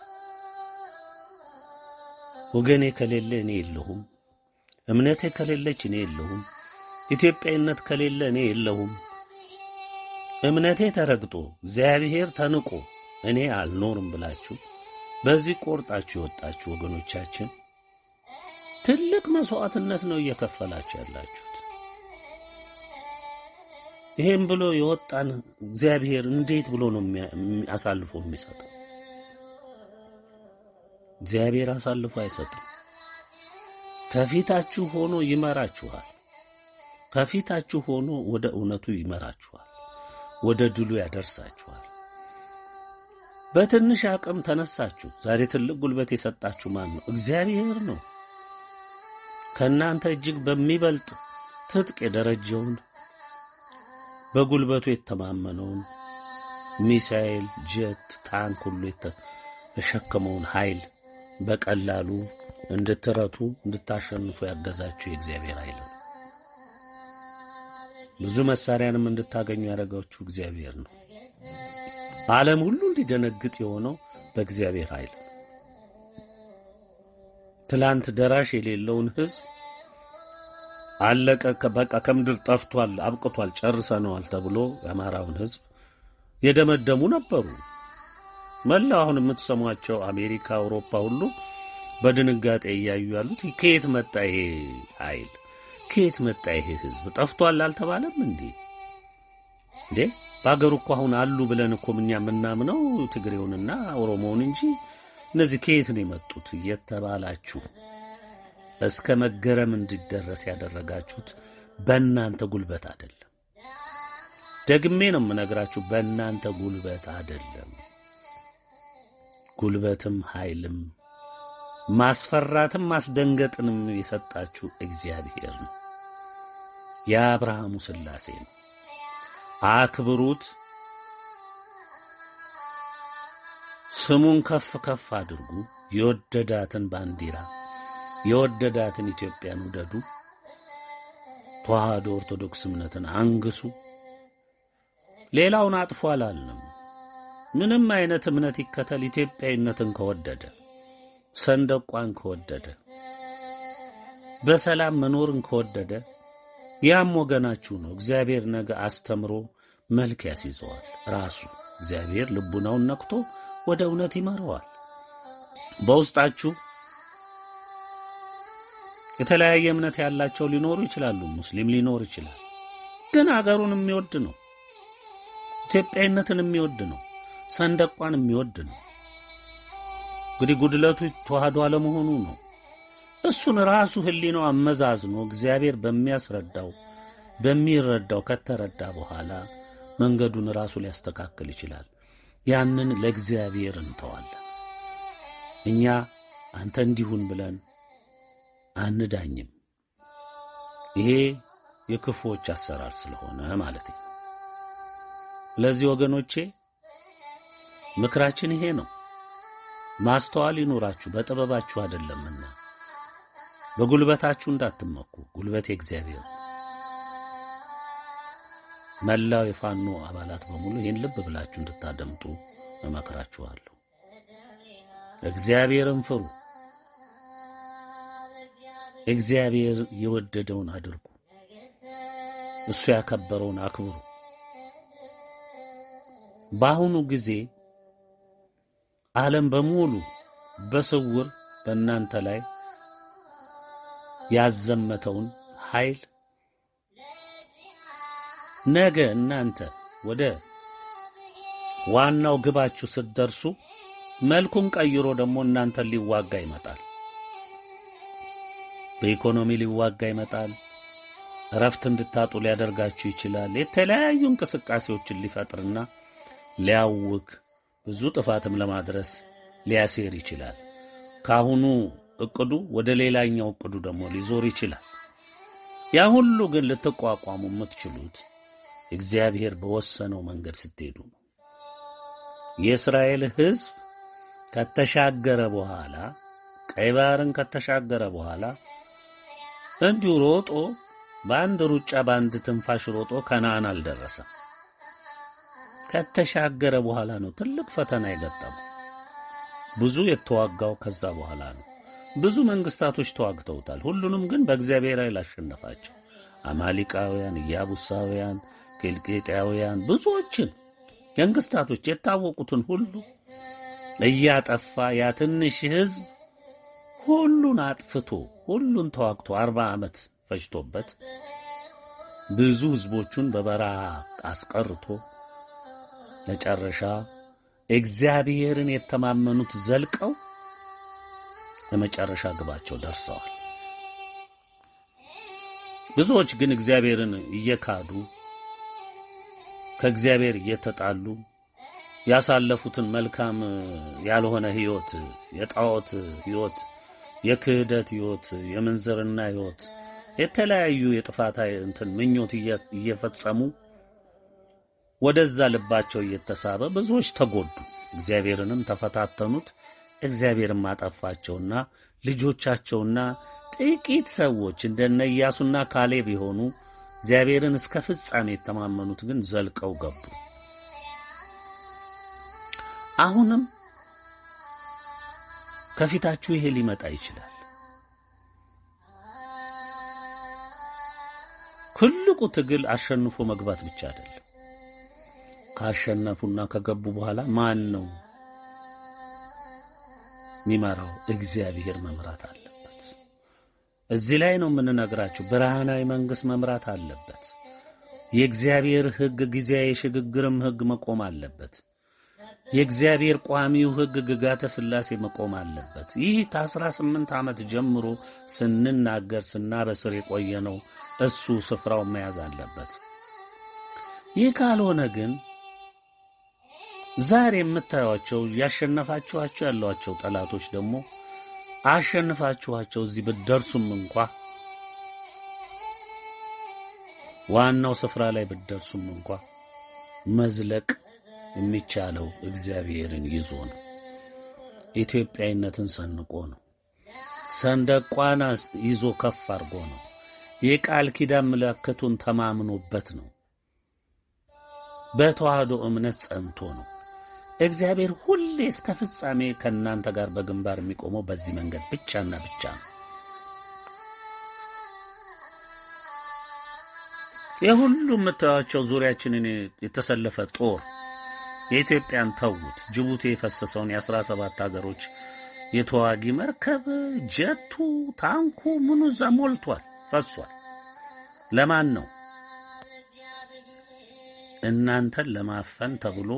ወገኔ ከሌለ እኔ የለሁም፣ እምነቴ ከሌለች እኔ የለሁም፣ ኢትዮጵያዊነት ከሌለ እኔ የለሁም፣ እምነቴ ተረግጦ እግዚአብሔር ተንቆ እኔ አልኖርም ብላችሁ በዚህ ቆርጣችሁ የወጣችሁ ወገኖቻችን ትልቅ መስዋዕትነት ነው እየከፈላችሁ ያላችሁት። ይሄን ብሎ የወጣን እግዚአብሔር እንዴት ብሎ ነው አሳልፎ የሚሰጠው? እግዚአብሔር አሳልፎ አይሰጥም። ከፊታችሁ ሆኖ ይመራችኋል። ከፊታችሁ ሆኖ ወደ እውነቱ ይመራችኋል፣ ወደ ድሉ ያደርሳችኋል። በትንሽ አቅም ተነሳችሁ። ዛሬ ትልቅ ጉልበት የሰጣችሁ ማን ነው? እግዚአብሔር ነው። ከእናንተ እጅግ በሚበልጥ ትጥቅ የደረጀውን በጉልበቱ የተማመነውን ሚሳኤል፣ ጀት፣ ታንክ ሁሉ የተሸከመውን ኃይል በቀላሉ እንድትረቱ እንድታሸንፉ ያገዛችሁ የእግዚአብሔር ኃይል ነው። ብዙ መሳሪያንም እንድታገኙ ያደረጋችሁ እግዚአብሔር ነው። ዓለም ሁሉ እንዲደነግጥ የሆነው በእግዚአብሔር ኃይል ነው። ትላንት ደራሽ የሌለውን ሕዝብ አለቀ በቃ ከምድር ጠፍቷል አብቅቷል ጨርሰነዋል ተብሎ የአማራውን ሕዝብ የደመደሙ ነበሩ። መላው አሁን የምትሰሟቸው አሜሪካ፣ አውሮፓ ሁሉ በድንጋጤ እያዩ ያሉት ከየት መጣ ይሄ ኃይል? ከየት መጣ ይሄ ሕዝብ? ጠፍቷል አልተባለም እንዴ? እንዴ ባገሩ እኮ አሁን አሉ ብለን እኮ ምኛ ምናምነው ትግሬውንና ኦሮሞውን እንጂ እነዚህ ከየት ነው የመጡት እየተባላችሁ እስከ መገረም እንዲደረስ ያደረጋችሁት በእናንተ ጉልበት አይደለም። ደግሜ ነው የምነግራችሁ፣ በእናንተ ጉልበት አይደለም። ጉልበትም ኃይልም ማስፈራትም ማስደንገጥንም የሰጣችሁ እግዚአብሔር ነው። የአብርሃሙ ሥላሴ ነው። አክብሩት፣ ስሙን ከፍ ከፍ አድርጉ። የወደዳትን ባንዲራ የወደዳትን ኢትዮጵያን ውደዱ። ተዋሕዶ ኦርቶዶክስ እምነትን አንግሱ። ሌላውን አጥፎ አላልንም። ምንም አይነት እምነት ይከተል፣ ኢትዮጵያዊነትን ከወደደ ሰንደቋን ከወደደ በሰላም መኖርን ከወደደ ያም ወገናችሁ ነው። እግዚአብሔር ነገ አስተምሮ መልክ ያስይዘዋል። ራሱ እግዚአብሔር ልቡናውን ነክቶ ወደ እውነት ይመራዋል። በውስጣችሁ የተለያየ እምነት ያላቸው ሊኖሩ ይችላሉ። ሙስሊም ሊኖር ይችላል። ግን አገሩን የሚወድ ነው። ኢትዮጵያዊነትን የሚወድ ነው። ሰንደቋን የሚወድ ነው። እንግዲህ ጉድለቱ ተዋህዶ አለመሆኑ ነው። እሱን ራሱ ህሊናው አመዛዝኖ እግዚአብሔር በሚያስረዳው በሚረዳው ከተረዳ በኋላ መንገዱን ራሱ ሊያስተካክል ይችላል። ያንን ለእግዚአብሔር እንተዋለን። እኛ አንተ እንዲሁን ብለን አንዳኝም። ይሄ የክፉዎች አሰራር ስለሆነ ማለት ነው። ለዚህ ወገኖቼ ምክራችን ይሄ ነው። ማስተዋል ይኖራችሁ፣ በጥበባችሁ አይደለምና በጉልበታችሁ እንዳትመኩ። ጉልበት የእግዚአብሔር ነው። መላው የፋኖ አባላት በሙሉ ይህን ልብ ብላችሁ እንድታደምጡ እመክራችኋለሁ። እግዚአብሔርን ፍሩ። እግዚአብሔር የወደደውን አድርጉ። እሱ ያከበረውን አክብሩ። በአሁኑ ጊዜ ዓለም በሙሉ በስውር በእናንተ ላይ ያዘመተውን ኃይል ነገ እናንተ ወደ ዋናው ግባችሁ ስትደርሱ መልኩን ቀይሮ ደግሞ እናንተ ሊዋጋ ይመጣል። በኢኮኖሚ ሊዋጋ ይመጣል። እረፍት እንድታጡ ሊያደርጋችሁ ይችላል። የተለያዩ እንቅስቃሴዎችን ሊፈጥርና ሊያውክ ብዙ ጥፋትም ለማድረስ ሊያሴር ይችላል። ካሁኑ እቅዱ ወደ ሌላኛው እቅዱ ደግሞ ሊዞር ይችላል። ያ ሁሉ ግን ልትቋቋሙ የምትችሉት እግዚአብሔር በወሰነው መንገድ ስትሄዱ ነው። የእስራኤል ሕዝብ ከተሻገረ በኋላ ቀይ ባህርን ከተሻገረ በኋላ እንዲሁ ሮጦ በአንድ ሩጫ በአንድ ትንፋሽ ሮጦ ከነዓን አልደረሰም። ከተሻገረ በኋላ ነው ትልቅ ፈተና የገጠመው። ብዙ የተዋጋው ከዛ በኋላ ነው። ብዙ መንግስታቶች ተዋግተውታል። ሁሉንም ግን በእግዚአብሔር ኃይል አሸነፋቸው። አማሊቃውያን፣ ኢያቡሳውያን፣ ኬልቄጣውያን ብዙዎችን መንግስታቶች የታወቁትን ሁሉ እያጠፋ ያ ትንሽ ሕዝብ ሁሉን አጥፍቶ ሁሉን ተዋግቶ አርባ ዓመት ፈጅቶበት ብዙ ሕዝቦቹን በበረሃ አስቀርቶ መጨረሻ እግዚአብሔርን የተማመኑት ዘልቀው ለመጨረሻ ግባቸው ደርሰዋል። ብዙዎች ግን እግዚአብሔርን እየካዱ ከእግዚአብሔር እየተጣሉ ያሳለፉትን መልካም ያልሆነ ሕይወት፣ የጣዖት ሕይወት፣ የክህደት ሕይወት፣ የምንዝርና ሕይወት፣ የተለያዩ የጥፋት እንትን ምኞት እየፈጸሙ ወደዛ ልባቸው እየተሳበ ብዙዎች ተጎዱ። እግዚአብሔርንም ተፈታተኑት። እግዚአብሔርም አጠፋቸውና ልጆቻቸውና ጥቂት ሰዎች እንደነ ኢያሱና ካሌብ የሆኑ እግዚአብሔርን እስከ ፍጻሜ የተማመኑት ግን ዘልቀው ገቡ። አሁንም ከፊታችሁ ይሄ ሊመጣ ይችላል። ትልቁ ትግል አሸንፎ መግባት ብቻ አይደለም። ካሸነፉና ከገቡ በኋላ ማን ነው የሚመራው? እግዚአብሔር መምራት አለበት። እዚህ ላይ ነው የምንነግራችሁ። ብርሃናዊ መንግስት መምራት አለበት። የእግዚአብሔር ሕግ ጊዜያዊ የሽግግርም ሕግ መቆም አለበት። የእግዚአብሔር ቋሚው ሕግ ግጋተ ሥላሴ መቆም አለበት። ይህ ከአስራ ስምንት ዓመት ጀምሮ ስንናገር ስናበስር የቆየነው እሱ ስፍራውን መያዝ አለበት። ይህ ካልሆነ ግን ዛሬ የምታዩአቸው ያሸነፋችኋቸው ያሏቸው ጠላቶች ደግሞ አሸንፋችኋቸው እዚህ ብትደርሱም እንኳ ዋናው ስፍራ ላይ ብትደርሱም እንኳ መዝለቅ የሚቻለው እግዚአብሔርን ይዞ ነው። ኢትዮጵያዊነትን ሰንቆ ነው። ሰንደቋን ይዞ ከፍ አድርጎ ነው። የቃል ኪዳን ምልክቱን ተማምኖበት ነው። በተዋህዶ እምነት ጸንቶ ነው። እግዚአብሔር ሁሌ እስከ ፍጻሜ ከእናንተ ጋር በግንባር የሚቆመው በዚህ መንገድ ብቻና ብቻ ነው። የሁሉም የምታዩአቸው ዙሪያችንን የተሰለፈ ጦር የኢትዮጵያን ተውት። ጅቡቲ የፈሰሰውን የአስራ ሰባት ሀገሮች የተዋጊ መርከብ ጀቱ፣ ታንኩ ምኑ እዛ ሞልቷል፣ ፈሷል። ለማን ነው? እናንተን ለማፈን ተብሎ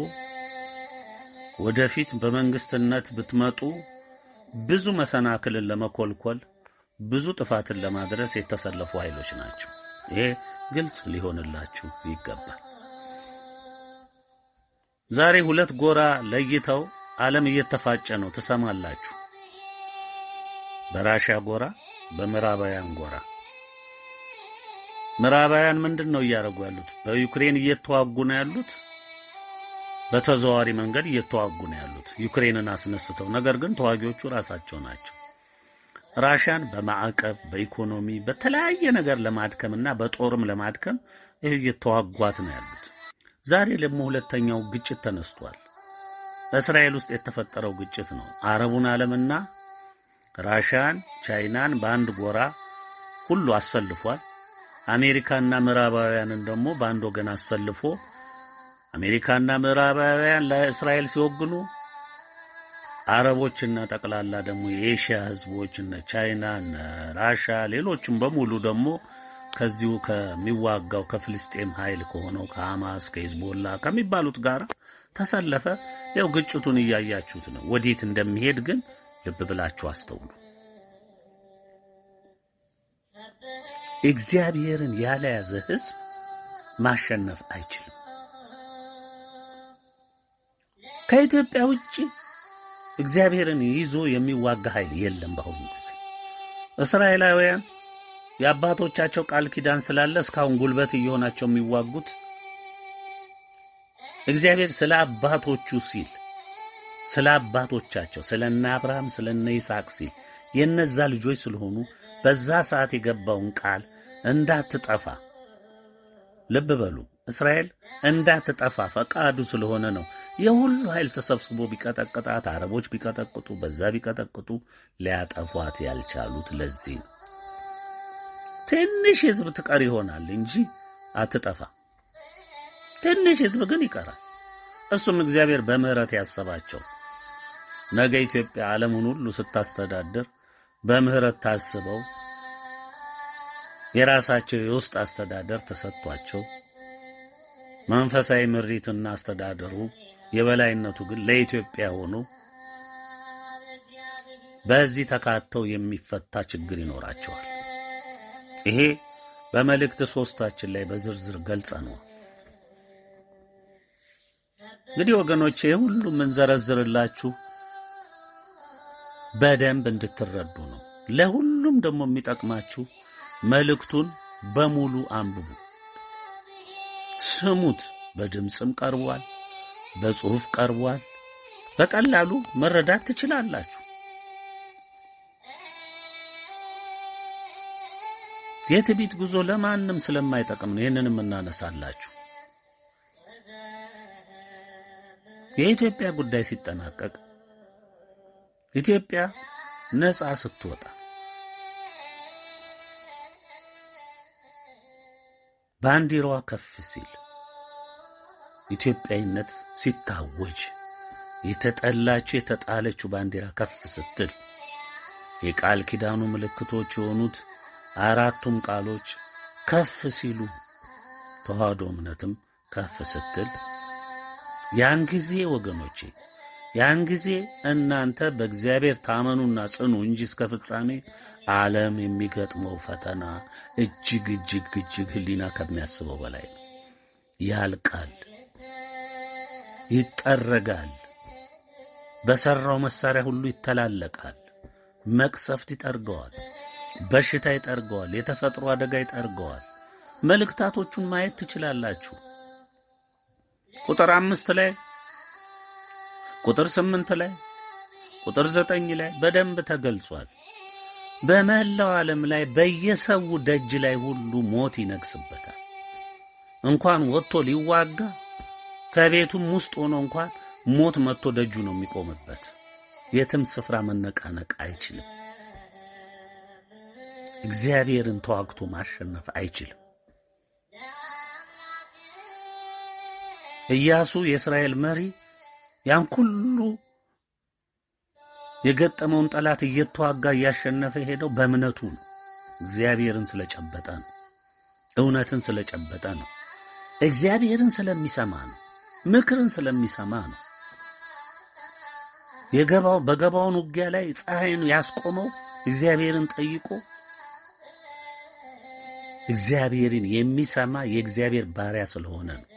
ወደፊት በመንግስትነት ብትመጡ ብዙ መሰናክልን ለመኮልኮል ብዙ ጥፋትን ለማድረስ የተሰለፉ ኃይሎች ናቸው። ይሄ ግልጽ ሊሆንላችሁ ይገባል። ዛሬ ሁለት ጎራ ለይተው ዓለም እየተፋጨ ነው፣ ትሰማላችሁ። በራሽያ ጎራ፣ በምዕራባውያን ጎራ። ምዕራባውያን ምንድነው እያደረጉ ያሉት? በዩክሬን እየተዋጉ ነው ያሉት። በተዘዋዋሪ መንገድ እየተዋጉ ነው ያሉት ዩክሬንን አስነስተው። ነገር ግን ተዋጊዎቹ ራሳቸው ናቸው። ራሽያን በማዕቀብ በኢኮኖሚ በተለያየ ነገር ለማድከምና በጦርም ለማድከም ይሄ እየተዋጓት ነው ያሉት። ዛሬ ደግሞ ሁለተኛው ግጭት ተነስቷል። በእስራኤል ውስጥ የተፈጠረው ግጭት ነው። አረቡን ዓለምና ራሽያን፣ ቻይናን በአንድ ጎራ ሁሉ አሰልፏል። አሜሪካና ምዕራባውያንን ደግሞ በአንድ ወገን አሰልፎ አሜሪካና ምዕራባውያን ለእስራኤል ሲወግኑ፣ አረቦችና ጠቅላላ ደግሞ የኤሽያ ህዝቦች እነ ቻይና እነ ራሻ ሌሎችም በሙሉ ደግሞ ከዚሁ ከሚዋጋው ከፍልስጤም ኃይል ከሆነው ከሐማስ ከሂዝቦላ ከሚባሉት ጋር ተሰለፈ። ያው ግጭቱን እያያችሁት ነው። ወዴት እንደሚሄድ ግን ልብ ብላችሁ አስተውሉ። እግዚአብሔርን ያለያዘ ህዝብ ማሸነፍ አይችልም። ከኢትዮጵያ ውጪ እግዚአብሔርን ይዞ የሚዋጋ ኃይል የለም። በአሁኑ ጊዜ እስራኤላውያን የአባቶቻቸው ቃል ኪዳን ስላለ እስካሁን ጉልበት እየሆናቸው የሚዋጉት እግዚአብሔር ስለ አባቶቹ ሲል ስለ አባቶቻቸው ስለነ አብርሃም ስለነ ይስሐቅ ሲል የነዛ ልጆች ስለሆኑ በዛ ሰዓት የገባውን ቃል እንዳትጠፋ ልብ በሉ። እስራኤል እንዳትጠፋ ፈቃዱ ስለሆነ ነው የሁሉ ኃይል ተሰብስቦ ቢቀጠቅጣት አረቦች ቢቀጠቅጡ በዛ ቢቀጠቅጡ ሊያጠፏት ያልቻሉት ለዚህ ነው። ትንሽ ህዝብ ትቀር ይሆናል እንጂ አትጠፋ። ትንሽ ህዝብ ግን ይቀራል። እሱም እግዚአብሔር በምህረት ያሰባቸው ነገ ኢትዮጵያ ዓለሙን ሁሉ ስታስተዳድር በምህረት ታስበው የራሳቸው የውስጥ አስተዳደር ተሰጥቷቸው መንፈሳዊ ምሪትና አስተዳደሩ የበላይነቱ ግን ለኢትዮጵያ ሆኖ በዚህ ተካተው የሚፈታ ችግር ይኖራቸዋል። ይሄ በመልእክት ሶስታችን ላይ በዝርዝር ገልጸነው። እንግዲህ ወገኖቼ ሁሉ ምን ዘረዝርላችሁ በደንብ እንድትረዱ ነው። ለሁሉም ደግሞ የሚጠቅማችሁ መልእክቱን በሙሉ አንብቡ፣ ስሙት። በድምጽም ቀርቧል፣ በጽሁፍ ቀርቧል። በቀላሉ መረዳት ትችላላችሁ። የትዕቢት ጉዞ ለማንም ስለማይጠቅም ነው ይሄንንም እናነሳላችሁ። የኢትዮጵያ ጉዳይ ሲጠናቀቅ ኢትዮጵያ ነጻ ስትወጣ ባንዲራዋ ከፍ ሲል ኢትዮጵያዊነት ሲታወጅ የተጠላችው የተጣለችው ባንዲራ ከፍ ስትል የቃል ኪዳኑ ምልክቶች የሆኑት አራቱም ቃሎች ከፍ ሲሉ ተዋህዶ እምነትም ከፍ ስትል ያን ጊዜ ወገኖቼ ያን ጊዜ እናንተ በእግዚአብሔር ታመኑና ጽኑ እንጂ እስከ ፍጻሜ ዓለም የሚገጥመው ፈተና እጅግ እጅግ እጅግ ህሊና ከሚያስበው በላይ ነው። ያልቃል፣ ይጠረጋል፣ በሰራው መሳሪያ ሁሉ ይተላለቃል። መቅሰፍት ይጠርገዋል፣ በሽታ ይጠርገዋል፣ የተፈጥሮ አደጋ ይጠርገዋል። መልእክታቶቹን ማየት ትችላላችሁ። ቁጥር አምስት ላይ ቁጥር ስምንት ላይ ቁጥር ዘጠኝ ላይ በደንብ ተገልጿል። በመላው ዓለም ላይ በየሰው ደጅ ላይ ሁሉ ሞት ይነግስበታል። እንኳን ወጥቶ ሊዋጋ ከቤቱም ውስጥ ሆኖ እንኳን ሞት መጥቶ ደጁ ነው የሚቆምበት። የትም ስፍራ መነቃነቅ አይችልም። እግዚአብሔርን ተዋግቶ ማሸነፍ አይችልም። ኢያሱ የእስራኤል መሪ ያን ሁሉ የገጠመውን ጠላት እየተዋጋ እያሸነፈ ሄደው በእምነቱ ነው። እግዚአብሔርን ስለጨበጠ ነው። እውነትን ስለጨበጠ ነው። እግዚአብሔርን ስለሚሰማ ነው። ምክርን ስለሚሰማ ነው። የገባው በገባውን ውጊያ ላይ ፀሐይን ያስቆመው እግዚአብሔርን ጠይቆ እግዚአብሔርን የሚሰማ የእግዚአብሔር ባሪያ ስለሆነ ነው።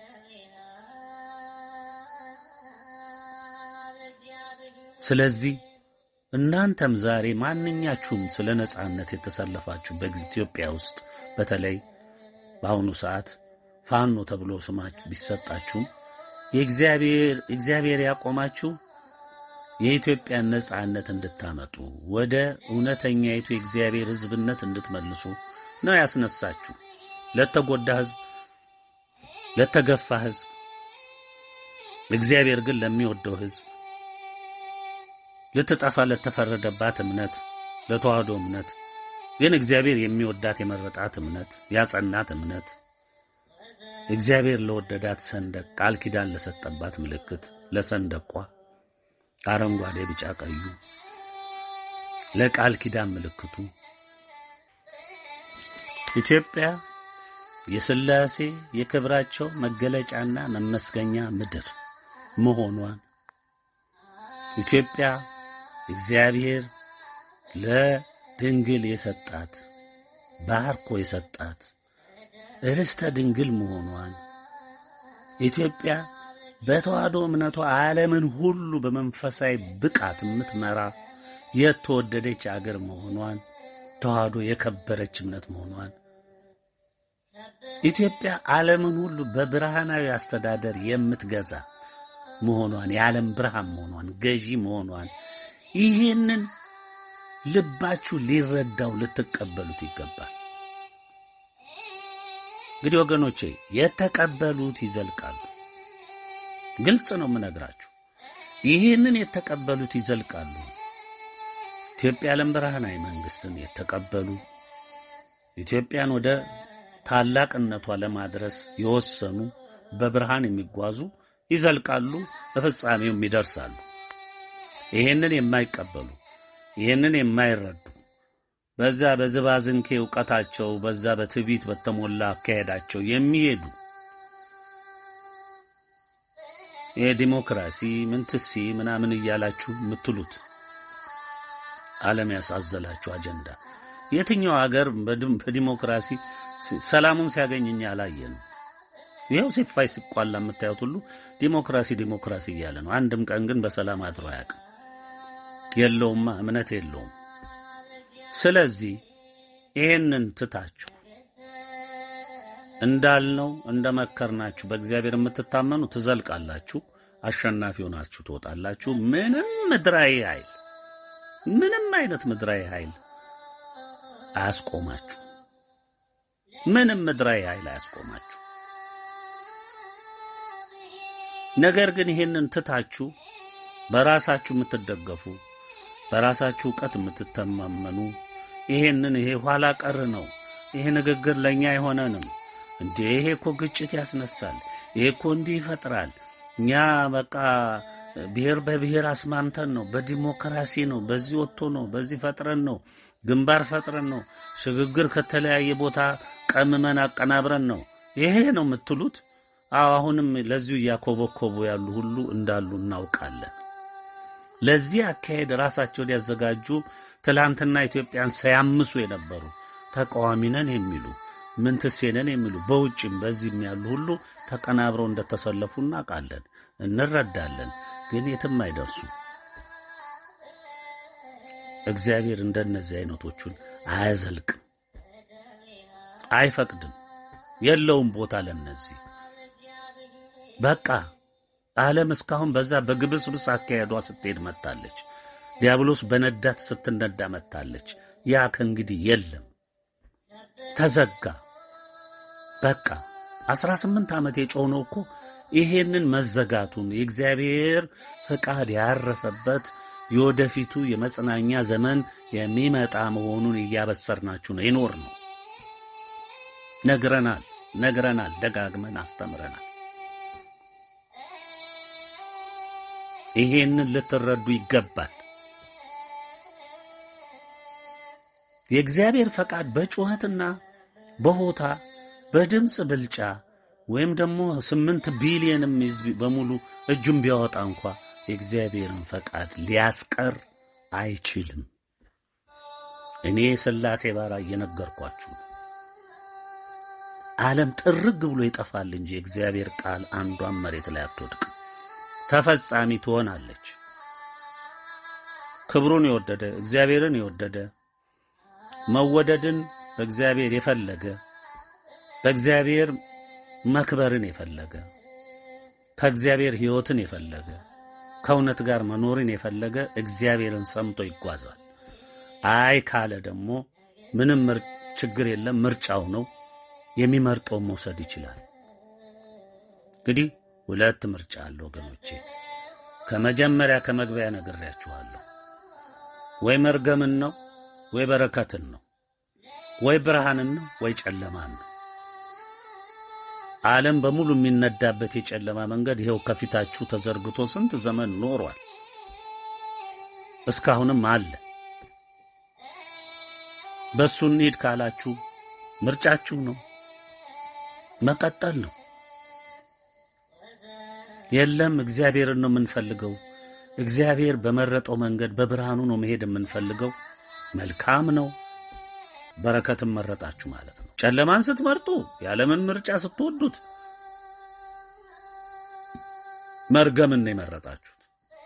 ስለዚህ እናንተም ዛሬ ማንኛችሁም ስለ ነጻነት የተሰለፋችሁ በኢትዮጵያ ውስጥ በተለይ በአሁኑ ሰዓት ፋኖ ተብሎ ስማችሁ ቢሰጣችሁ የእግዚአብሔር እግዚአብሔር ያቆማችሁ የኢትዮጵያን ነጻነት እንድታመጡ ወደ እውነተኛይቱ የእግዚአብሔር ሕዝብነት እንድትመልሱ ነው ያስነሳችሁ። ለተጎዳ ሕዝብ፣ ለተገፋ ሕዝብ፣ እግዚአብሔር ግን ለሚወደው ሕዝብ፣ ልትጠፋ ለተፈረደባት እምነት፣ ለተዋህዶ እምነት ግን እግዚአብሔር የሚወዳት የመረጣት እምነት፣ ያጸናት እምነት፣ እግዚአብሔር ለወደዳት ሰንደቅ ቃል ኪዳን ለሰጠባት ምልክት ለሰንደቋ አረንጓዴ ቢጫ ቀዩ ለቃል ኪዳን ምልክቱ ኢትዮጵያ የሥላሴ የክብራቸው መገለጫና መመስገኛ ምድር መሆኗን ኢትዮጵያ እግዚአብሔር ለድንግል የሰጣት ባርኮ የሰጣት ርስተ ድንግል መሆኗን ኢትዮጵያ በተዋህዶ እምነቷ ዓለምን ሁሉ በመንፈሳዊ ብቃት የምትመራ የተወደደች አገር መሆኗን ተዋህዶ የከበረች እምነት መሆኗን ኢትዮጵያ ዓለምን ሁሉ በብርሃናዊ አስተዳደር የምትገዛ መሆኗን የዓለም ብርሃን መሆኗን ገዢ መሆኗን ይህንን ልባችሁ ሊረዳው ልትቀበሉት ይገባል። እንግዲህ ወገኖቼ የተቀበሉት ይዘልቃሉ። ግልጽ ነው የምነግራችሁ። ይህንን የተቀበሉት ይዘልቃሉ። ኢትዮጵያ ዓለም ብርሃናዊ መንግስትን የተቀበሉ ኢትዮጵያን ወደ ታላቅነቷ ለማድረስ የወሰኑ በብርሃን የሚጓዙ ይዘልቃሉ፣ በፍጻሜውም ይደርሳሉ። ይሄንን የማይቀበሉ ይሄንን የማይረዱ በዛ በዝባዝንኬ ዕውቀታቸው በዛ በትዕቢት በተሞላ አካሄዳቸው የሚሄዱ የዲሞክራሲ ምንትሲ ምናምን እያላችሁ የምትሉት ዓለም ያሳዘላችሁ አጀንዳ የትኛው ሀገር በዲሞክራሲ ሰላሙን ሲያገኝኛ አላየን? ይሄው ሲፋይ ሲቋላ የምታዩት ሁሉ ዲሞክራሲ ዲሞክራሲ እያለ ነው። አንድም ቀን ግን በሰላም አድሮ አያውቅም። የለውማ እምነት የለውም። ስለዚህ ይሄንን ትታችሁ እንዳልነው እንደመከርናችሁ በእግዚአብሔር የምትታመኑ ትዘልቃላችሁ፣ አሸናፊ ሆናችሁ ትወጣላችሁ። ምንም ምድራዊ ኃይል ምንም አይነት ምድራዊ ኃይል አያስቆማችሁ። ምንም ምድራዊ ኃይል አያስቆማችሁ። ነገር ግን ይሄንን ትታችሁ በራሳችሁ የምትደገፉ በራሳችሁ ዕውቀት የምትተማመኑ ይሄንን ይሄ ኋላ ቀር ነው፣ ይሄ ንግግር ለኛ አይሆነንም እንዴ፣ ይሄ እኮ ግጭት ያስነሳል፣ ይሄ እኮ እንዲህ ይፈጥራል፣ እኛ በቃ ብሔር በብሔር አስማምተን ነው፣ በዲሞክራሲ ነው፣ በዚህ ወጥቶ ነው፣ በዚህ ፈጥረን ነው፣ ግንባር ፈጥረን ነው፣ ሽግግር ከተለያየ ቦታ ቀምመን አቀናብረን ነው ይሄ ነው የምትሉት። አሁንም ለዚሁ ያኮበኮቡ ያሉ ሁሉ እንዳሉ እናውቃለን። ለዚህ አካሄድ ራሳቸውን ያዘጋጁ ትላንትና ኢትዮጵያን ሳያምሱ የነበሩ ተቃዋሚ ነን የሚሉ ምንትሴ ነን የሚሉ በውጭም በዚህም ያሉ ሁሉ ተቀናብረው እንደተሰለፉ እናውቃለን፣ እንረዳለን። ግን የትም አይደርሱ። እግዚአብሔር እንደነዚህ አይነቶቹን አያዘልቅም፣ አይፈቅድም፣ የለውም ቦታ ለነዚህ። በቃ ዓለም እስካሁን በዛ በግብስብስ አካሄዷ ስትሄድ መጣለች። ዲያብሎስ በነዳት ስትነዳ መጣለች። ያ ከእንግዲህ የለም፣ ተዘጋ። በቃ አስራ ስምንት ዓመት የጮኸው እኮ ይሄንን መዘጋቱን የእግዚአብሔር ፈቃድ ያረፈበት የወደፊቱ የመጽናኛ ዘመን የሚመጣ መሆኑን እያበሰርናችሁ ነው የኖር ነው። ነግረናል ነግረናል ደጋግመን አስተምረናል። ይሄንን ልትረዱ ይገባል። የእግዚአብሔር ፈቃድ በጩኸትና በሆታ በድምጽ ብልጫ ወይም ደግሞ ስምንት ቢሊየንም ሕዝብ በሙሉ እጁን ቢያወጣ እንኳ የእግዚአብሔርን ፈቃድ ሊያስቀር አይችልም። እኔ ሥላሴ ባራ እየነገርኳችሁ ዓለም ጥርግ ብሎ ይጠፋል እንጂ የእግዚአብሔር ቃል አንዷን መሬት ላይ አትወድቅ፣ ተፈጻሚ ትሆናለች። ክብሩን የወደደ እግዚአብሔርን የወደደ መወደድን በእግዚአብሔር የፈለገ በእግዚአብሔር መክበርን የፈለገ ከእግዚአብሔር ሕይወትን የፈለገ ከእውነት ጋር መኖርን የፈለገ እግዚአብሔርን ሰምቶ ይጓዛል። አይ ካለ ደግሞ ምንም ችግር የለም፣ ምርጫው ነው፣ የሚመርጠውን መውሰድ ይችላል። እንግዲህ ሁለት ምርጫ አለ ወገኖቼ። ከመጀመሪያ ከመግቢያ ነግሬያችኋለሁ። ወይ መርገምን ነው ወይ በረከትን ነው፣ ወይ ብርሃንን ነው ወይ ጨለማን ነው። ዓለም በሙሉ የሚነዳበት የጨለማ መንገድ ይሄው ከፊታችሁ ተዘርግቶ ስንት ዘመን ኖሯል። እስካሁንም አለ። በሱ እንሂድ ካላችሁ ምርጫችሁ ነው፣ መቀጠል ነው። የለም እግዚአብሔርን ነው የምንፈልገው፣ እግዚአብሔር በመረጠው መንገድ በብርሃኑ ነው መሄድ የምንፈልገው፣ መልካም ነው። በረከትን መረጣችሁ ማለት ነው። ጨለማን ስትመርጡ ያለምን ምርጫ ስትወዱት መርገምን ነው የመረጣችሁት።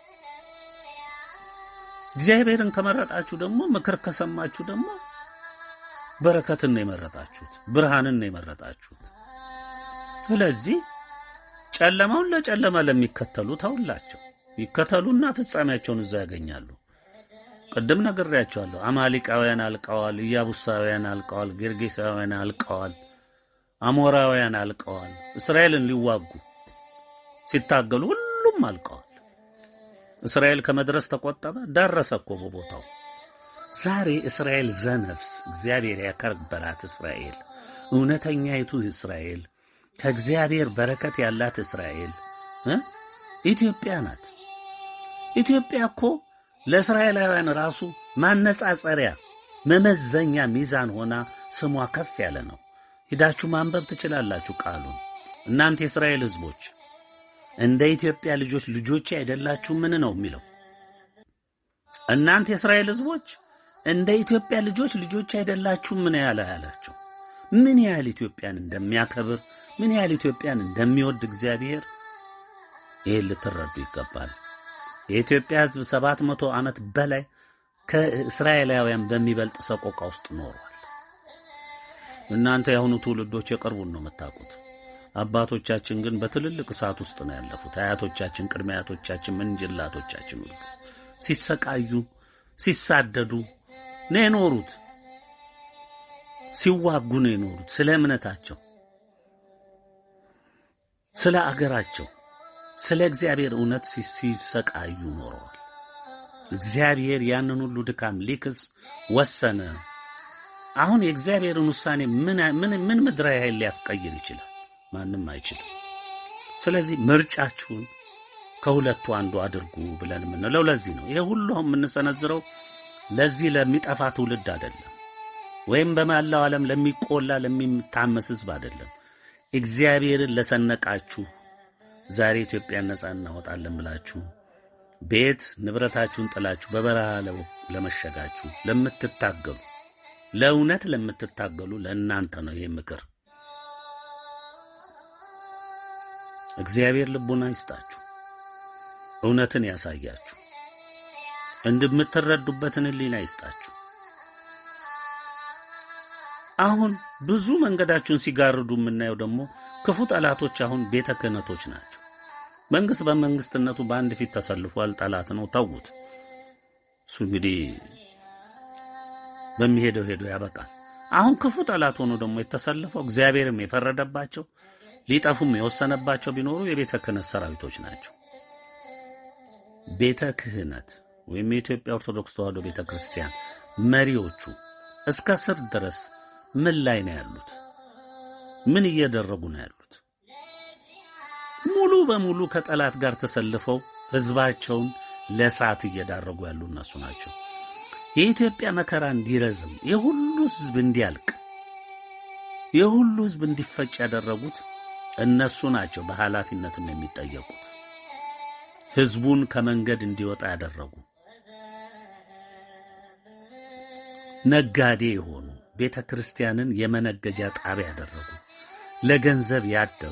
እግዚአብሔርን ከመረጣችሁ ደግሞ ምክር ከሰማችሁ ደግሞ በረከትን ነው የመረጣችሁት፣ ብርሃንን ነው የመረጣችሁት። ስለዚህ ጨለማውን ለጨለማ ለሚከተሉ ተውላቸው፣ ይከተሉና ፍጻሜያቸውን እዛ ያገኛሉ። ቅድም ነግሬያቸዋለሁ። አማሊቃውያን አልቀዋል፣ ኢያቡሳውያን አልቀዋል፣ ጌርጌሳውያን አልቀዋል፣ አሞራውያን አልቀዋል። እስራኤልን ሊዋጉ ሲታገሉ ሁሉም አልቀዋል። እስራኤል ከመድረስ ተቆጠበ? ደረሰ እኮ በቦታው። ዛሬ እስራኤል ዘነፍስ እግዚአብሔር ያከበራት እስራኤል፣ እውነተኛይቱ እስራኤል፣ ከእግዚአብሔር በረከት ያላት እስራኤል ኢትዮጵያ ናት። ኢትዮጵያ እኮ ለእስራኤላውያን ራሱ ማነጻጸሪያ መመዘኛ ሚዛን ሆና ስሟ ከፍ ያለ ነው። ሄዳችሁ ማንበብ ትችላላችሁ ቃሉን። እናንተ የእስራኤል ሕዝቦች እንደ ኢትዮጵያ ልጆች ልጆች አይደላችሁ ምን ነው የሚለው? እናንተ የእስራኤል ሕዝቦች እንደ ኢትዮጵያ ልጆች ልጆች አይደላችሁ ምን ያለ ያላቸው? ምን ያህል ኢትዮጵያን እንደሚያከብር ምን ያህል ኢትዮጵያን እንደሚወድ እግዚአብሔር ይሄን ልትረዱ ይገባል። የኢትዮጵያ ሕዝብ ሰባት መቶ ዓመት በላይ ከእስራኤላውያን በሚበልጥ ሰቆቃ ውስጥ ኖሯል። እናንተ የአሁኑ ትውልዶች የቅርቡን ነው የምታውቁት። አባቶቻችን ግን በትልልቅ እሳት ውስጥ ነው ያለፉት። አያቶቻችን፣ ቅድመ አያቶቻችን፣ ምንጅላቶቻችን ሁሉ ሲሰቃዩ ሲሳደዱ ነው የኖሩት። ሲዋጉ ነው የኖሩት። ስለ እምነታቸው፣ ስለ አገራቸው፣ ስለ እግዚአብሔር እውነት ሲሰቃዩ ኖረዋል። እግዚአብሔር ያንን ሁሉ ድካም ሊክስ ወሰነ። አሁን የእግዚአብሔርን ውሳኔ ምን ምን ምን ምድራዊ ኃይል ሊያስቀይር ይችላል? ማንም አይችልም። ስለዚህ ምርጫችሁን ከሁለቱ አንዱ አድርጉ ብለን የምንለው ለዚህ ነው። ይሄ ሁሉ የምንሰነዝረው ለዚህ ለሚጠፋ ትውልድ አይደለም፣ ወይም በመላው ዓለም ለሚቆላ ለሚታመስ ሕዝብ አይደለም። እግዚአብሔርን ለሰነቃችሁ ዛሬ ኢትዮጵያን ነጻ እናወጣለን ብላችሁ ቤት ንብረታችሁን ጥላችሁ በበረሃ ለመሸጋችሁ ለምትታገሉ፣ ለእውነት ለምትታገሉ ለእናንተ ነው ይሄ ምክር። እግዚአብሔር ልቡና ይስጣችሁ፣ እውነትን ያሳያችሁ፣ እንደምትረዱበትን ሕሊና ይስጣችሁ። አሁን ብዙ መንገዳችሁን ሲጋርዱ የምናየው ደግሞ ክፉ ጠላቶች አሁን ቤተ ክህነቶች ናቸው። መንግስት በመንግስትነቱ በአንድ ፊት ተሰልፏል። ጠላት ነው፣ ተውት። እሱ እንግዲህ በሚሄደው ሄዶ ያበቃል። አሁን ክፉ ጠላት ሆኖ ደግሞ የተሰለፈው እግዚአብሔርም የፈረደባቸው ሊጠፉም የወሰነባቸው ቢኖሩ የቤተ ክህነት ሰራዊቶች ናቸው። ቤተ ክህነት ወይም የኢትዮጵያ ኦርቶዶክስ ተዋሕዶ ቤተ ክርስቲያን መሪዎቹ እስከ ስር ድረስ ምን ላይ ነው ያሉት? ምን እየደረጉ ነው ያሉት? ሙሉ በሙሉ ከጠላት ጋር ተሰልፈው ህዝባቸውን ለሳት እየዳረጉ ያሉ እነሱ ናቸው። የኢትዮጵያ መከራ እንዲረዝም፣ የሁሉ ህዝብ እንዲያልቅ፣ የሁሉ ህዝብ እንዲፈጭ ያደረጉት እነሱ ናቸው። በኃላፊነትም የሚጠየቁት ህዝቡን ከመንገድ እንዲወጣ ያደረጉ ነጋዴ የሆኑ ቤተ ክርስቲያንን የመነገጃ ጣቢያ ያደረጉ፣ ለገንዘብ ያደሩ፣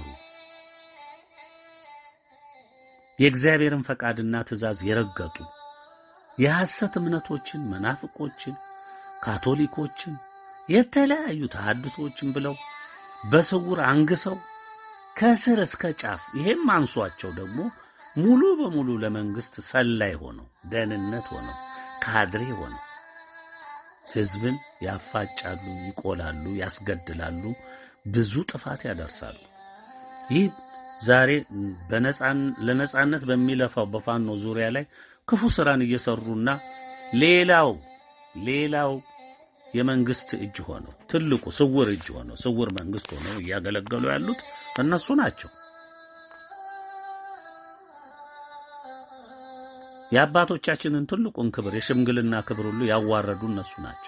የእግዚአብሔርን ፈቃድና ትእዛዝ የረገጡ፣ የሐሰት እምነቶችን፣ መናፍቆችን፣ ካቶሊኮችን፣ የተለያዩ ተሐድሶችን ብለው በስውር አንግሰው ከስር እስከ ጫፍ ይሄም አንሷቸው ደግሞ ሙሉ በሙሉ ለመንግስት ሰላይ ሆነው ደህንነት ሆነው ካድሬ ሆነው ህዝብን ያፋጫሉ፣ ይቆላሉ፣ ያስገድላሉ፣ ብዙ ጥፋት ያደርሳሉ። ይህ ዛሬ በነጻን ለነጻነት በሚለፋው በፋኖ ዙሪያ ላይ ክፉ ስራን እየሰሩና ሌላው ሌላው የመንግስት እጅ ሆነው ትልቁ ስውር እጅ ሆነው ስውር መንግስት ሆነው እያገለገሉ ያሉት እነሱ ናቸው። የአባቶቻችንን ትልቁን ክብር የሽምግልና ክብር ሁሉ ያዋረዱ እነሱ ናቸው።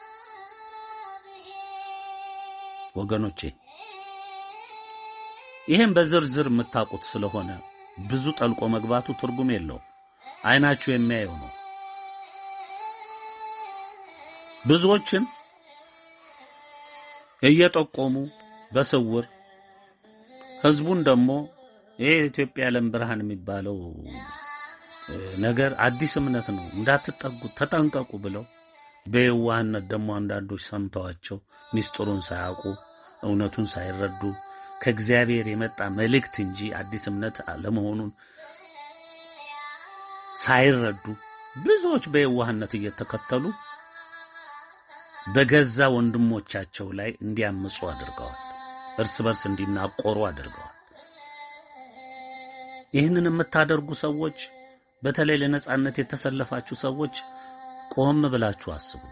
ወገኖቼ ይሄን በዝርዝር የምታውቁት ስለሆነ ብዙ ጠልቆ መግባቱ ትርጉም የለውም። አይናችሁ የሚያየው ነው። ብዙዎችን እየጠቆሙ በስውር ህዝቡን ደግሞ ይሄ ኢትዮጵያ ዓለም ብርሃን የሚባለው ነገር አዲስ እምነት ነው እንዳትጠጉት ተጠንቀቁ ብለው በየዋህነት ደግሞ አንዳንዶች ሰምተዋቸው ሚስጥሩን ሳያውቁ እውነቱን ሳይረዱ ከእግዚአብሔር የመጣ መልእክት እንጂ አዲስ እምነት አለመሆኑን ሳይረዱ ብዙዎች በየዋህነት እየተከተሉ በገዛ ወንድሞቻቸው ላይ እንዲያምፁ አድርገዋል። እርስ በርስ እንዲናቆሩ አድርገዋል። ይህንን የምታደርጉ ሰዎች በተለይ ለነጻነት የተሰለፋችሁ ሰዎች ቆም ብላችሁ አስቡ።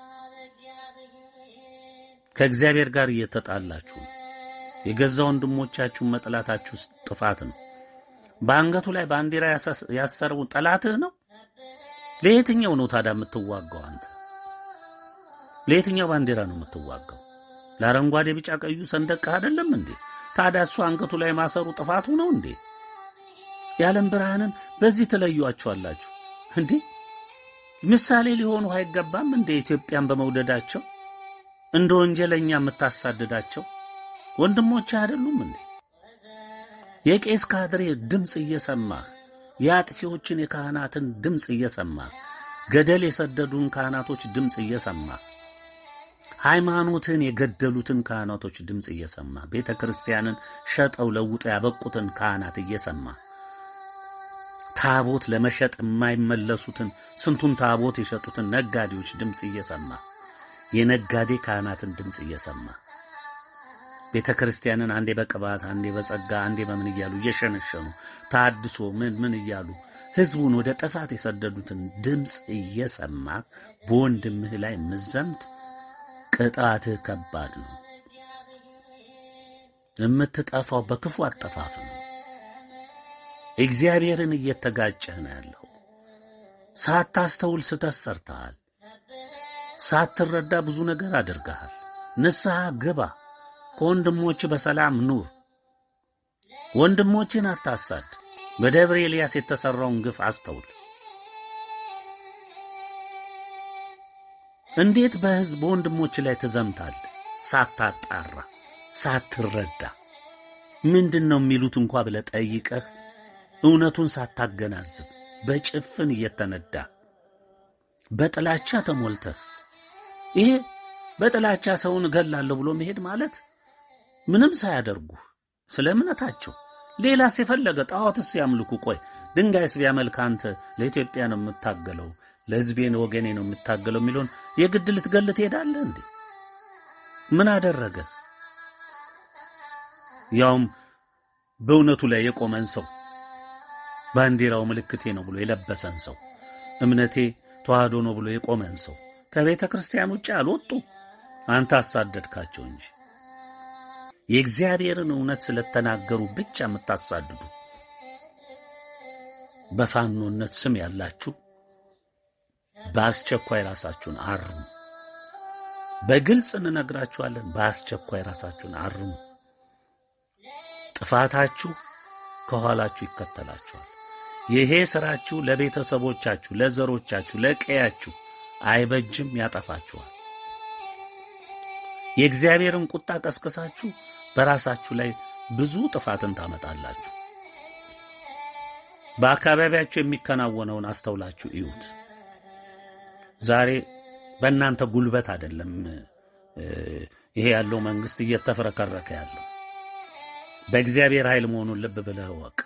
ከእግዚአብሔር ጋር እየተጣላችሁ የገዛ ወንድሞቻችሁን መጥላታችሁ ጥፋት ነው። በአንገቱ ላይ ባንዲራ ያሰረው ጠላትህ ነው። ለየትኛው ነው ታዲያ የምትዋጋው አንተ? ለየትኛው ባንዲራ ነው የምትዋጋው? ለአረንጓዴ ቢጫ ቀዩ ሰንደቅ አይደለም እንዴ? ታዲያ እሱ አንገቱ ላይ ማሰሩ ጥፋቱ ነው እንዴ? የዓለም ብርሃንን በዚህ ትለዩአቸዋላችሁ እንዴ? ምሳሌ ሊሆኑ አይገባም እንዴ? ኢትዮጵያን በመውደዳቸው እንደ ወንጀለኛ የምታሳድዳቸው ወንድሞች አይደሉም እንዴ? የቄስ ካድሬ ድምጽ እየሰማህ የአጥፊዎችን የካህናትን ድምጽ እየሰማህ ገደል የሰደዱን ካህናቶች ድምጽ እየሰማህ ሃይማኖትን የገደሉትን ካህናቶች ድምጽ እየሰማህ ቤተክርስቲያንን ሸጠው ለውጠው ያበቁትን ካህናት እየሰማህ ታቦት ለመሸጥ የማይመለሱትን ስንቱን ታቦት የሸጡትን ነጋዴዎች ድምጽ እየሰማህ የነጋዴ ካህናትን ድምጽ እየሰማህ ቤተክርስቲያንን አንዴ በቅባት አንዴ በጸጋ አንዴ በምን እያሉ እየሸነሸኑ ታድሶ ምን ምን እያሉ ህዝቡን ወደ ጥፋት የሰደዱትን ድምጽ እየሰማህ በወንድምህ ላይ ምዘምት ቅጣትህ ከባድ ነው። የምትጠፋው በክፉ አጠፋፍ ነው። እግዚአብሔርን እየተጋጨህ ነው ያለው። ሳታስተውል ስተት ሰርተሃል። ሳትረዳ ብዙ ነገር አድርገሃል። ንስሐ ግባ። ከወንድሞች በሰላም ኑር። ወንድሞችን አታሳድ። በደብረ ኤልያስ የተሰራውን ግፍ አስተውል። እንዴት በህዝብ በወንድሞች ላይ ትዘምታለህ? ሳታጣራ ሳትረዳ ምንድነው የሚሉት እንኳን ብለህ ጠይቀህ እውነቱን ሳታገናዝብ በጭፍን እየተነዳ በጥላቻ ተሞልተህ ይሄ በጥላቻ ሰውን ገላለሁ ብሎ መሄድ ማለት ምንም ሳያደርጉ ስለ እምነታቸው ሌላስ የፈለገ ጣዖትስ ያምልኩ ቆይ ድንጋይስ ቢያመልክ አንተ ለኢትዮጵያ ነው የምታገለው ለህዝቤ ነው ወገኔ ነው የምታገለው የሚሉን የግድ ልትገል ትሄዳለህ እንዴ? ምን አደረገ? ያውም በእውነቱ ላይ የቆመን ሰው ባንዲራው ምልክቴ ነው ብሎ የለበሰን ሰው እምነቴ ተዋህዶ ነው ብሎ የቆመን ሰው ከቤተ ክርስቲያን ውጭ አልወጡ። አንተ አሳደድካቸው እንጂ የእግዚአብሔርን እውነት ስለተናገሩ ብቻ የምታሳድዱ በፋኖነት ስም ያላችሁ በአስቸኳይ ራሳችሁን አርሙ። በግልጽ እንነግራችኋለን። በአስቸኳይ ራሳችሁን አርሙ። ጥፋታችሁ ከኋላችሁ ይከተላችኋል። ይሄ ስራችሁ ለቤተሰቦቻችሁ፣ ለዘሮቻችሁ፣ ለቀያችሁ አይበጅም፣ ያጠፋችኋል። የእግዚአብሔርን ቁጣ ቀስቅሳችሁ በራሳችሁ ላይ ብዙ ጥፋትን ታመጣላችሁ። በአካባቢያችሁ የሚከናወነውን አስተውላችሁ እዩት። ዛሬ በእናንተ ጉልበት አይደለም ይሄ ያለው መንግስት እየተፈረከረከ ያለው በእግዚአብሔር ኃይል መሆኑን ልብ ብለህ ወቅ።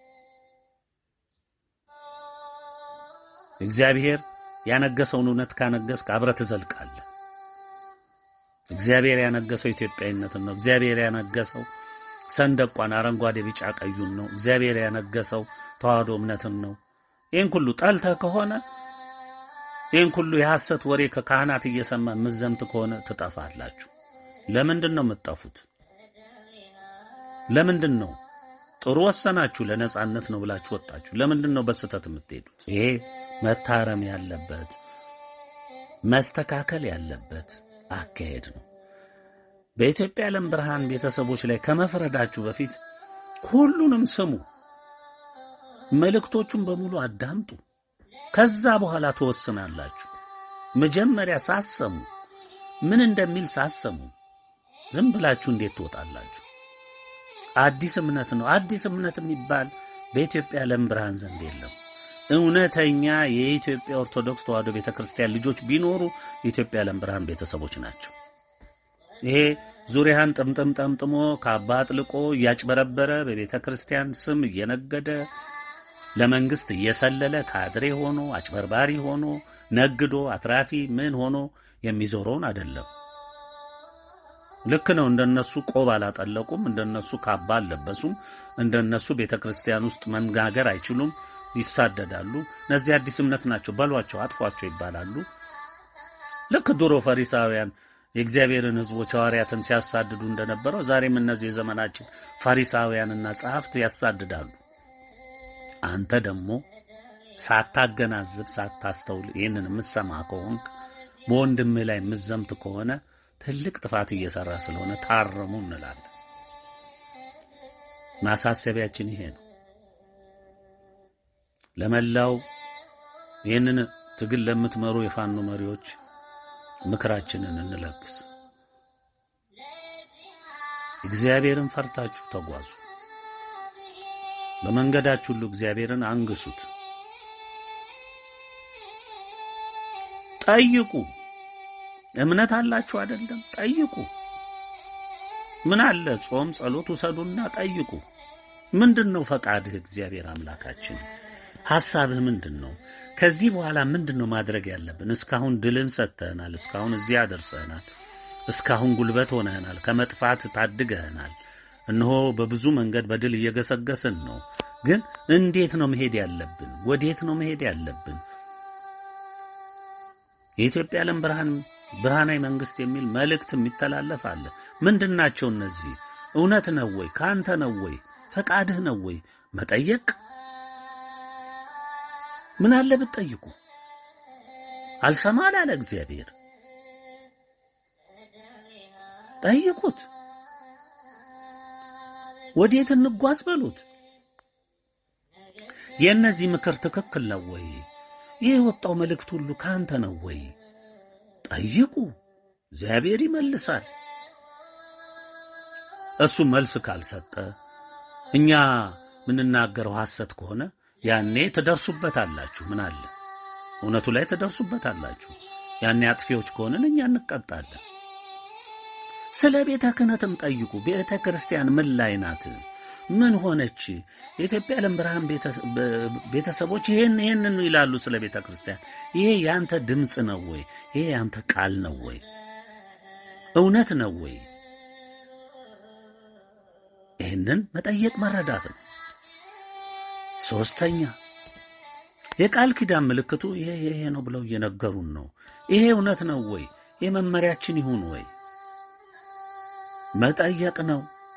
እግዚአብሔር ያነገሰውን እውነት ካነገስክ አብረህ ትዘልቃለህ። እግዚአብሔር ያነገሰው ኢትዮጵያዊነትን ነው። እግዚአብሔር ያነገሰው ሰንደቋን አረንጓዴ ቢጫ ቀዩን ነው። እግዚአብሔር ያነገሰው ተዋህዶ እምነትን ነው። ይህን ሁሉ ጠልተህ ከሆነ ይህን ሁሉ የሐሰት ወሬ ከካህናት እየሰማ ምዘምት ከሆነ ትጠፋላችሁ። ለምንድን ነው የምትጠፉት? ለምንድን ነው ጥሩ ወሰናችሁ፣ ለነጻነት ነው ብላችሁ ወጣችሁ። ለምንድን ነው በስተት የምትሄዱት? ይሄ መታረም ያለበት መስተካከል ያለበት አካሄድ ነው። በኢትዮጵያ ዓለም ብርሃን ቤተሰቦች ላይ ከመፍረዳችሁ በፊት ሁሉንም ስሙ፣ መልእክቶቹን በሙሉ አዳምጡ። ከዛ በኋላ ተወስናላችሁ። መጀመሪያ ሳሰሙ ምን እንደሚል ሳሰሙ ዝም ብላችሁ እንዴት ትወጣላችሁ? አዲስ እምነት ነው። አዲስ እምነት የሚባል በኢትዮጵያ ዓለም ብርሃን ዘንድ የለም። እውነተኛ የኢትዮጵያ ኦርቶዶክስ ተዋሕዶ ቤተክርስቲያን ልጆች ቢኖሩ የኢትዮጵያ ዓለም ብርሃን ቤተሰቦች ናቸው። ይሄ ዙሪያን ጥምጥም ጠምጥሞ ካባ አጥልቆ እያጭበረበረ በቤተክርስቲያን ስም እየነገደ ለመንግስት እየሰለለ ካድሬ ሆኖ አጭበርባሪ ሆኖ ነግዶ አትራፊ ምን ሆኖ የሚዞረውን አይደለም። ልክ ነው። እንደነሱ ቆብ አላጠለቁም፣ እንደነሱ ካባ አልለበሱም፣ እንደነሱ ቤተክርስቲያን ውስጥ መንጋገር አይችሉም፣ ይሳደዳሉ። እነዚህ አዲስ እምነት ናቸው በሏቸው፣ አጥፏቸው ይባላሉ። ልክ ድሮ ፈሪሳውያን የእግዚአብሔርን ሕዝቦች ሐዋርያትን ሲያሳድዱ እንደነበረው ዛሬም እነዚህ የዘመናችን ፈሪሳውያንና ጸሐፍት ያሳድዳሉ። አንተ ደግሞ ሳታገናዝብ ሳታስተውል ይህንን የምትሰማ ከሆንክ በወንድምህ ላይ የምትዘምት ከሆነ ትልቅ ጥፋት እየሰራ ስለሆነ ታረሙ እንላለን። ማሳሰቢያችን ይሄ ነው። ለመላው ይህንን ትግል ለምትመሩ የፋኖ መሪዎች ምክራችንን እንለግስ። እግዚአብሔርን ፈርታችሁ ተጓዙ። በመንገዳችሁ ሁሉ እግዚአብሔርን አንግሱት። ጠይቁ። እምነት አላችሁ አይደለም? ጠይቁ። ምን አለ? ጾም ጸሎት ውሰዱና ጠይቁ። ምንድነው ፈቃድህ? እግዚአብሔር አምላካችን ሐሳብህ ምንድነው? ከዚህ በኋላ ምንድነው ማድረግ ያለብን? እስካሁን ድልን ሰጥተናል። እስካሁን እዚያ አደርሰናል። እስካሁን ጉልበት ሆነናል። ከመጥፋት ታድገናል። እነሆ በብዙ መንገድ በድል እየገሰገስን ነው። ግን እንዴት ነው መሄድ ያለብን? ወዴት ነው መሄድ ያለብን? የኢትዮጵያ ዓለም ብርሃን ብርሃናዊ መንግስት የሚል መልእክት የሚተላለፍ አለ። ምንድናቸው እነዚህ? እውነት ነው ወይ? ካንተ ነው ወይ? ፈቃድህ ነው ወይ? መጠየቅ ምን አለ ብትጠይቁ? አልሰማል አለ እግዚአብሔር። ጠይቁት። ወዴት እንጓዝ በሉት። የእነዚህ ምክር ትክክል ነው ወይ? ይህ ወጣው መልእክት ሁሉ ካንተ ነው ወይ? ጠይቁ። እግዚአብሔር ይመልሳል። እሱ መልስ ካልሰጠ እኛ ምንናገረው ሐሰት ከሆነ ያኔ ተደርሱበታላችሁ። ምን አለ? እውነቱ ላይ ተደርሱበታላችሁ። ያኔ አጥፊዎች ከሆነን እኛ እንቀጣለን። ስለ ቤተ ክህነትም ጠይቁ። ቤተ ክርስቲያን ምን ላይ ናት? ምን ሆነች? የኢትዮጵያ ዓለም ብርሃን ቤተሰቦች ይሄን ይሄንን ይላሉ ስለ ቤተ ክርስቲያን። ይሄ ያንተ ድምጽ ነው ወይ? ይሄ ያንተ ቃል ነው ወይ? እውነት ነው ወይ? ይሄንን መጠየቅ መረዳት ነው። ሶስተኛ የቃል ኪዳን ምልክቱ ይሄ ይሄ ነው ብለው እየነገሩን ነው። ይሄ እውነት ነው ወይ? ይሄ መመሪያችን ይሁን ወይ? መጠየቅ ነው።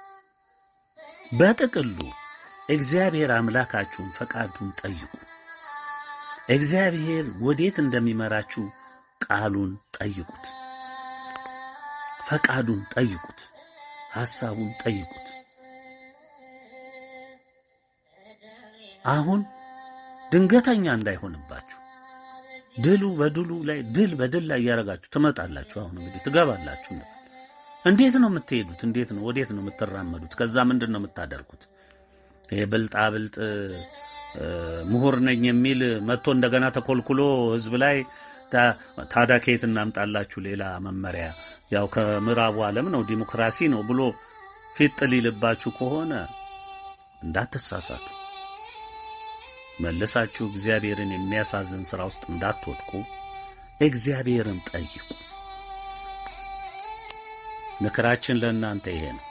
በጥቅሉ እግዚአብሔር አምላካችሁን ፈቃዱን ጠይቁ። እግዚአብሔር ወዴት እንደሚመራችሁ ቃሉን ጠይቁት። ፈቃዱን ጠይቁት። ሐሳቡን ጠይቁት። አሁን ድንገተኛ እንዳይሆንባችሁ ድሉ በድሉ ላይ ድል በድል ላይ ያረጋችሁ ትመጣላችሁ። አሁን እንግዲህ ትገባላችሁ። እንዴት ነው የምትሄዱት? እንዴት ነው ወዴት ነው የምትራመዱት? ከዛ ምንድነው የምታደርጉት? ይሄ ብልጣ ብልጥ ምሁር ነኝ የሚል መጥቶ እንደገና ተኮልኩሎ ህዝብ ላይ ታዲያ ከየት እናምጣላችሁ ሌላ መመሪያ? ያው ከምዕራቡ ዓለም ነው ዲሞክራሲ ነው ብሎ ፊት ሊልባችሁ ከሆነ እንዳትሳሳቱ። መልሳችሁ እግዚአብሔርን የሚያሳዝን ሥራ ውስጥ እንዳትወድቁ እግዚአብሔርን ጠይቁ። ምክራችን ለእናንተ ይሄ ነው።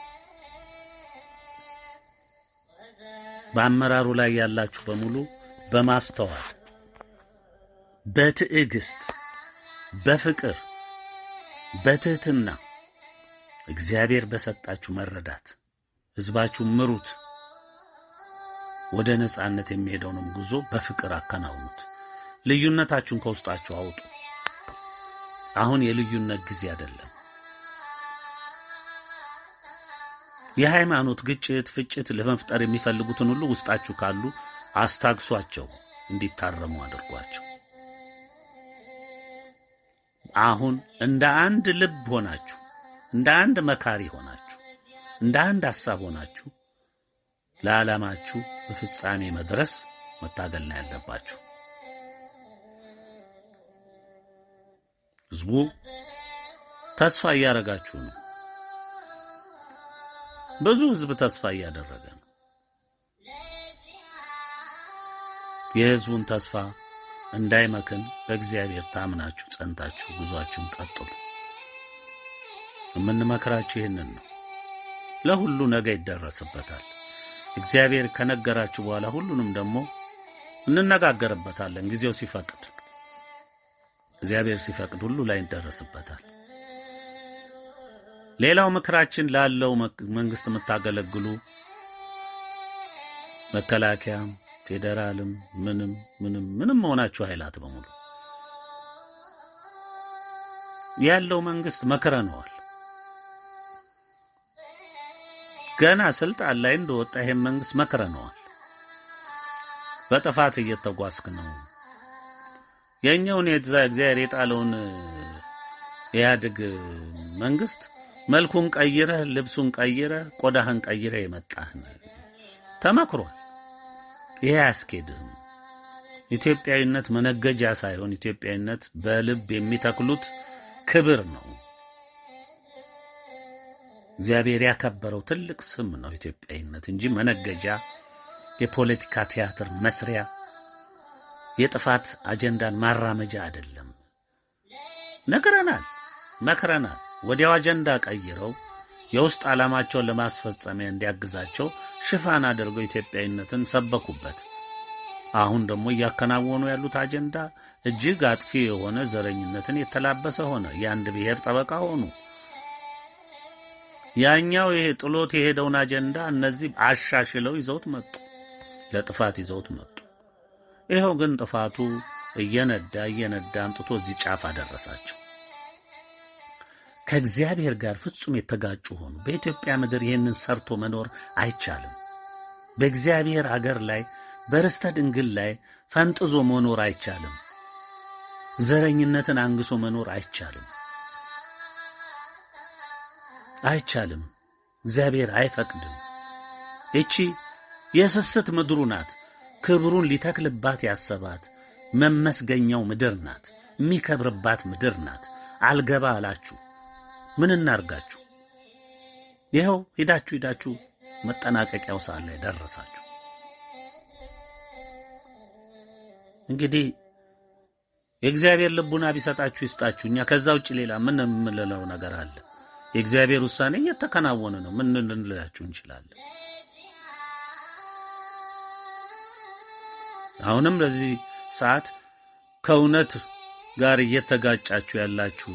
በአመራሩ ላይ ያላችሁ በሙሉ በማስተዋል በትዕግስት በፍቅር በትህትና እግዚአብሔር በሰጣችሁ መረዳት ህዝባችሁ ምሩት። ወደ ነጻነት የሚሄደውንም ጉዞ በፍቅር አከናውኑት። ልዩነታችሁን ከውስጣችሁ አውጡ። አሁን የልዩነት ጊዜ አይደለም። የሃይማኖት ግጭት ፍጭት ለመፍጠር የሚፈልጉትን ሁሉ ውስጣችሁ ካሉ አስታግሷቸው፣ እንዲታረሙ አድርጓቸው። አሁን እንደ አንድ ልብ ሆናችሁ፣ እንደ አንድ መካሪ ሆናችሁ፣ እንደ አንድ ሐሳብ ሆናችሁ ለዓላማችሁ በፍጻሜ መድረስ መታገል ነው ያለባችሁ። ሕዝቡ ተስፋ እያደረጋችሁ ነው። ብዙ ሕዝብ ተስፋ እያደረገ ነው። የሕዝቡን ተስፋ እንዳይመክን በእግዚአብሔር ታምናችሁ ጸንታችሁ ጉዟችሁን ቀጥሉ። የምንመክራችሁ ይህንን ነው። ለሁሉ ነገ ይደረስበታል። እግዚአብሔር ከነገራችሁ በኋላ ሁሉንም ደግሞ እንነጋገርበታለን ጊዜው ሲፈቅድ። እግዚአብሔር ሲፈቅድ ሁሉ ላይ ይደረስበታል። ሌላው ምክራችን ላለው መንግስት የምታገለግሉ መከላከያም ፌደራልም ምንም ምንም ምንም ሆናችሁ ኃይላት በሙሉ ያለው መንግስት መከረነዋል። ገና ስልጣን ላይ እንደወጣ ይሄን መንግስት መከረነዋል። በጥፋት እየተጓዝክ ነው። የኛውን እግዚአብሔር የጣለውን ኢህአዴግ መንግስት መልኩን ቀይረህ ልብሱን ቀይረህ ቆዳህን ቀይረህ የመጣህ ተመክሯል። ይሄ አያስኬድም። ኢትዮጵያዊነት መነገጃ ሳይሆን ኢትዮጵያዊነት በልብ የሚተክሉት ክብር ነው። እግዚአብሔር ያከበረው ትልቅ ስም ነው ኢትዮጵያዊነት እንጂ መነገጃ፣ የፖለቲካ ቲያትር መስሪያ፣ የጥፋት አጀንዳን ማራመጃ አይደለም። ነግረናል፣ መክረናል። ወዲያው አጀንዳ ቀይረው የውስጥ ዓላማቸውን ለማስፈጸሚያ እንዲያግዛቸው ሽፋን አድርገው ኢትዮጵያዊነትን ሰበኩበት። አሁን ደግሞ እያከናወኑ ያሉት አጀንዳ እጅግ አጥፊ የሆነ ዘረኝነትን የተላበሰ ሆነ። የአንድ ብሔር ጠበቃ ሆኑ። ያኛው ይሄ ጥሎት የሄደውን አጀንዳ እነዚህ አሻሽለው ይዘውት መጡ፣ ለጥፋት ይዘውት መጡ። ይሄው ግን ጥፋቱ እየነዳ እየነዳ አምጥቶ እዚህ ጫፍ አደረሳቸው። ከእግዚአብሔር ጋር ፍጹም የተጋጩ ሆኑ። በኢትዮጵያ ምድር ይህንን ሰርቶ መኖር አይቻልም። በእግዚአብሔር አገር ላይ በርስተ ድንግል ላይ ፈንጥዞ መኖር አይቻልም። ዘረኝነትን አንግሶ መኖር አይቻልም አይቻልም። እግዚአብሔር አይፈቅድም። እቺ የስስት ምድሩ ናት። ክብሩን ሊተክልባት ያሰባት መመስገኛው ምድር ናት። የሚከብርባት ምድር ናት። አልገባ አላችሁ። ምን እናርጋችሁ? ይኸው ሄዳችሁ ሄዳችሁ መጠናቀቂያው ሰዓት ላይ ደረሳችሁ። እንግዲህ የእግዚአብሔር ልቡና ቢሰጣችሁ ይስጣችሁ። እኛ ከዛ ውጭ ሌላ ምን የምንለው ነገር አለ? የእግዚአብሔር ውሳኔ እየተከናወነ ነው። ምን እንላችሁ እንችላለን? አሁንም ለዚህ ሰዓት ከእውነት ጋር እየተጋጫችሁ ያላችሁ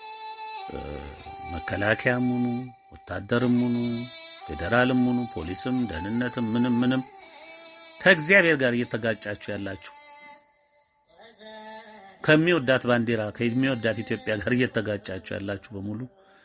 መከላከያም ሆኑ ወታደርም ሆኑ ፌደራልም ሆኑ ፖሊስም ደህንነትም ምንም ምንም ከእግዚአብሔር ጋር እየተጋጫችሁ ያላችሁ ከሚወዳት ባንዲራ ከሚወዳት ኢትዮጵያ ጋር እየተጋጫችሁ ያላችሁ በሙሉ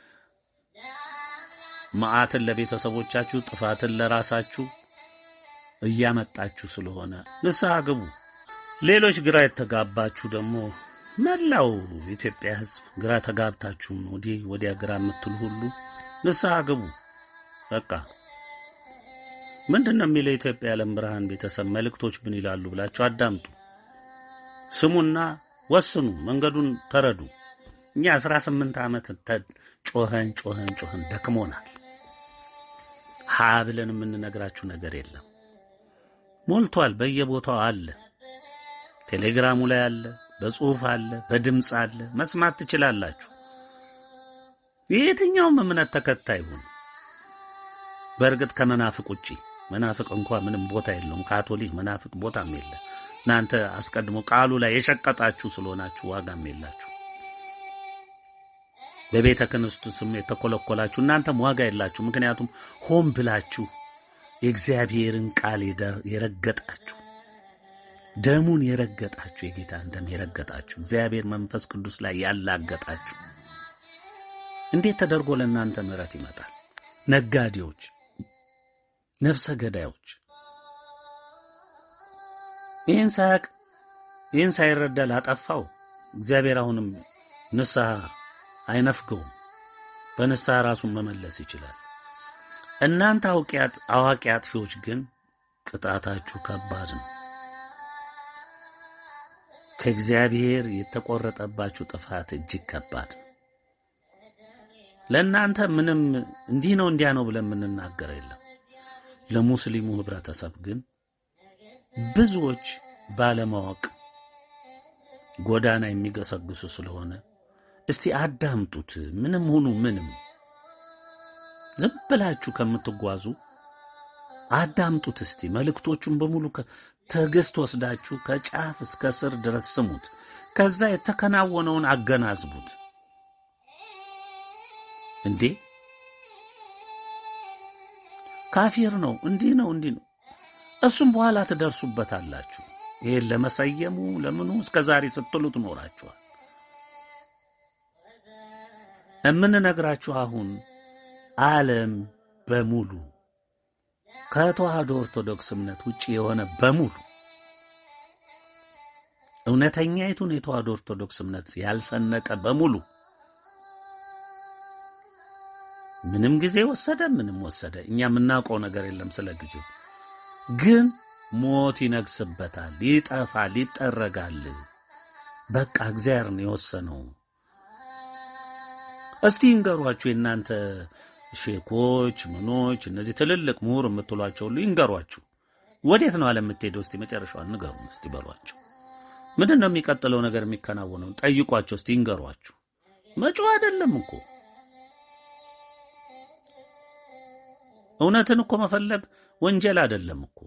መዓትን ለቤተሰቦቻችሁ ጥፋትን ለራሳችሁ እያመጣችሁ ስለሆነ ንስሐ ግቡ። ሌሎች ግራ የተጋባችሁ ደግሞ መላው ኢትዮጵያ ሕዝብ ግራ ተጋብታችሁ ወዲህ ወዲያ ግራ የምትሉ ሁሉ ንስሐ ግቡ። በቃ ምንድነው የሚለው ኢትዮጵያ የዓለም ብርሃን ቤተሰብ መልእክቶች ምን ይላሉ ብላችሁ አዳምጡ፣ ስሙና ወስኑ፣ መንገዱን ተረዱ። እኛ አስራ ስምንት ዓመት ጮኸን ጮኸን ጮኸን ደክሞናል። ሀ ብለን የምንነግራችሁ ነገር የለም። ሞልቷል፣ በየቦታው አለ፣ ቴሌግራሙ ላይ አለ፣ በጽሁፍ አለ፣ በድምጽ አለ፣ መስማት ትችላላችሁ። የትኛውም እምነት ተከታይ ሁኑ። በእርግጥ ከመናፍቅ ውጪ መናፍቅ እንኳን ምንም ቦታ የለውም። ካቶሊክ መናፍቅ ቦታም የለ። እናንተ አስቀድሞ ቃሉ ላይ የሸቀጣችሁ ስለሆናችሁ ዋጋም የላችሁ። በቤተ ክርስቲያን ስም የተኮለኮላችሁ እናንተም ዋጋ የላችሁ። ምክንያቱም ሆን ብላችሁ የእግዚአብሔርን ቃል የረገጣችሁ ደሙን የረገጣችሁ የጌታን ደም የረገጣችሁ እግዚአብሔር መንፈስ ቅዱስ ላይ ያላገጣችሁ እንዴት ተደርጎ ለእናንተ ምሕረት ይመጣል? ነጋዴዎች፣ ነፍሰ ገዳዮች ይህን ሳያቅ ይህን ሳይረዳ ላጠፋው እግዚአብሔር አሁንም ንስሐ አይነፍገውም። በንስሐ ራሱን መመለስ ይችላል። እናንተ አውቂያት አዋቂ አጥፊዎች ግን ቅጣታችሁ ከባድ ነው። ከእግዚአብሔር የተቆረጠባችሁ ጥፋት እጅግ ከባድ ነው። ለእናንተ ምንም እንዲህ ነው እንዲያ ነው ብለን የምንናገር የለም። ለሙስሊሙ ህብረተሰብ ግን ብዙዎች ባለማወቅ ጎዳና የሚገሰግሱ ስለሆነ እስቲ አዳምጡት። ምንም ሆኑ ምንም ዝም ብላችሁ ከምትጓዙ አዳምጡት። እስቲ መልእክቶቹን በሙሉ ትዕግስት ወስዳችሁ ከጫፍ እስከ ስር ድረስ ስሙት። ከዛ የተከናወነውን አገናዝቡት። እንዴ ካፊር ነው እንዲህ ነው እንዲህ ነው እሱም በኋላ ትደርሱበታላችሁ። ይሄን ለመሰየሙ ለምኑ እስከዛሬ ስትሉት ኖራችኋል። እምንነግራችሁ አሁን ዓለም በሙሉ ከተዋህዶ ኦርቶዶክስ እምነት ውጪ የሆነ በሙሉ እውነተኛይቱን የተዋህዶ ኦርቶዶክስ እምነት ያልሰነቀ በሙሉ ምንም ጊዜ ወሰደ ምንም ወሰደ እኛ የምናውቀው ነገር የለም። ስለ ጊዜው ግን ሞት ይነግስበታል፣ ይጠፋል፣ ይጠረጋል። በቃ እግዚአብሔር ነው የወሰነው። እስቲ እንገሯችሁ እናንተ ሼኮች ምኖች እነዚህ ትልልቅ ምሁር የምትሏቸው ሁሉ ይንገሯችሁ። ወዴት ነው ዓለም የምትሄደው? እስቲ መጨረሻውን ንገሩን እስቲ በሏቸው። ምንድነው የሚቀጥለው ነገር የሚከናወነው? ጠይቋቸው እስቲ ይንገሯችሁ። መጪው አይደለም እኮ እውነትን እኮ መፈለግ ወንጀል አይደለም እኮ።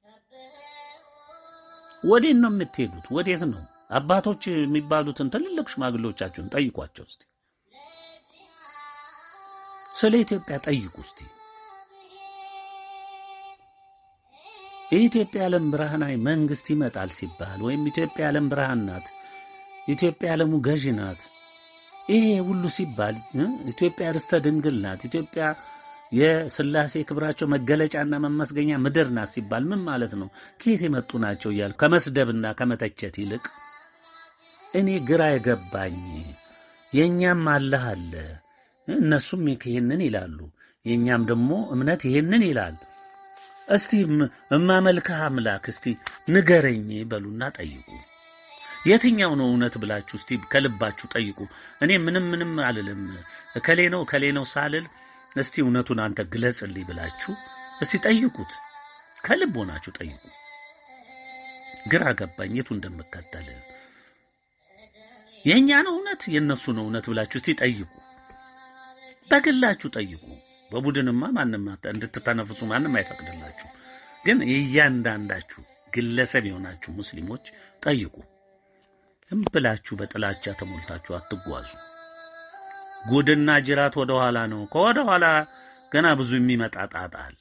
ወዴት ነው የምትሄዱት? ወዴት ነው? አባቶች የሚባሉትን ትልልቅ ሽማግሌዎቻችሁን ጠይቋቸው እስቲ። ስለ ኢትዮጵያ ጠይቁ እስቲ። የኢትዮጵያ ዓለም ብርሃናዊ መንግስት ይመጣል ሲባል ወይም ኢትዮጵያ ዓለም ብርሃን ናት፣ ኢትዮጵያ ዓለሙ ገዢ ናት፣ ይሄ ሁሉ ሲባል ኢትዮጵያ ርስተ ድንግል ናት፣ ኢትዮጵያ የሥላሴ ክብራቸው መገለጫና መመስገኛ ምድር ናት ሲባል ምን ማለት ነው? ከየት የመጡ ናቸው እያል ከመስደብና ከመተቸት ይልቅ እኔ ግራ የገባኝ የኛም አላህ አለ እነሱም ይሄንን ይላሉ የኛም ደግሞ እምነት ይሄንን ይላል። እስቲ እማመልክህ አምላክ እስቲ ንገረኝ በሉና ጠይቁ። የትኛው ነው እውነት ብላችሁ እስቲ ከልባችሁ ጠይቁ። እኔ ምንም ምንም አልልም ከሌ ነው ከሌ ነው ሳልል እስቲ እውነቱን አንተ ግለጽልኝ ብላችሁ እስቲ ጠይቁት። ከልብ ሆናችሁ ጠይቁ። ግራ ገባኝ የቱ እንደምከተል የኛ ነው እውነት የነሱ ነው እውነት ብላችሁ እስቲ ጠይቁ። በግላችሁ ጠይቁ። በቡድንማ ማንንም እንድትተነፍሱ ማንንም አይፈቅድላችሁ። ግን እያንዳንዳችሁ ግለሰብ የሆናችሁ ሙስሊሞች ጠይቁ። እምብላችሁ በጥላቻ ተሞልታችሁ አትጓዙ። ጉድና ጅራት ወደ ኋላ ነው። ከወደ ኋላ ገና ብዙ የሚመጣ ጣጣ አለ።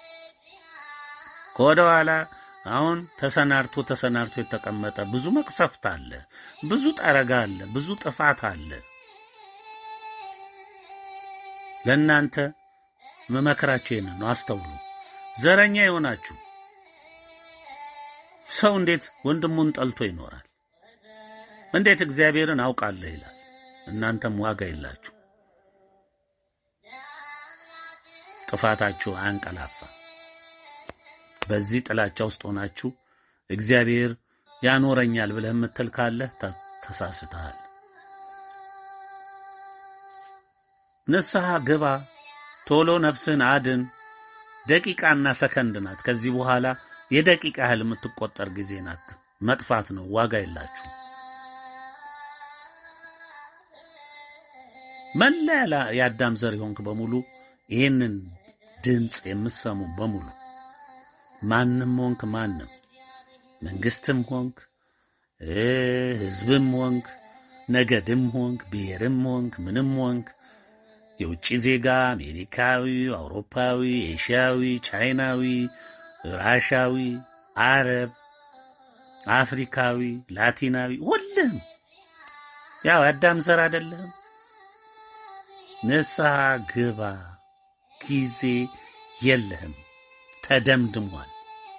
ከወደ ኋላ አሁን ተሰናርቶ ተሰናርቶ የተቀመጠ ብዙ መቅሰፍት አለ፣ ብዙ ጠረጋ አለ፣ ብዙ ጥፋት አለ። ለእናንተ መመከራችሁ ነው። አስተውሉ። ዘረኛ የሆናችሁ ሰው እንዴት ወንድሙን ጠልቶ ይኖራል? እንዴት እግዚአብሔርን አውቃለሁ ይላል? እናንተም ዋጋ የላችሁ። ጥፋታችሁ አንቀላፋ። በዚህ ጥላቻ ውስጥ ሆናችሁ እግዚአብሔር ያኖረኛል ብለህ የምትል ካለ ተሳስተሃል። ንስሐ ግባ። ቶሎ ነፍስን አድን። ደቂቃና ሰከንድ ናት። ከዚህ በኋላ የደቂቃ ያህል የምትቆጠር ጊዜ ናት። መጥፋት ነው። ዋጋ የላችሁ። መላ የአዳም ዘር ይሆንክ በሙሉ ይሄንን ድምጽ የምትሰሙ በሙሉ ማንንም ሆንክ ማንም መንግስትም ሆንክ ህዝብም ሆንክ ነገድም ሆንክ ብሔርም ሆንክ ምንም ሆንክ የውጭ ዜጋ አሜሪካዊ፣ አውሮፓዊ፣ ኤሽያዊ፣ ቻይናዊ፣ ራሻዊ፣ አረብ፣ አፍሪካዊ፣ ላቲናዊ ሁሉም ያው አዳም ዘር አይደለም። ንስሐ ግባ፣ ጊዜ የለህም፣ ተደምድሟል፣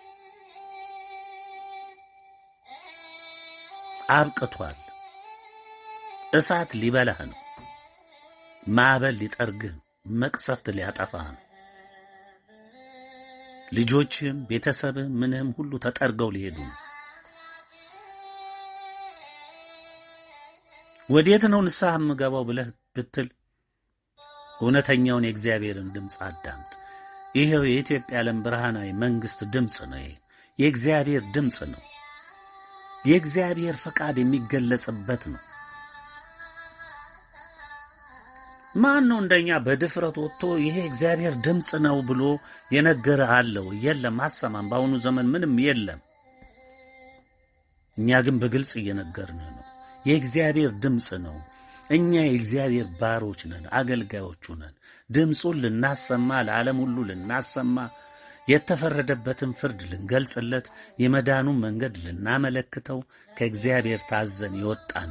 አብቅቷል። እሳት ሊበላህ ነው፣ ማዕበል ሊጠርግህ፣ መቅሰፍት ሊያጠፋህ ነው። ልጆችህም ቤተሰብህም ምንህም ሁሉ ተጠርገው ሊሄዱ ነው። ወዴት ነው ንስሐ የምገባው ብለህ ብትል እውነተኛውን የእግዚአብሔርን ድምፅ አዳምጥ። ይሄው የኢትዮጵያ ዓለም ብርሃናዊ መንግስት ድምፅ ነው። ይሄ የእግዚአብሔር ድምፅ ነው። የእግዚአብሔር ፈቃድ የሚገለጽበት ነው። ማን ነው እንደኛ በድፍረት ወጥቶ ይሄ እግዚአብሔር ድምፅ ነው ብሎ የነገረ አለው? የለም፣ አሰማም። በአሁኑ ዘመን ምንም የለም። እኛ ግን በግልጽ እየነገርን ነው። የእግዚአብሔር ድምፅ ነው። እኛ የእግዚአብሔር ባሮች ነን፣ አገልጋዮቹ ነን። ድምፁን ልናሰማ፣ ለዓለም ሁሉ ልናሰማ፣ የተፈረደበትን ፍርድ ልንገልጽለት፣ የመዳኑን መንገድ ልናመለክተው ከእግዚአብሔር ታዘን ይወጣን።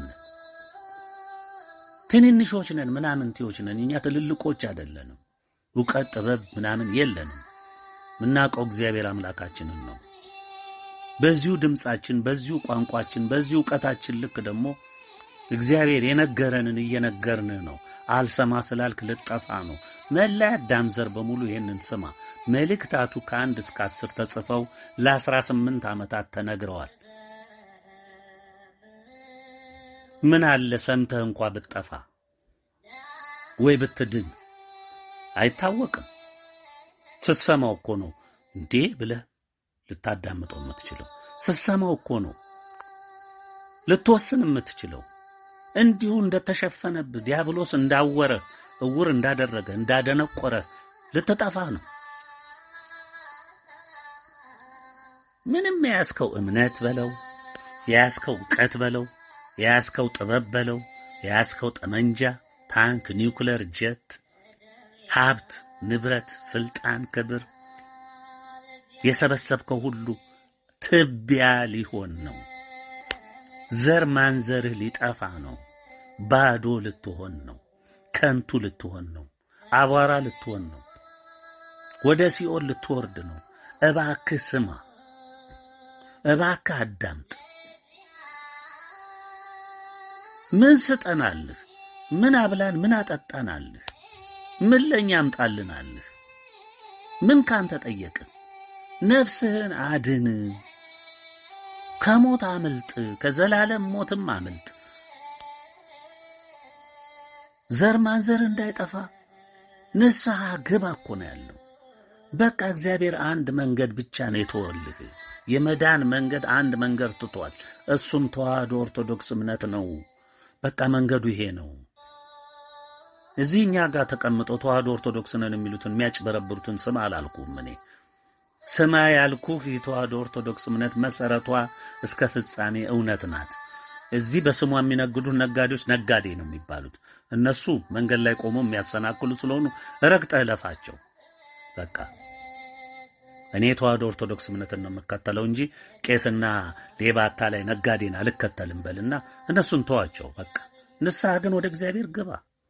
ትንንሾች ነን፣ ምናምንቴዎች ነን። እኛ ትልልቆች አይደለንም። ዕውቀት ጥበብ ምናምን የለንም። ምናውቀው እግዚአብሔር አምላካችንን ነው። በዚሁ ድምፃችን፣ በዚሁ ቋንቋችን፣ በዚሁ ዕውቀታችን ልክ ደግሞ እግዚአብሔር የነገረንን እየነገርን ነው። አልሰማ ስላልክ ልጠፋ ነው። መላ አዳም ዘር በሙሉ ይሄንን ስማ። መልእክታቱ ከአንድ እስከ አስር ተጽፈው ለአስራ ስምንት ዓመታት ተነግረዋል። ምን አለ ሰምተህ እንኳ ብትጠፋ ወይ ብትድን አይታወቅም። ስትሰማው እኮ ነው እንዴ ብለህ ልታዳምጠው የምትችለው። ስትሰማው እኮ ነው ልትወስን የምትችለው። እንዲሁ እንደተሸፈነብህ ዲያብሎስ እንዳወረ እውር እንዳደረገ እንዳደነቆረ ልትጠፋ ነው። ምንም የያዝከው እምነት በለው፣ የያዝከው ዕውቀት በለው፣ የያዝከው ጥበብ በለው፣ የያዝከው ጠመንጃ፣ ታንክ፣ ኒውክለር፣ ጀት፣ ሀብት፣ ንብረት፣ ስልጣን፣ ክብር የሰበሰብከው ሁሉ ትቢያ ሊሆን ነው። ዘር ማንዘርህ ሊጠፋ ነው። ባዶ ልትሆን ነው። ከንቱ ልትሆን ነው። አቧራ ልትሆን ነው። ወደ ሲኦል ልትወርድ ነው። እባክህ ስማ፣ እባክህ አዳምጥ። ምን ስጠናልህ? ምን አብላን? ምን አጠጣናልህ? ምን ለኛ አምጣልናልህ? ምን ካንተ ጠየቅን? ነፍስህን አድን፣ ከሞት አምልጥ፣ ከዘላለም ሞትም አምልጥ። ዘር ማንዘር እንዳይጠፋ ንስሐ ግባ እኮ ነው ያለው። በቃ እግዚአብሔር አንድ መንገድ ብቻ ነው የተወልህ። የመዳን መንገድ አንድ መንገድ ትቷል። እሱም ተዋህዶ ኦርቶዶክስ እምነት ነው። በቃ መንገዱ ይሄ ነው። እዚህ እኛ ጋር ተቀምጠው ተዋህዶ ኦርቶዶክስ ነን የሚሉትን የሚያጭበረብሩትን ስም አላልኩም እኔ። ስማ ያልኩህ የተዋህዶ ኦርቶዶክስ እምነት መሰረቷ እስከ ፍጻሜ እውነት ናት። እዚህ በስሟ የሚነግዱ ነጋዴዎች ነጋዴ ነው የሚባሉት። እነሱ መንገድ ላይ ቆመው የሚያሰናክሉ ስለሆኑ ረግጠህ ለፋቸው። በቃ እኔ የተዋህዶ ኦርቶዶክስ እምነትን ነው የምከተለው እንጂ ቄስና ሌባ አታላይ ነጋዴን አልከተልም በልና እነሱን ተዋቸው። በቃ ንስሐ ግን ወደ እግዚአብሔር ግባ።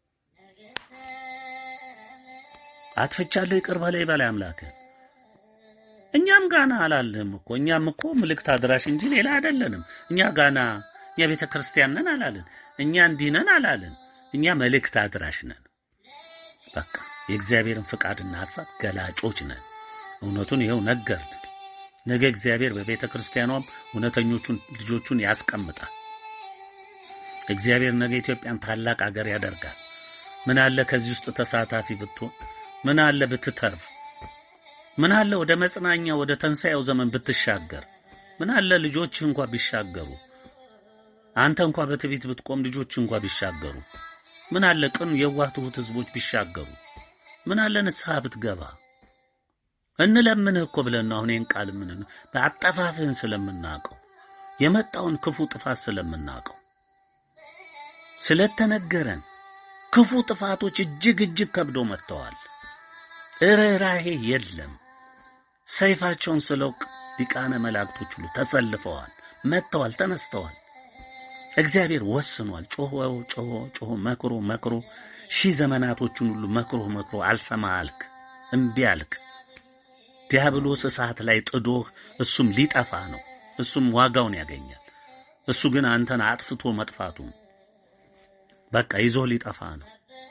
አጥፍቻለሁ ይቅር በለኝ በላይ አምላክህ። እኛም ጋና አላልህም እኮ። እኛም እኮ ምልክት አድራሽ እንጂ ሌላ አይደለንም። እኛ ጋና እኛ ቤተ ክርስቲያን ነን አላልን። እኛ እንዲህ ነን አላልን። እኛ መልእክት አድራሽ ነን። በቃ የእግዚአብሔርን ፍቃድና ሐሳብ ገላጮች ነን። እውነቱን ይኸው ነገርን። ነገ እግዚአብሔር በቤተ ክርስቲያኗም እውነተኞቹን ልጆቹን ያስቀምጣል። እግዚአብሔር ነገ ኢትዮጵያን ታላቅ አገር ያደርጋል። ምን አለ ከዚህ ውስጥ ተሳታፊ ብትሆን? ምን አለ ብትተርፍ? ምን አለ ወደ መጽናኛ ወደ ተንሳኤው ዘመን ብትሻገር? ምን አለ ልጆችህ እንኳን ቢሻገሩ? አንተ እንኳን በትዕቢት ብትቆም ልጆችህ እንኳን ቢሻገሩ? ምን አለ ቅን የዋህ ትሑት ሕዝቦች ቢሻገሩ? ምን አለ ንስሐ ብትገባ? እንለምንህ እኮ ብለን አሁን ይህን ቃል ምን በአጠፋፍህን ስለምናውቀው የመጣውን ክፉ ጥፋት ስለምናውቀው ስለተነገረን ክፉ ጥፋቶች እጅግ እጅግ ከብዶ መጥተዋል። ርኅራኄ የለም። ሰይፋቸውን ስለው ሊቃነ መላእክቶች ሁሉ ተሰልፈዋል፣ መጥተዋል፣ ተነስተዋል። እግዚአብሔር ወስኗል። ጮሆ ጮሆ ጮሆ መክሮ መክሮ ሺህ ዘመናቶችን ሁሉ መክሮ መክሮ አልሰማ አልክ፣ እምቢ አልክ። ዲያብሎስ እሳት ላይ ጥዶህ እሱም ሊጠፋ ነው፣ እሱም ዋጋውን ያገኛል። እሱ ግን አንተን አጥፍቶ መጥፋቱ በቃ ይዞ ሊጠፋ ነው።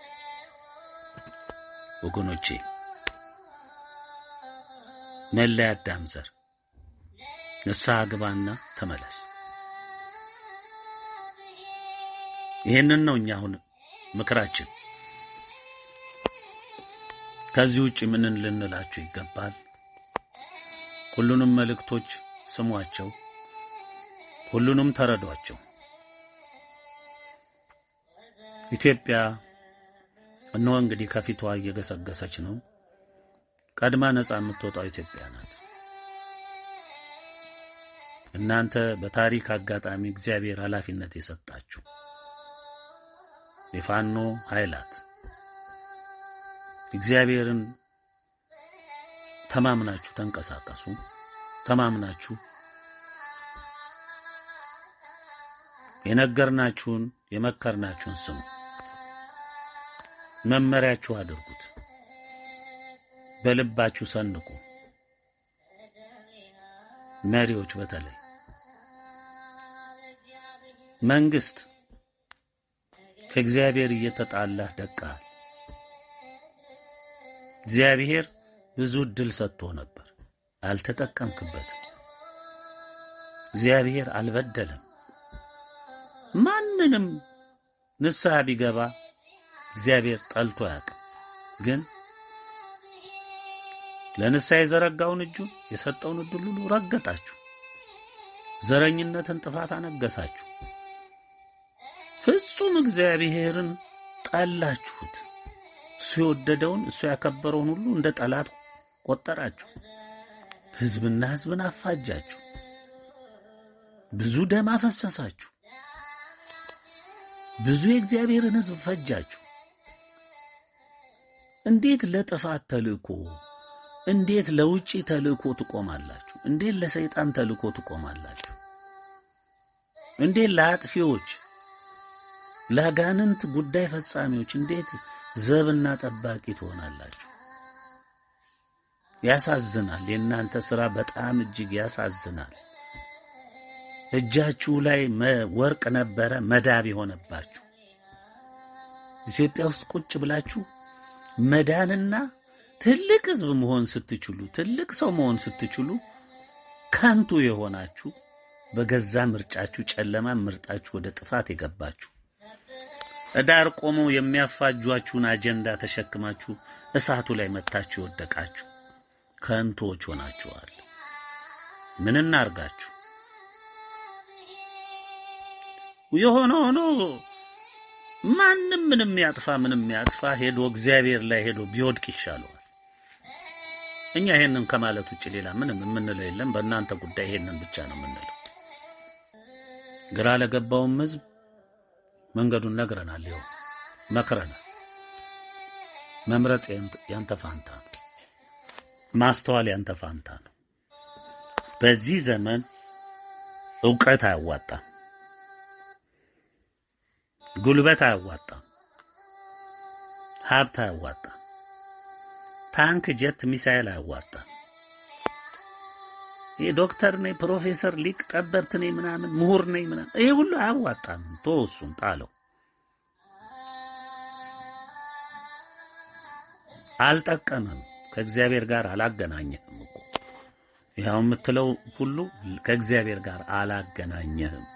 ወገኖቼ መለያ አዳም ዘር ንስሐ ግባና ተመለስ። ይሄንን ነው እኛ አሁን ምክራችን። ከዚህ ውጪ ምን ልንላችሁ ይገባል? ሁሉንም መልእክቶች ስሟቸው፣ ሁሉንም ተረዷቸው። ኢትዮጵያ እነሆ እንግዲህ ከፊቷ እየገሰገሰች ነው። ቀድማ ነጻ የምትወጣው ኢትዮጵያ ናት። እናንተ በታሪክ አጋጣሚ እግዚአብሔር ኃላፊነት የሰጣችሁ የፋኖ ኃይላት እግዚአብሔርን ተማምናችሁ ተንቀሳቀሱ። ተማምናችሁ የነገርናችሁን የመከርናችሁን ስሙ፣ መመሪያችሁ አድርጉት፣ በልባችሁ ሰንቁ። መሪዎች በተለይ መንግስት ከእግዚአብሔር እየተጣላህ ደቃል። እግዚአብሔር ብዙ እድል ሰጥቶ ነበር፣ አልተጠቀምክበትም። እግዚአብሔር አልበደለም። ማንንም ንስሐ ቢገባ እግዚአብሔር ጠልቶ ያውቃል። ግን ለንስሐ የዘረጋውን እጁ የሰጠውን እድል ሁሉ ረገጣችሁ። ዘረኝነትን ጥፋት አነገሳችሁ። ፍጹም እግዚአብሔርን ጠላችሁት። እሱ የወደደውን እሱ ያከበረውን ሁሉ እንደ ጠላት ቆጠራችሁ። ሕዝብና ሕዝብን አፋጃችሁ። ብዙ ደም አፈሰሳችሁ። ብዙ የእግዚአብሔርን ሕዝብ ፈጃችሁ። እንዴት ለጥፋት ተልእኮ፣ እንዴት ለውጪ ተልእኮ ትቆማላችሁ? እንዴት ለሰይጣን ተልእኮ ትቆማላችሁ? እንዴት ለአጥፊዎች፣ ለአጋንንት ጉዳይ ፈጻሚዎች እንዴት ዘብና ጠባቂ ትሆናላችሁ? ያሳዝናል። የእናንተ ሥራ በጣም እጅግ ያሳዝናል። እጃችሁ ላይ ወርቅ ነበረ መዳብ የሆነባችሁ። ኢትዮጵያ ውስጥ ቁጭ ብላችሁ መዳንና ትልቅ ሕዝብ መሆን ስትችሉ፣ ትልቅ ሰው መሆን ስትችሉ ከንቱ የሆናችሁ በገዛ ምርጫችሁ ጨለማ ምርጣችሁ ወደ ጥፋት የገባችሁ ዳር ቆመው የሚያፋጇችሁን አጀንዳ ተሸክማችሁ እሳቱ ላይ መታችሁ ወደቃችሁ ከንቶች ሆናችኋል። ምን እናርጋችሁ? የሆነ ሆኖ ማንም ምንም ያጥፋ ምንም ያጥፋ ሄዶ እግዚአብሔር ላይ ሄዶ ቢወድቅ ይሻለዋል። እኛ ይሄንን ከማለት ውጭ ሌላ ምንም የምንለው የለም። በእናንተ ጉዳይ ይሄንን ብቻ ነው የምንለው። ግራ ለገባውም ሕዝብ መንገዱን ነግረናል፣ ይኸው መክረናል። መምረጥ ያንተ ፋንታ ነው። ማስተዋል ያንተ ፋንታ ነው። በዚህ ዘመን ዕውቀት አያዋጣም፣ ጉልበት አያዋጣም፣ ሀብት አያዋጣም፣ ታንክ፣ ጀት፣ ሚሳኤል አያዋጣም። ይሄ ዶክተር ነኝ፣ ፕሮፌሰር፣ ሊቅ፣ ጠበብት ነኝ፣ ምናምን ምሁር ነኝ ምናምን ይሄ ሁሉ አያዋጣም። ተወሱን ጣለው። አልጠቀመም። ከእግዚአብሔር ጋር አላገናኘህም እኮ ያው የምትለው ሁሉ ከእግዚአብሔር ጋር አላገናኘህም።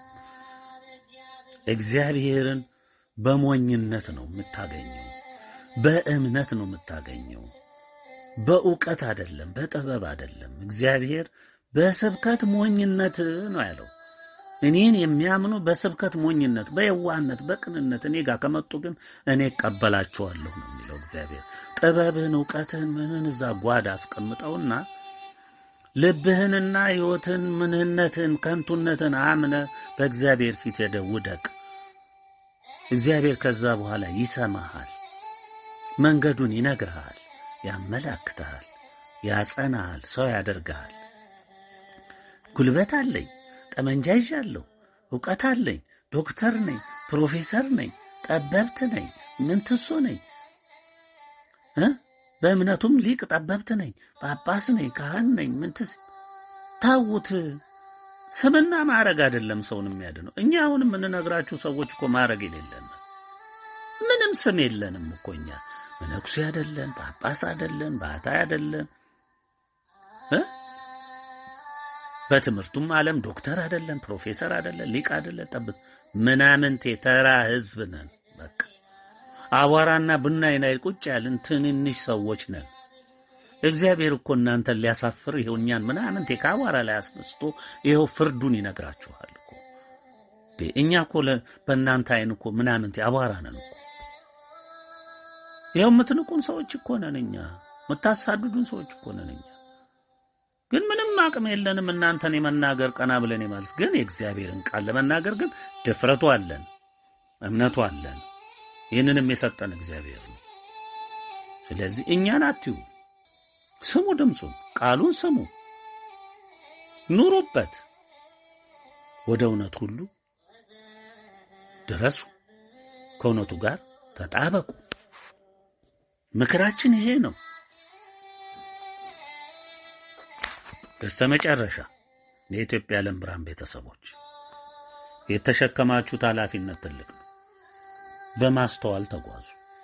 እግዚአብሔርን በሞኝነት ነው የምታገኘው፣ በእምነት ነው የምታገኘው፣ በእውቀት አይደለም፣ በጥበብ አይደለም። እግዚአብሔር በስብከት ሞኝነት ነው ያለው። እኔን የሚያምኑ በስብከት ሞኝነት፣ በየዋህነት፣ በቅንነት እኔ ጋር ከመጡ ግን እኔ እቀበላቸዋለሁ ነው የሚለው እግዚአብሔር። ጥበብህን፣ ዕውቀትህን ምንን እዛ ጓዳ አስቀምጠውና ልብህንና ሕይወትን፣ ምንህነትን፣ ከንቱነትን አምነ በእግዚአብሔር ፊት ሄደህ ውደቅ። እግዚአብሔር ከዛ በኋላ ይሰማሃል፣ መንገዱን ይነግርሃል፣ ያመላክትሃል፣ ያጸናሃል፣ ሰው ያደርግሃል። ጉልበት አለኝ፣ ጠመንጃ ይዣለሁ፣ ዕውቀት አለኝ፣ ዶክተር ነኝ፣ ፕሮፌሰር ነኝ፣ ጠበብት ነኝ፣ ምንትሱ ነኝ እ በእምነቱም ሊቅ ጠበብት ነኝ፣ ጳጳስ ነኝ፣ ካህን ነኝ፣ ምንትስ ታውት ስምና ማዕረግ አይደለም ሰውን የሚያድነው። እኛ አሁን የምንነግራችሁ ሰዎች እኮ ማዕረግ የሌለን ምንም ስም የለንም እኮ እኛ መነኩሴ አይደለን፣ ጳጳስ አይደለን፣ ባህታዊ አይደለን እ በትምህርቱም ዓለም ዶክተር አይደለን፣ ፕሮፌሰር አይደለን፣ ሊቅ አይደለን፣ ጠብብ ምናምንቴ ተራ ህዝብ ነን። በቃ አቧራና ቡናይ ላይ ቁጭ ያልን ትንንሽ ሰዎች ነን። እግዚአብሔር እኮ እናንተን ሊያሳፍር ይሄው እኛን ምናምንቴ ከአቧራ ላይ አስነስቶ ይሄው ፍርዱን ይነግራችኋል እኮ። እኛ እኮ በእናንተ አይን እኮ ምናምንቴ አቧራ ነን እኮ። ይሄው የምትንቁን ሰዎች እኮ ነን እኛ፣ የምታሳድዱን ሰዎች እኮ ነን እኛ። ግን ምንም አቅም የለንም እናንተን የመናገር ቀና ብለን ማለት ግን የእግዚአብሔርን ቃል ለመናገር ግን ድፍረቱ አለን፣ እምነቱ አለን። ይህንንም የሰጠን እግዚአብሔር ነው። ስለዚህ እኛን አትዩ፣ ስሙ፣ ድምፁን፣ ቃሉን ስሙ፣ ኑሩበት፣ ወደ እውነት ሁሉ ድረሱ፣ ከእውነቱ ጋር ተጣበቁ። ምክራችን ይሄ ነው። በስተመጨረሻ የኢትዮጵያ ዓለም ብርሃን ቤተሰቦች የተሸከማችሁት ኃላፊነት ትልቅ ነው። በማስተዋል ተጓዙ።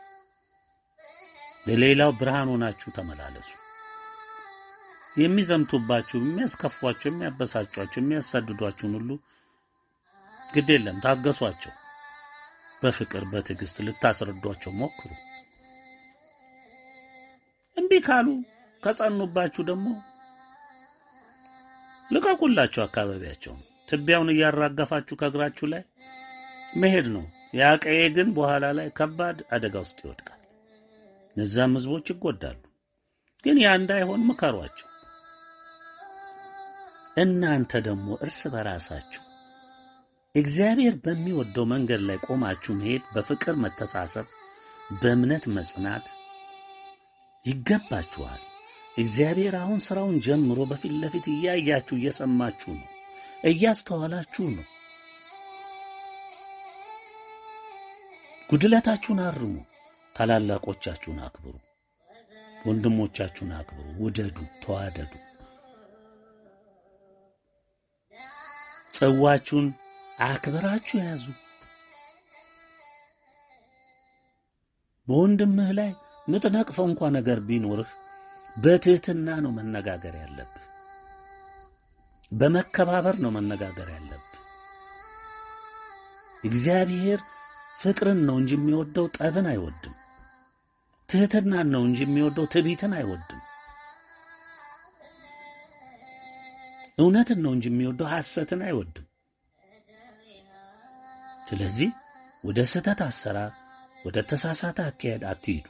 ለሌላው ብርሃን ሆናችሁ ተመላለሱ። የሚዘምቱባችሁ፣ የሚያስከፏችሁ፣ የሚያበሳጯችሁ፣ የሚያሳድዷችሁን ሁሉ ግድ የለም ታገሷቸው። በፍቅር በትዕግስት ልታስረዷቸው ሞክሩ። እምቢ ካሉ ከጸኑባችሁ ደግሞ ልቀቁላችሁ። አካባቢያቸው ትቢያውን እያራገፋችሁ ከእግራችሁ ላይ መሄድ ነው። ያቀዬ ግን በኋላ ላይ ከባድ አደጋ ውስጥ ይወድቃል። እነዛም ህዝቦች ይጎዳሉ። ግን ያ እንዳይሆን ምከሯቸው። እናንተ ደግሞ እርስ በራሳችሁ እግዚአብሔር በሚወደው መንገድ ላይ ቆማችሁ መሄድ፣ በፍቅር መተሳሰብ፣ በእምነት መጽናት ይገባችኋል። እግዚአብሔር አሁን ስራውን ጀምሮ በፊት ለፊት እያያችሁ እየሰማችሁ ነው፣ እያስተዋላችሁ ነው። ጉድለታችሁን አርሙ፣ ታላላቆቻችሁን አክብሩ፣ ወንድሞቻችሁን አክብሩ፣ ውደዱ፣ ተዋደዱ። ጽዋችሁን አክብራችሁ ያዙ። በወንድምህ ላይ ምትነቅፈው እንኳን ነገር ቢኖርህ በትህትና ነው መነጋገር ያለብህ። በመከባበር ነው መነጋገር ያለብህ። እግዚአብሔር ፍቅርን ነው እንጂ የሚወደው ጠብን አይወድም። ትህትናን ነው እንጂ የሚወደው ትዕቢትን አይወድም። እውነትን ነው እንጂ የሚወደው ሐሰትን አይወድም። ስለዚህ ወደ ስህተት አሰራር፣ ወደ ተሳሳተ አካሄድ አትሂዱ።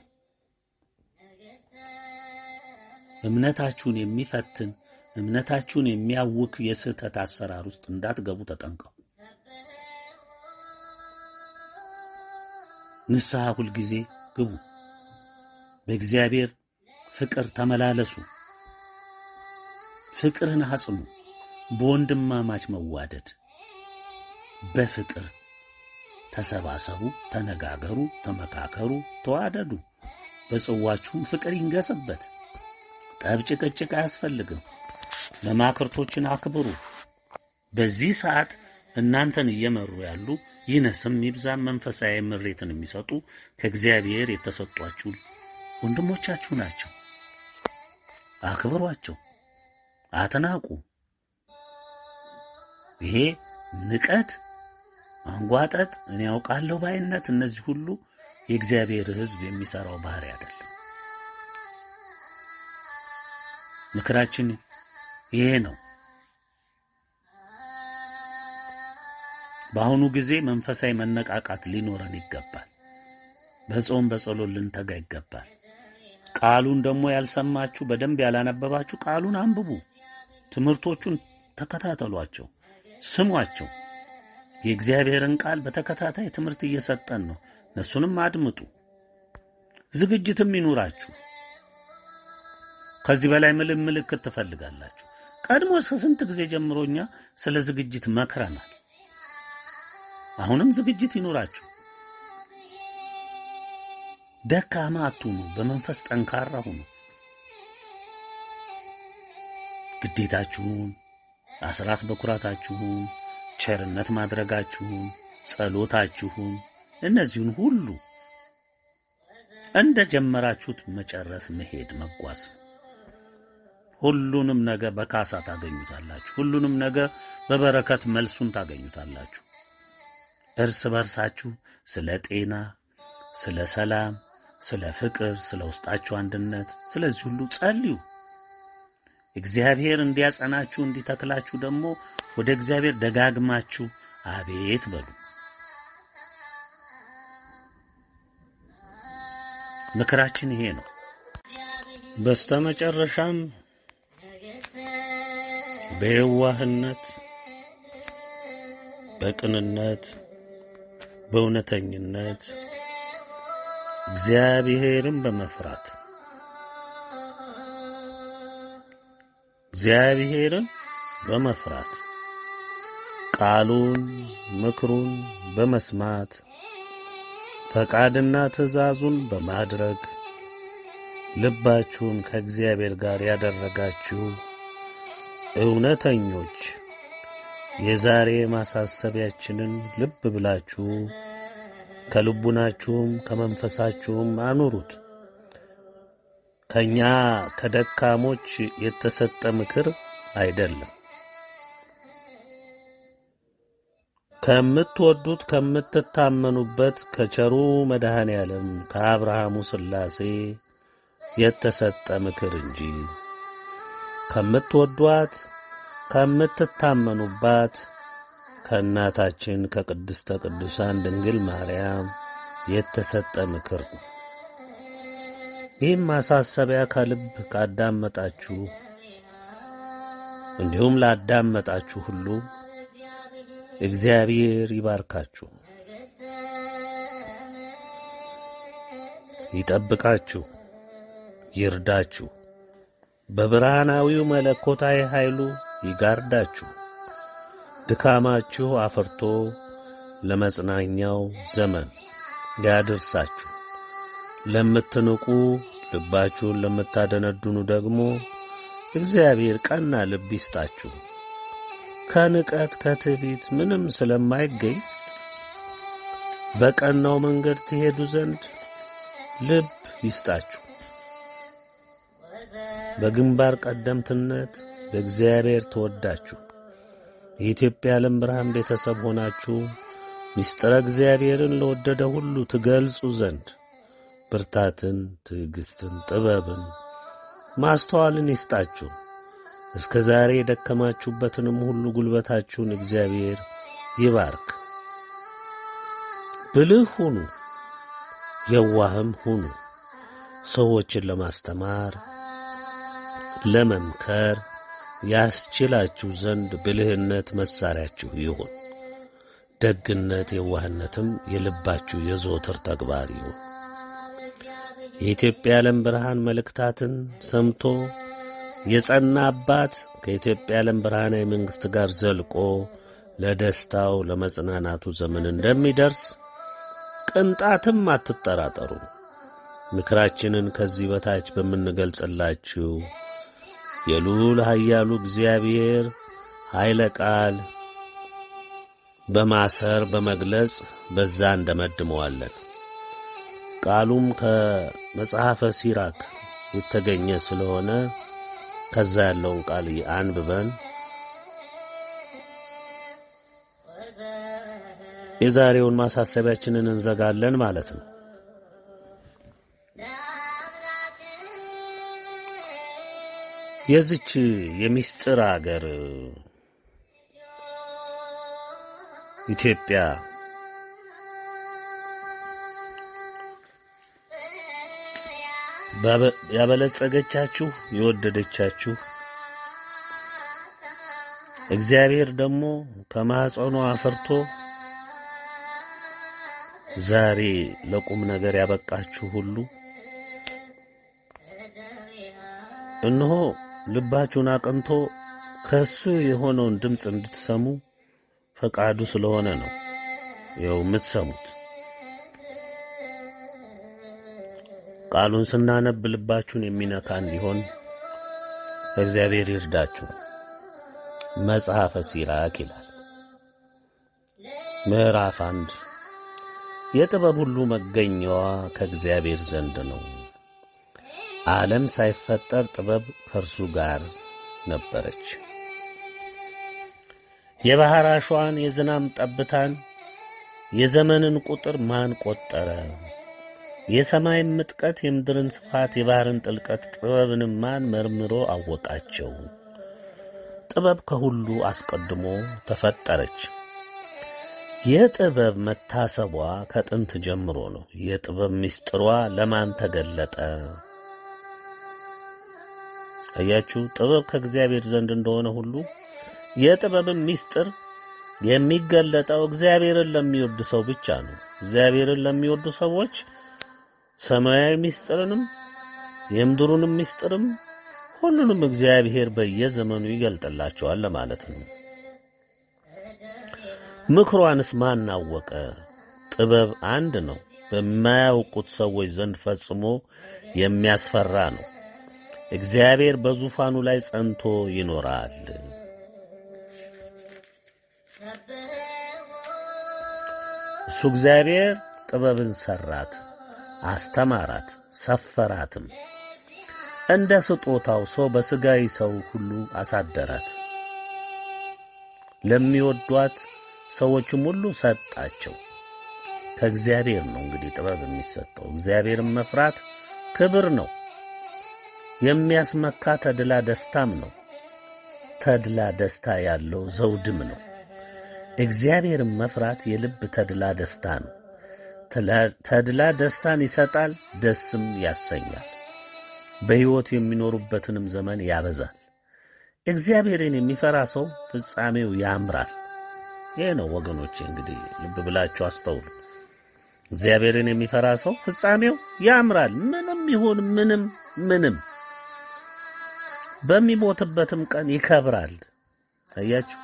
እምነታችሁን የሚፈትን እምነታችሁን የሚያውክ የስህተት አሰራር ውስጥ እንዳትገቡ ተጠንቀቁ። ንስሐ ሁል ጊዜ ግቡ። በእግዚአብሔር ፍቅር ተመላለሱ። ፍቅርን አጽኑ። በወንድማማች መዋደድ በፍቅር ተሰባሰቡ፣ ተነጋገሩ፣ ተመካከሩ፣ ተዋደዱ። በጽዋችሁም ፍቅር ይንገስበት። ጠብ፣ ጭቅጭቅ አያስፈልግም። መማክርቶችን አክብሩ። በዚህ ሰዓት እናንተን እየመሩ ያሉ ይነስም ይብዛም መንፈሳዊ ምሬትን የሚሰጡ ከእግዚአብሔር የተሰጧችሁ ወንድሞቻችሁ ናቸው። አክብሯቸው፣ አትናቁ። ይሄ ንቀት፣ አንጓጠጥ፣ እኔ ያውቃለሁ ባይነት፣ እነዚህ ሁሉ የእግዚአብሔር ሕዝብ የሚሰራው ባህሪ አይደለም። ምክራችን ይሄ ነው። በአሁኑ ጊዜ መንፈሳዊ መነቃቃት ሊኖረን ይገባል። በጾም በጸሎት ልንተጋ ይገባል። ቃሉን ደግሞ ያልሰማችሁ በደንብ ያላነበባችሁ ቃሉን አንብቡ። ትምህርቶቹን ተከታተሏቸው፣ ስሟቸው። የእግዚአብሔርን ቃል በተከታታይ ትምህርት እየሰጠን ነው። እነሱንም አድምጡ። ዝግጅትም ይኑራችሁ። ከዚህ በላይ ምንም ምልክት ትፈልጋላችሁ? ቀድሞ ከስንት ጊዜ ጀምሮኛ ስለ ዝግጅት መክረናል። አሁንም ዝግጅት ይኑራችሁ። ደካማ አትሁኑ፣ በመንፈስ ጠንካራ ሁኑ። ግዴታችሁን፣ አስራት በኩራታችሁን፣ ቸርነት ማድረጋችሁን፣ ጸሎታችሁን፣ እነዚህን ሁሉ እንደ ጀመራችሁት መጨረስ፣ መሄድ፣ መጓዝ። ሁሉንም ነገር በካሳ ታገኙታላችሁ። ሁሉንም ነገር በበረከት መልሱን ታገኙታላችሁ። እርስ በርሳችሁ ስለ ጤና፣ ስለ ሰላም፣ ስለ ፍቅር፣ ስለ ውስጣችሁ አንድነት፣ ስለዚህ ሁሉ ጸልዩ። እግዚአብሔር እንዲያጸናችሁ እንዲተክላችሁ ደግሞ ወደ እግዚአብሔር ደጋግማችሁ አቤት በሉ። ምክራችን ይሄ ነው። በስተመጨረሻም በየዋህነት፣ በቅንነት፣ በእውነተኝነት እግዚአብሔርን በመፍራት እግዚአብሔርን በመፍራት ቃሉን ምክሩን በመስማት ፈቃድና ትእዛዙን በማድረግ ልባችሁን ከእግዚአብሔር ጋር ያደረጋችሁ እውነተኞች የዛሬ ማሳሰቢያችንን ልብ ብላችሁ ከልቡናችሁም ከመንፈሳችሁም አኑሩት። ከኛ ከደካሞች የተሰጠ ምክር አይደለም። ከምትወዱት ከምትታመኑበት ከቸሩ መድኃኔ ዓለም ከአብርሃሙ ሥላሴ የተሰጠ ምክር እንጂ ከምትወዷት ከምትታመኑባት ከእናታችን ከቅድስተ ቅዱሳን ድንግል ማርያም የተሰጠ ምክር ነው። ይህም ማሳሰቢያ ከልብ ካዳመጣችሁ እንዲሁም ላዳመጣችሁ ሁሉ እግዚአብሔር ይባርካችሁ፣ ይጠብቃችሁ፣ ይርዳችሁ፣ በብርሃናዊው መለኮታዊ ኃይሉ ይጋርዳችሁ፣ ድካማችሁ አፍርቶ ለመጽናኛው ዘመን ያድርሳችሁ። ለምትንቁ ልባችሁን ለምታደነድኑ ደግሞ እግዚአብሔር ቀና ልብ ይስጣችሁ። ከንቀት ከትዕቢት ምንም ስለማይገኝ በቀናው መንገድ ትሄዱ ዘንድ ልብ ይስጣችሁ። በግንባር ቀደምትነት በእግዚአብሔር ተወዳችሁ የኢትዮጵያ ዓለም ብርሃን ቤተሰብ ሆናችሁ ምስጢረ እግዚአብሔርን ለወደደ ሁሉ ትገልጹ ዘንድ ብርታትን፣ ትዕግስትን፣ ጥበብን፣ ማስተዋልን ይስጣችሁ። እስከ ዛሬ የደከማችሁበትንም ሁሉ ጉልበታችሁን እግዚአብሔር ይባርክ። ብልህ ሁኑ፣ የዋህም ሁኑ። ሰዎችን ለማስተማር ለመምከር ያስችላችሁ ዘንድ ብልህነት መሳሪያችሁ ይሁን። ደግነት፣ የዋህነትም የልባችሁ የዘወትር ተግባር ይሁን። የኢትዮጵያ ዓለም ብርሃን መልእክታትን ሰምቶ የጸና አባት ከኢትዮጵያ ዓለም ብርሃናዊ መንግሥት ጋር ዘልቆ ለደስታው ለመጽናናቱ ዘመን እንደሚደርስ ቅንጣትም አትጠራጠሩ። ምክራችንን ከዚህ በታች በምንገልጽላችሁ የልዑል ኃያሉ እግዚአብሔር ኃይለ ቃል በማሰር በመግለጽ በዛ እንደመድመዋለን። ቃሉም ከመጽሐፈ ሲራክ የተገኘ ስለሆነ ከዛ ያለውን ቃል አንብበን የዛሬውን ማሳሰቢያችንን እንዘጋለን ማለት ነው። የዚች የምስጢር አገር ኢትዮጵያ ያበለጸገቻችሁ የወደደቻችሁ እግዚአብሔር ደግሞ ከማኅፀኗ አፍርቶ ዛሬ ለቁም ነገር ያበቃችሁ ሁሉ እነሆ ልባችሁን አቅንቶ ከሱ የሆነውን ድምፅ እንድትሰሙ ፈቃዱ ስለሆነ ነው ይኸው የምትሰሙት። ቃሉን ስናነብ ልባችሁን የሚነካ እንዲሆን እግዚአብሔር ይርዳችሁ። መጽሐፈ ሲራክ ይላል ምዕራፍ አንድ የጥበብ ሁሉ መገኛዋ ከእግዚአብሔር ዘንድ ነው። ዓለም ሳይፈጠር ጥበብ ከእርሱ ጋር ነበረች። የባህር አሸዋን የዝናብ ጠብታን የዘመንን ቁጥር ማን ቆጠረ? የሰማይን ምጥቀት የምድርን ስፋት የባህርን ጥልቀት ጥበብንም ማን መርምሮ አወቃቸው? ጥበብ ከሁሉ አስቀድሞ ተፈጠረች። የጥበብ መታሰቧ ከጥንት ጀምሮ ነው። የጥበብ ምስጢሯ ለማን ተገለጠ? አያችሁ፣ ጥበብ ከእግዚአብሔር ዘንድ እንደሆነ ሁሉ የጥበብን ምስጢር የሚገለጠው እግዚአብሔርን ለሚወዱ ሰው ብቻ ነው። እግዚአብሔርን ለሚወዱ ሰዎች ሰማያዊ ምስጢርንም የምድሩንም ምስጢርም ሁሉንም እግዚአብሔር በየዘመኑ ይገልጥላቸዋል ለማለት ነው። ምክሯንስ ማን አወቀ? ጥበብ አንድ ነው፣ በማያውቁት ሰዎች ዘንድ ፈጽሞ የሚያስፈራ ነው። እግዚአብሔር በዙፋኑ ላይ ጸንቶ ይኖራል። እሱ እግዚአብሔር ጥበብን ሰራት፣ አስተማራት፣ ሰፈራትም። እንደ ስጦታው ሰው በሥጋዊ ሰው ሁሉ አሳደራት። ለሚወዷት ሰዎችም ሁሉ ሰጣቸው። ከእግዚአብሔር ነው እንግዲህ ጥበብ የሚሰጠው። እግዚአብሔርን መፍራት ክብር ነው። የሚያስመካ ተድላ ደስታም ነው። ተድላ ደስታ ያለው ዘውድም ነው። እግዚአብሔርን መፍራት የልብ ተድላ ደስታ ነው። ተድላ ደስታን ይሰጣል፣ ደስም ያሰኛል። በሕይወት የሚኖሩበትንም ዘመን ያበዛል። እግዚአብሔርን የሚፈራ ሰው ፍጻሜው ያምራል። ይህ ነው ወገኖቼ፣ እንግዲህ ልብ ብላችሁ አስተውሉ። እግዚአብሔርን የሚፈራ ሰው ፍጻሜው ያምራል። ምንም ይሁን ምንም ምንም በሚሞትበትም ቀን ይከብራል። አያችሁ፣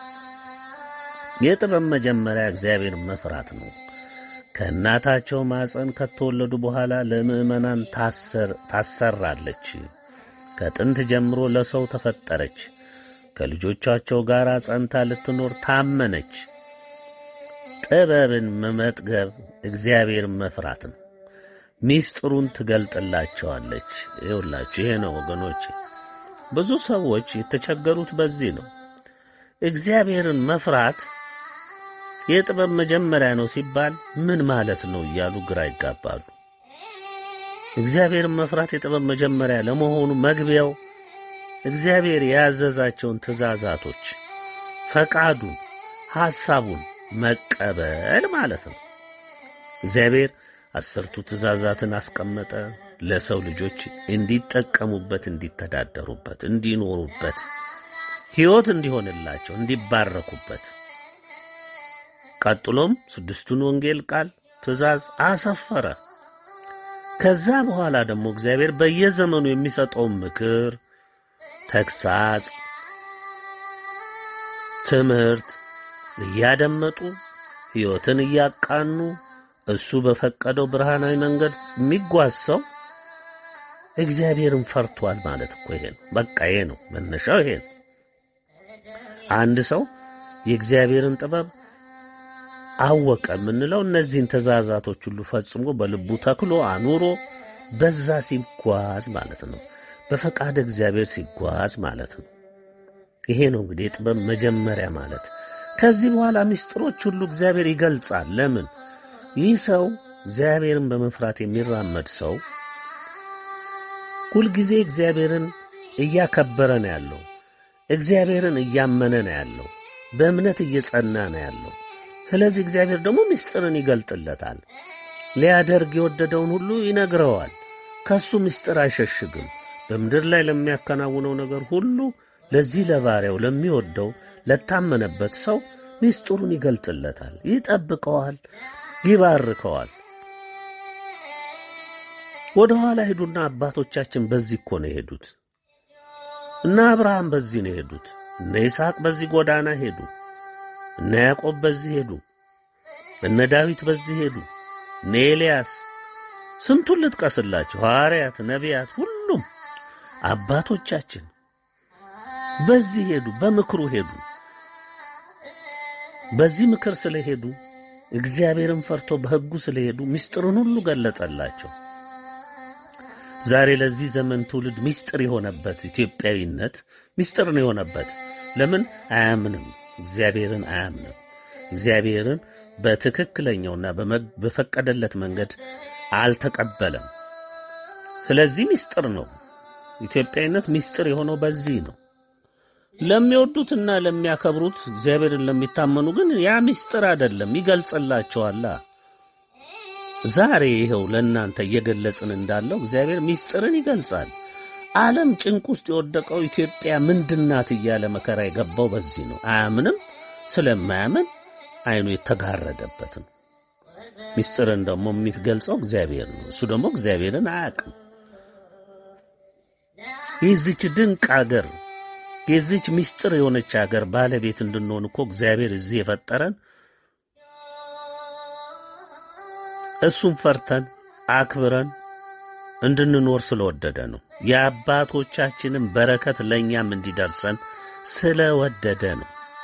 የጥበብ መጀመሪያ እግዚአብሔርን መፍራት ነው። ከእናታቸው ማፀን ከተወለዱ በኋላ ለምእመናን ታሰር ታሰራለች። ከጥንት ጀምሮ ለሰው ተፈጠረች። ከልጆቻቸው ጋር ጸንታ ልትኖር ታመነች። ጥበብን መመጥገብ እግዚአብሔርን መፍራት ነው። ሚስጥሩን ትገልጥላቸዋለች። ይኸውላችሁ፣ ይሄ ነው ወገኖች፣ ብዙ ሰዎች የተቸገሩት በዚህ ነው። እግዚአብሔርን መፍራት የጥበብ መጀመሪያ ነው ሲባል ምን ማለት ነው እያሉ ግራ ይጋባሉ። እግዚአብሔርን መፍራት የጥበብ መጀመሪያ ለመሆኑ መግቢያው እግዚአብሔር ያዘዛቸውን ትእዛዛቶች፣ ፈቃዱን፣ ሐሳቡን መቀበል ማለት ነው። እግዚአብሔር አስርቱ ትእዛዛትን አስቀመጠ ለሰው ልጆች እንዲጠቀሙበት፣ እንዲተዳደሩበት፣ እንዲኖሩበት፣ ሕይወት እንዲሆንላቸው፣ እንዲባረኩበት። ቀጥሎም ስድስቱን ወንጌል ቃል ትእዛዝ አሰፈረ። ከዛ በኋላ ደግሞ እግዚአብሔር በየዘመኑ የሚሰጠው ምክር፣ ተግሳጽ፣ ትምህርት እያደመጡ ሕይወትን እያቃኑ እሱ በፈቀደው ብርሃናዊ መንገድ የሚጓዝ ሰው እግዚአብሔርን ፈርቷል ማለት እኮ ይሄ ነው። በቃ ይሄ ነው መነሻው። ይሄ ነው አንድ ሰው የእግዚአብሔርን ጥበብ አወቀ የምንለው እነዚህን ትእዛዛቶች ሁሉ ፈጽሞ በልቡ ተክሎ አኑሮ በዛ ሲጓዝ ማለት ነው። በፈቃድ እግዚአብሔር ሲጓዝ ማለት ነው። ይሄ ነው እንግዲህ የጥበብ መጀመሪያ ማለት። ከዚህ በኋላ ምስጢሮች ሁሉ እግዚአብሔር ይገልጻል። ለምን? ይህ ሰው እግዚአብሔርን በመፍራት የሚራመድ ሰው ሁልጊዜ እግዚአብሔርን እያከበረ ነው ያለው። እግዚአብሔርን እያመነ ነው ያለው። በእምነት እየጸና ነው ያለው። ስለዚህ እግዚአብሔር ደግሞ ምስጢርን ይገልጥለታል። ሊያደርግ የወደደውን ሁሉ ይነግረዋል። ከሱ ምስጢር አይሸሽግም። በምድር ላይ ለሚያከናውነው ነገር ሁሉ ለዚህ ለባሪያው ለሚወደው ለታመነበት ሰው ምስጢሩን ይገልጥለታል፣ ይጠብቀዋል። ይባርከዋል። ወደ ኋላ ሄዱና አባቶቻችን በዚህ እኮ ነው የሄዱት። እና አብርሃም በዚህ ነው የሄዱት። እነ ይስሐቅ በዚህ ጎዳና ሄዱ። እነ ያዕቆብ በዚህ ሄዱ። እነ ዳዊት በዚህ ሄዱ። እነ ኤልያስ ስንቱን ልጥቀስላችሁ፣ ሐዋርያት፣ ነቢያት፣ ሁሉም አባቶቻችን በዚህ ሄዱ። በምክሩ ሄዱ። በዚህ ምክር ስለሄዱ እግዚአብሔርን ፈርቶ በሕጉ ስለሄዱ ምስጢርን ሁሉ ገለጸላቸው። ዛሬ ለዚህ ዘመን ትውልድ ምስጢር የሆነበት ኢትዮጵያዊነት ምስጢር ነው የሆነበት። ለምን አያምንም? እግዚአብሔርን አያምንም። እግዚአብሔርን በትክክለኛውና በፈቀደለት መንገድ አልተቀበለም። ስለዚህ ምስጢር ነው። ኢትዮጵያዊነት ምስጢር የሆነው በዚህ ነው። ለሚወዱትና ለሚያከብሩት እግዚአብሔርን ለሚታመኑ ግን ያ ምስጢር አይደለም፣ ይገልጽላቸዋል። ዛሬ ይሄው ለእናንተ እየገለጽን እንዳለው እግዚአብሔር ምስጢርን ይገልጻል። ዓለም ጭንቅ ውስጥ የወደቀው ኢትዮጵያ ምንድናት እያለ መከራ የገባው በዚህ ነው። አያምንም። ስለማያምን አይኑ የተጋረደበት ነው። ምስጢርን ደግሞ የሚገልጸው እግዚአብሔር ነው። እሱ ደግሞ እግዚአብሔርን አያውቅም። የዚች ድንቅ አገር የዚች ምስጢር የሆነች አገር ባለቤት እንድንሆን እኮ እግዚአብሔር እዚህ የፈጠረን እሱን ፈርተን አክብረን እንድንኖር ስለወደደ ነው። የአባቶቻችንን በረከት ለእኛም እንዲደርሰን ስለወደደ ነው።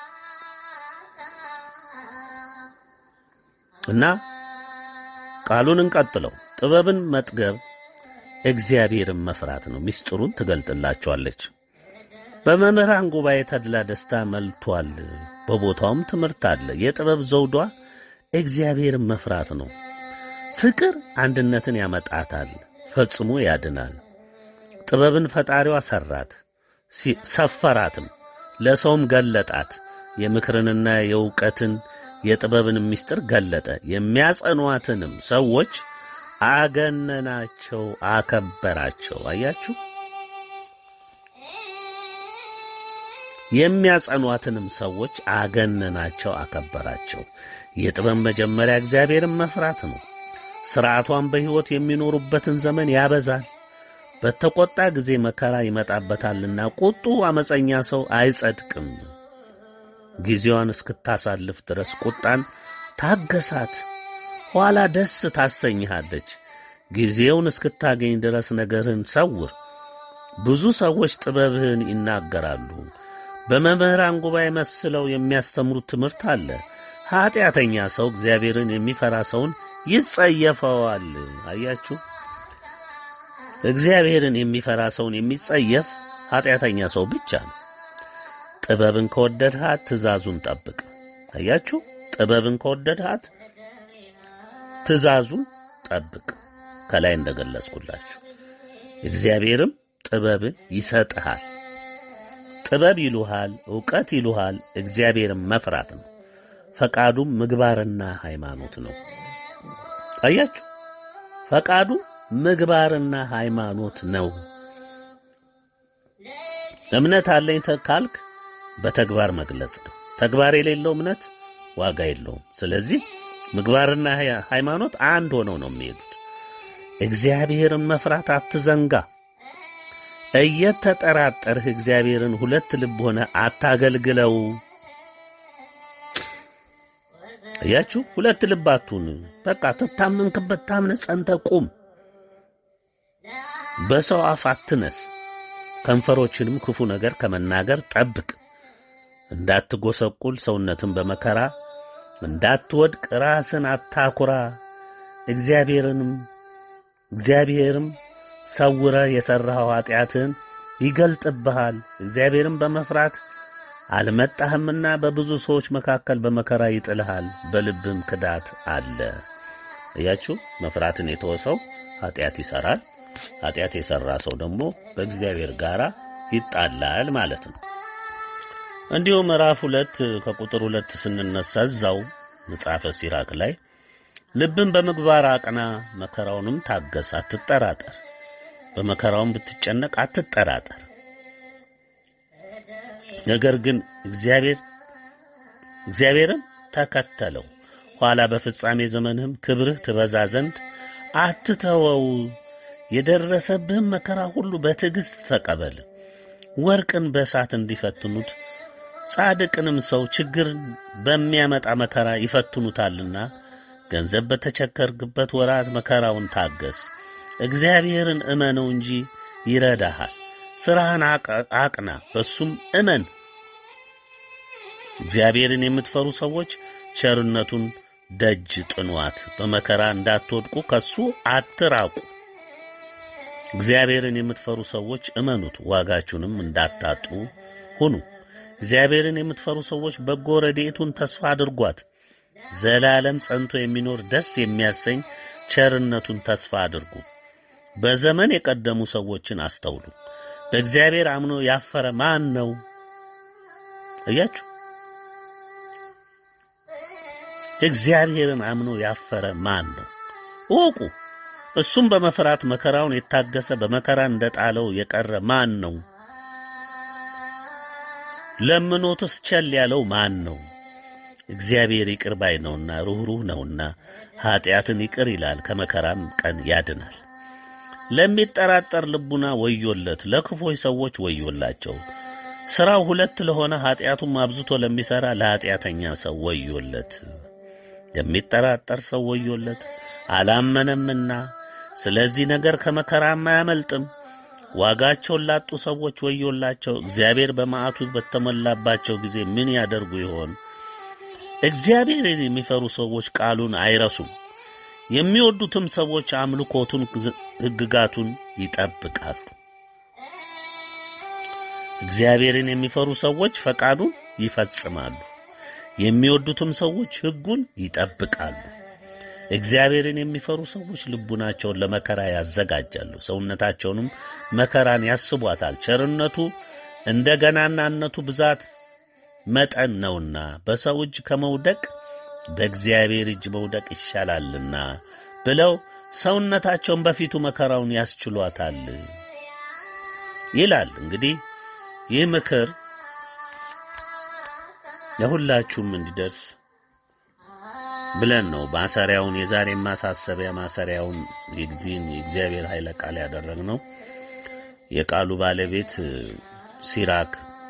እና ቃሉን እንቀጥለው። ጥበብን መጥገብ እግዚአብሔርን መፍራት ነው። ምስጢሩን ትገልጥላቸዋለች። በመምህራን ጉባኤ ተድላ ደስታ መልቷል፣ በቦታውም ትምህርት አለ። የጥበብ ዘውዷ እግዚአብሔርን መፍራት ነው። ፍቅር አንድነትን ያመጣታል፣ ፈጽሞ ያድናል። ጥበብን ፈጣሪዋ ሰራት፣ ሰፈራትም፣ ለሰውም ገለጣት። የምክርንና የእውቀትን የጥበብን ምስጢር ገለጠ። የሚያጸኗትንም ሰዎች አገነናቸው፣ አከበራቸው። አያችሁ፣ የሚያጸኗትንም ሰዎች አገነናቸው፣ አከበራቸው። የጥበብ መጀመሪያ እግዚአብሔርን መፍራት ነው። ሥርዓቷን በሕይወት የሚኖሩበትን ዘመን ያበዛል። በተቆጣ ጊዜ መከራ ይመጣበታልና ቁጡ ዓመፀኛ ሰው አይጸድቅም። ጊዜዋን እስክታሳልፍ ድረስ ቁጣን ታገሳት፣ ኋላ ደስ ታሰኝሃለች። ጊዜውን እስክታገኝ ድረስ ነገርህን ሰውር። ብዙ ሰዎች ጥበብህን ይናገራሉ። በመምህራን ጉባኤ መስለው የሚያስተምሩት ትምህርት አለ። ኀጢአተኛ ሰው እግዚአብሔርን የሚፈራ ሰውን ይጸየፈዋል። አያችሁ፣ እግዚአብሔርን የሚፈራ ሰውን የሚጸየፍ ኀጢአተኛ ሰው ብቻ ነው። ጥበብን ከወደድሃት ትእዛዙን ጠብቅ። አያችሁ፣ ጥበብን ከወደድሃት ትእዛዙን ጠብቅ። ከላይ እንደገለጽኩላችሁ እግዚአብሔርም ጥበብን ይሰጥሃል። ጥበብ ይሉሃል፣ ዕውቀት ይሉሃል። እግዚአብሔርን መፍራት ነው። ፈቃዱም ምግባርና ሃይማኖት ነው። አያችሁ፣ ፈቃዱ ምግባርና ሃይማኖት ነው። እምነት አለኝ ካልክ በተግባር መግለጽ ነው። ተግባር የሌለው እምነት ዋጋ የለውም። ስለዚህ ምግባርና ሃይማኖት አንድ ሆነው ነው የሚሄዱት። እግዚአብሔርን መፍራት አትዘንጋ። እየተጠራጠርህ እግዚአብሔርን ሁለት ልብ ሆነ አታገልግለው። አያችሁ፣ ሁለት ልብ አትሁን። በቃ ተታመንክበት ታምነህ ጸንተህ ቁም። በሰው አፍ አትነስ። ከንፈሮችንም ክፉ ነገር ከመናገር ጠብቅ። እንዳትጎሰቁል ሰውነትን በመከራ እንዳትወድቅ ራስን አታኩራ። እግዚአብሔርንም እግዚአብሔርም ሰውረ የሠራኸው ኃጢአትን ይገልጥብሃል። እግዚአብሔርን በመፍራት አልመጣህምና በብዙ ሰዎች መካከል በመከራ ይጥልሃል። በልብም ክዳት አለ። እያችሁ፣ መፍራትን የተወሰው ኃጢአት ይሠራል። ኃጢአት የሠራ ሰው ደግሞ በእግዚአብሔር ጋር ይጣላል ማለት ነው። እንዲሁ ምዕራፍ ሁለት ከቁጥር ሁለት ስንነሳ እዛው መጽሐፈ ሲራክ ላይ ልብን በምግባር አቅና፣ መከራውንም ታገስ፣ አትጠራጠር። በመከራውም ብትጨነቅ አትጠራጠር። ነገር ግን እግዚአብሔር እግዚአብሔርን ተከተለው፣ ኋላ በፍጻሜ ዘመንህም ክብርህ ትበዛ ዘንድ አትተወው። የደረሰብህም መከራ ሁሉ በትዕግሥት ተቀበል። ወርቅን በእሳት እንዲፈትኑት ጻድቅንም ሰው ችግር በሚያመጣ መከራ ይፈትኑታልና ገንዘብ በተቸገርክበት ወራት መከራውን ታገስ። እግዚአብሔርን እመነው እንጂ ይረዳሃል። ሥራህን አቅና፣ በሱም እመን። እግዚአብሔርን የምትፈሩ ሰዎች ቸርነቱን ደጅ ጥኗት፣ በመከራ እንዳትወድቁ ከሱ አትራቁ። እግዚአብሔርን የምትፈሩ ሰዎች እመኑት፣ ዋጋችሁንም እንዳታጡ ሁኑ። እግዚአብሔርን የምትፈሩ ሰዎች በጎ ረድኤቱን ተስፋ አድርጓት። ዘላለም ጸንቶ የሚኖር ደስ የሚያሰኝ ቸርነቱን ተስፋ አድርጉ። በዘመን የቀደሙ ሰዎችን አስተውሉ። በእግዚአብሔር አምኖ ያፈረ ማን ነው? እያችሁ እግዚአብሔርን አምኖ ያፈረ ማን ነው? እወቁ። እሱም በመፍራት መከራውን የታገሰ በመከራ እንደጣለው የቀረ ማን ነው? ለምኖትስ ቸል ያለው ማን ነው? እግዚአብሔር ይቅር ባይ ነውና ሩህሩህ ነውና ኀጢአትን ይቅር ይላል፣ ከመከራም ቀን ያድናል። ለሚጠራጠር ልቡና ወዮለት፣ ለክፎች ሰዎች ወዮላቸው። ሥራው ሁለት ለሆነ ኀጢአቱም አብዝቶ ለሚሠራ ለኀጢአተኛ ሰው ወዮለት። የሚጠራጠር ሰው ወዮለት፣ አላመነምና ስለዚህ ነገር ከመከራም አያመልጥም። ዋጋቸውን ላጡ ሰዎች ወዮላቸው። እግዚአብሔር በመዓቱ በተሞላባቸው ጊዜ ምን ያደርጉ ይሆን? እግዚአብሔርን የሚፈሩ ሰዎች ቃሉን አይረሱም፣ የሚወዱትም ሰዎች አምልኮቱን ሕግጋቱን ይጠብቃሉ። እግዚአብሔርን የሚፈሩ ሰዎች ፈቃዱን ይፈጽማሉ፣ የሚወዱትም ሰዎች ሕጉን ይጠብቃሉ። እግዚአብሔርን የሚፈሩ ሰዎች ልቡናቸውን ለመከራ ያዘጋጃሉ፣ ሰውነታቸውንም መከራን ያስቧታል። ቸርነቱ እንደ ገናናነቱ ብዛት መጠን ነውና በሰው እጅ ከመውደቅ በእግዚአብሔር እጅ መውደቅ ይሻላልና ብለው ሰውነታቸውን በፊቱ መከራውን ያስችሏታል ይላል። እንግዲህ ይህ ምክር ለሁላችሁም እንዲደርስ ብለን ነው ማሰሪያውን የዛሬ ማሳሰቢያ ማሰሪያውን የግዚን የእግዚአብሔር ኃይለ ቃል ያደረግነው። የቃሉ ባለቤት ሲራክ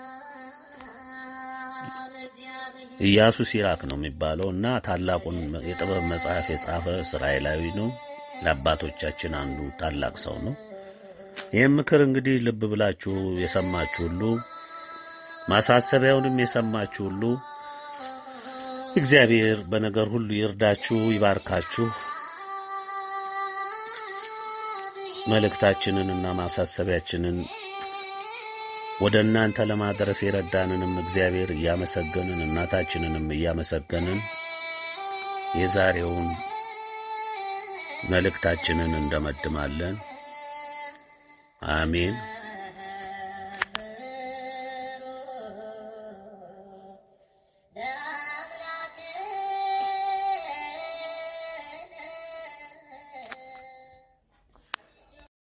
ኢያሱ ሲራክ ነው የሚባለው እና ታላቁን የጥበብ መጽሐፍ የጻፈ እስራኤላዊ ነው። ለአባቶቻችን አንዱ ታላቅ ሰው ነው። ይህም ምክር እንግዲህ ልብ ብላችሁ የሰማችሁ ሁሉ ማሳሰቢያውንም የሰማችሁ ሁሉ እግዚአብሔር በነገር ሁሉ ይርዳችሁ፣ ይባርካችሁ። መልእክታችንንና ማሳሰቢያችንን ወደ እናንተ ለማድረስ የረዳንንም እግዚአብሔር እያመሰገንን እናታችንንም እያመሰገንን የዛሬውን መልእክታችንን እንደመድማለን። አሜን።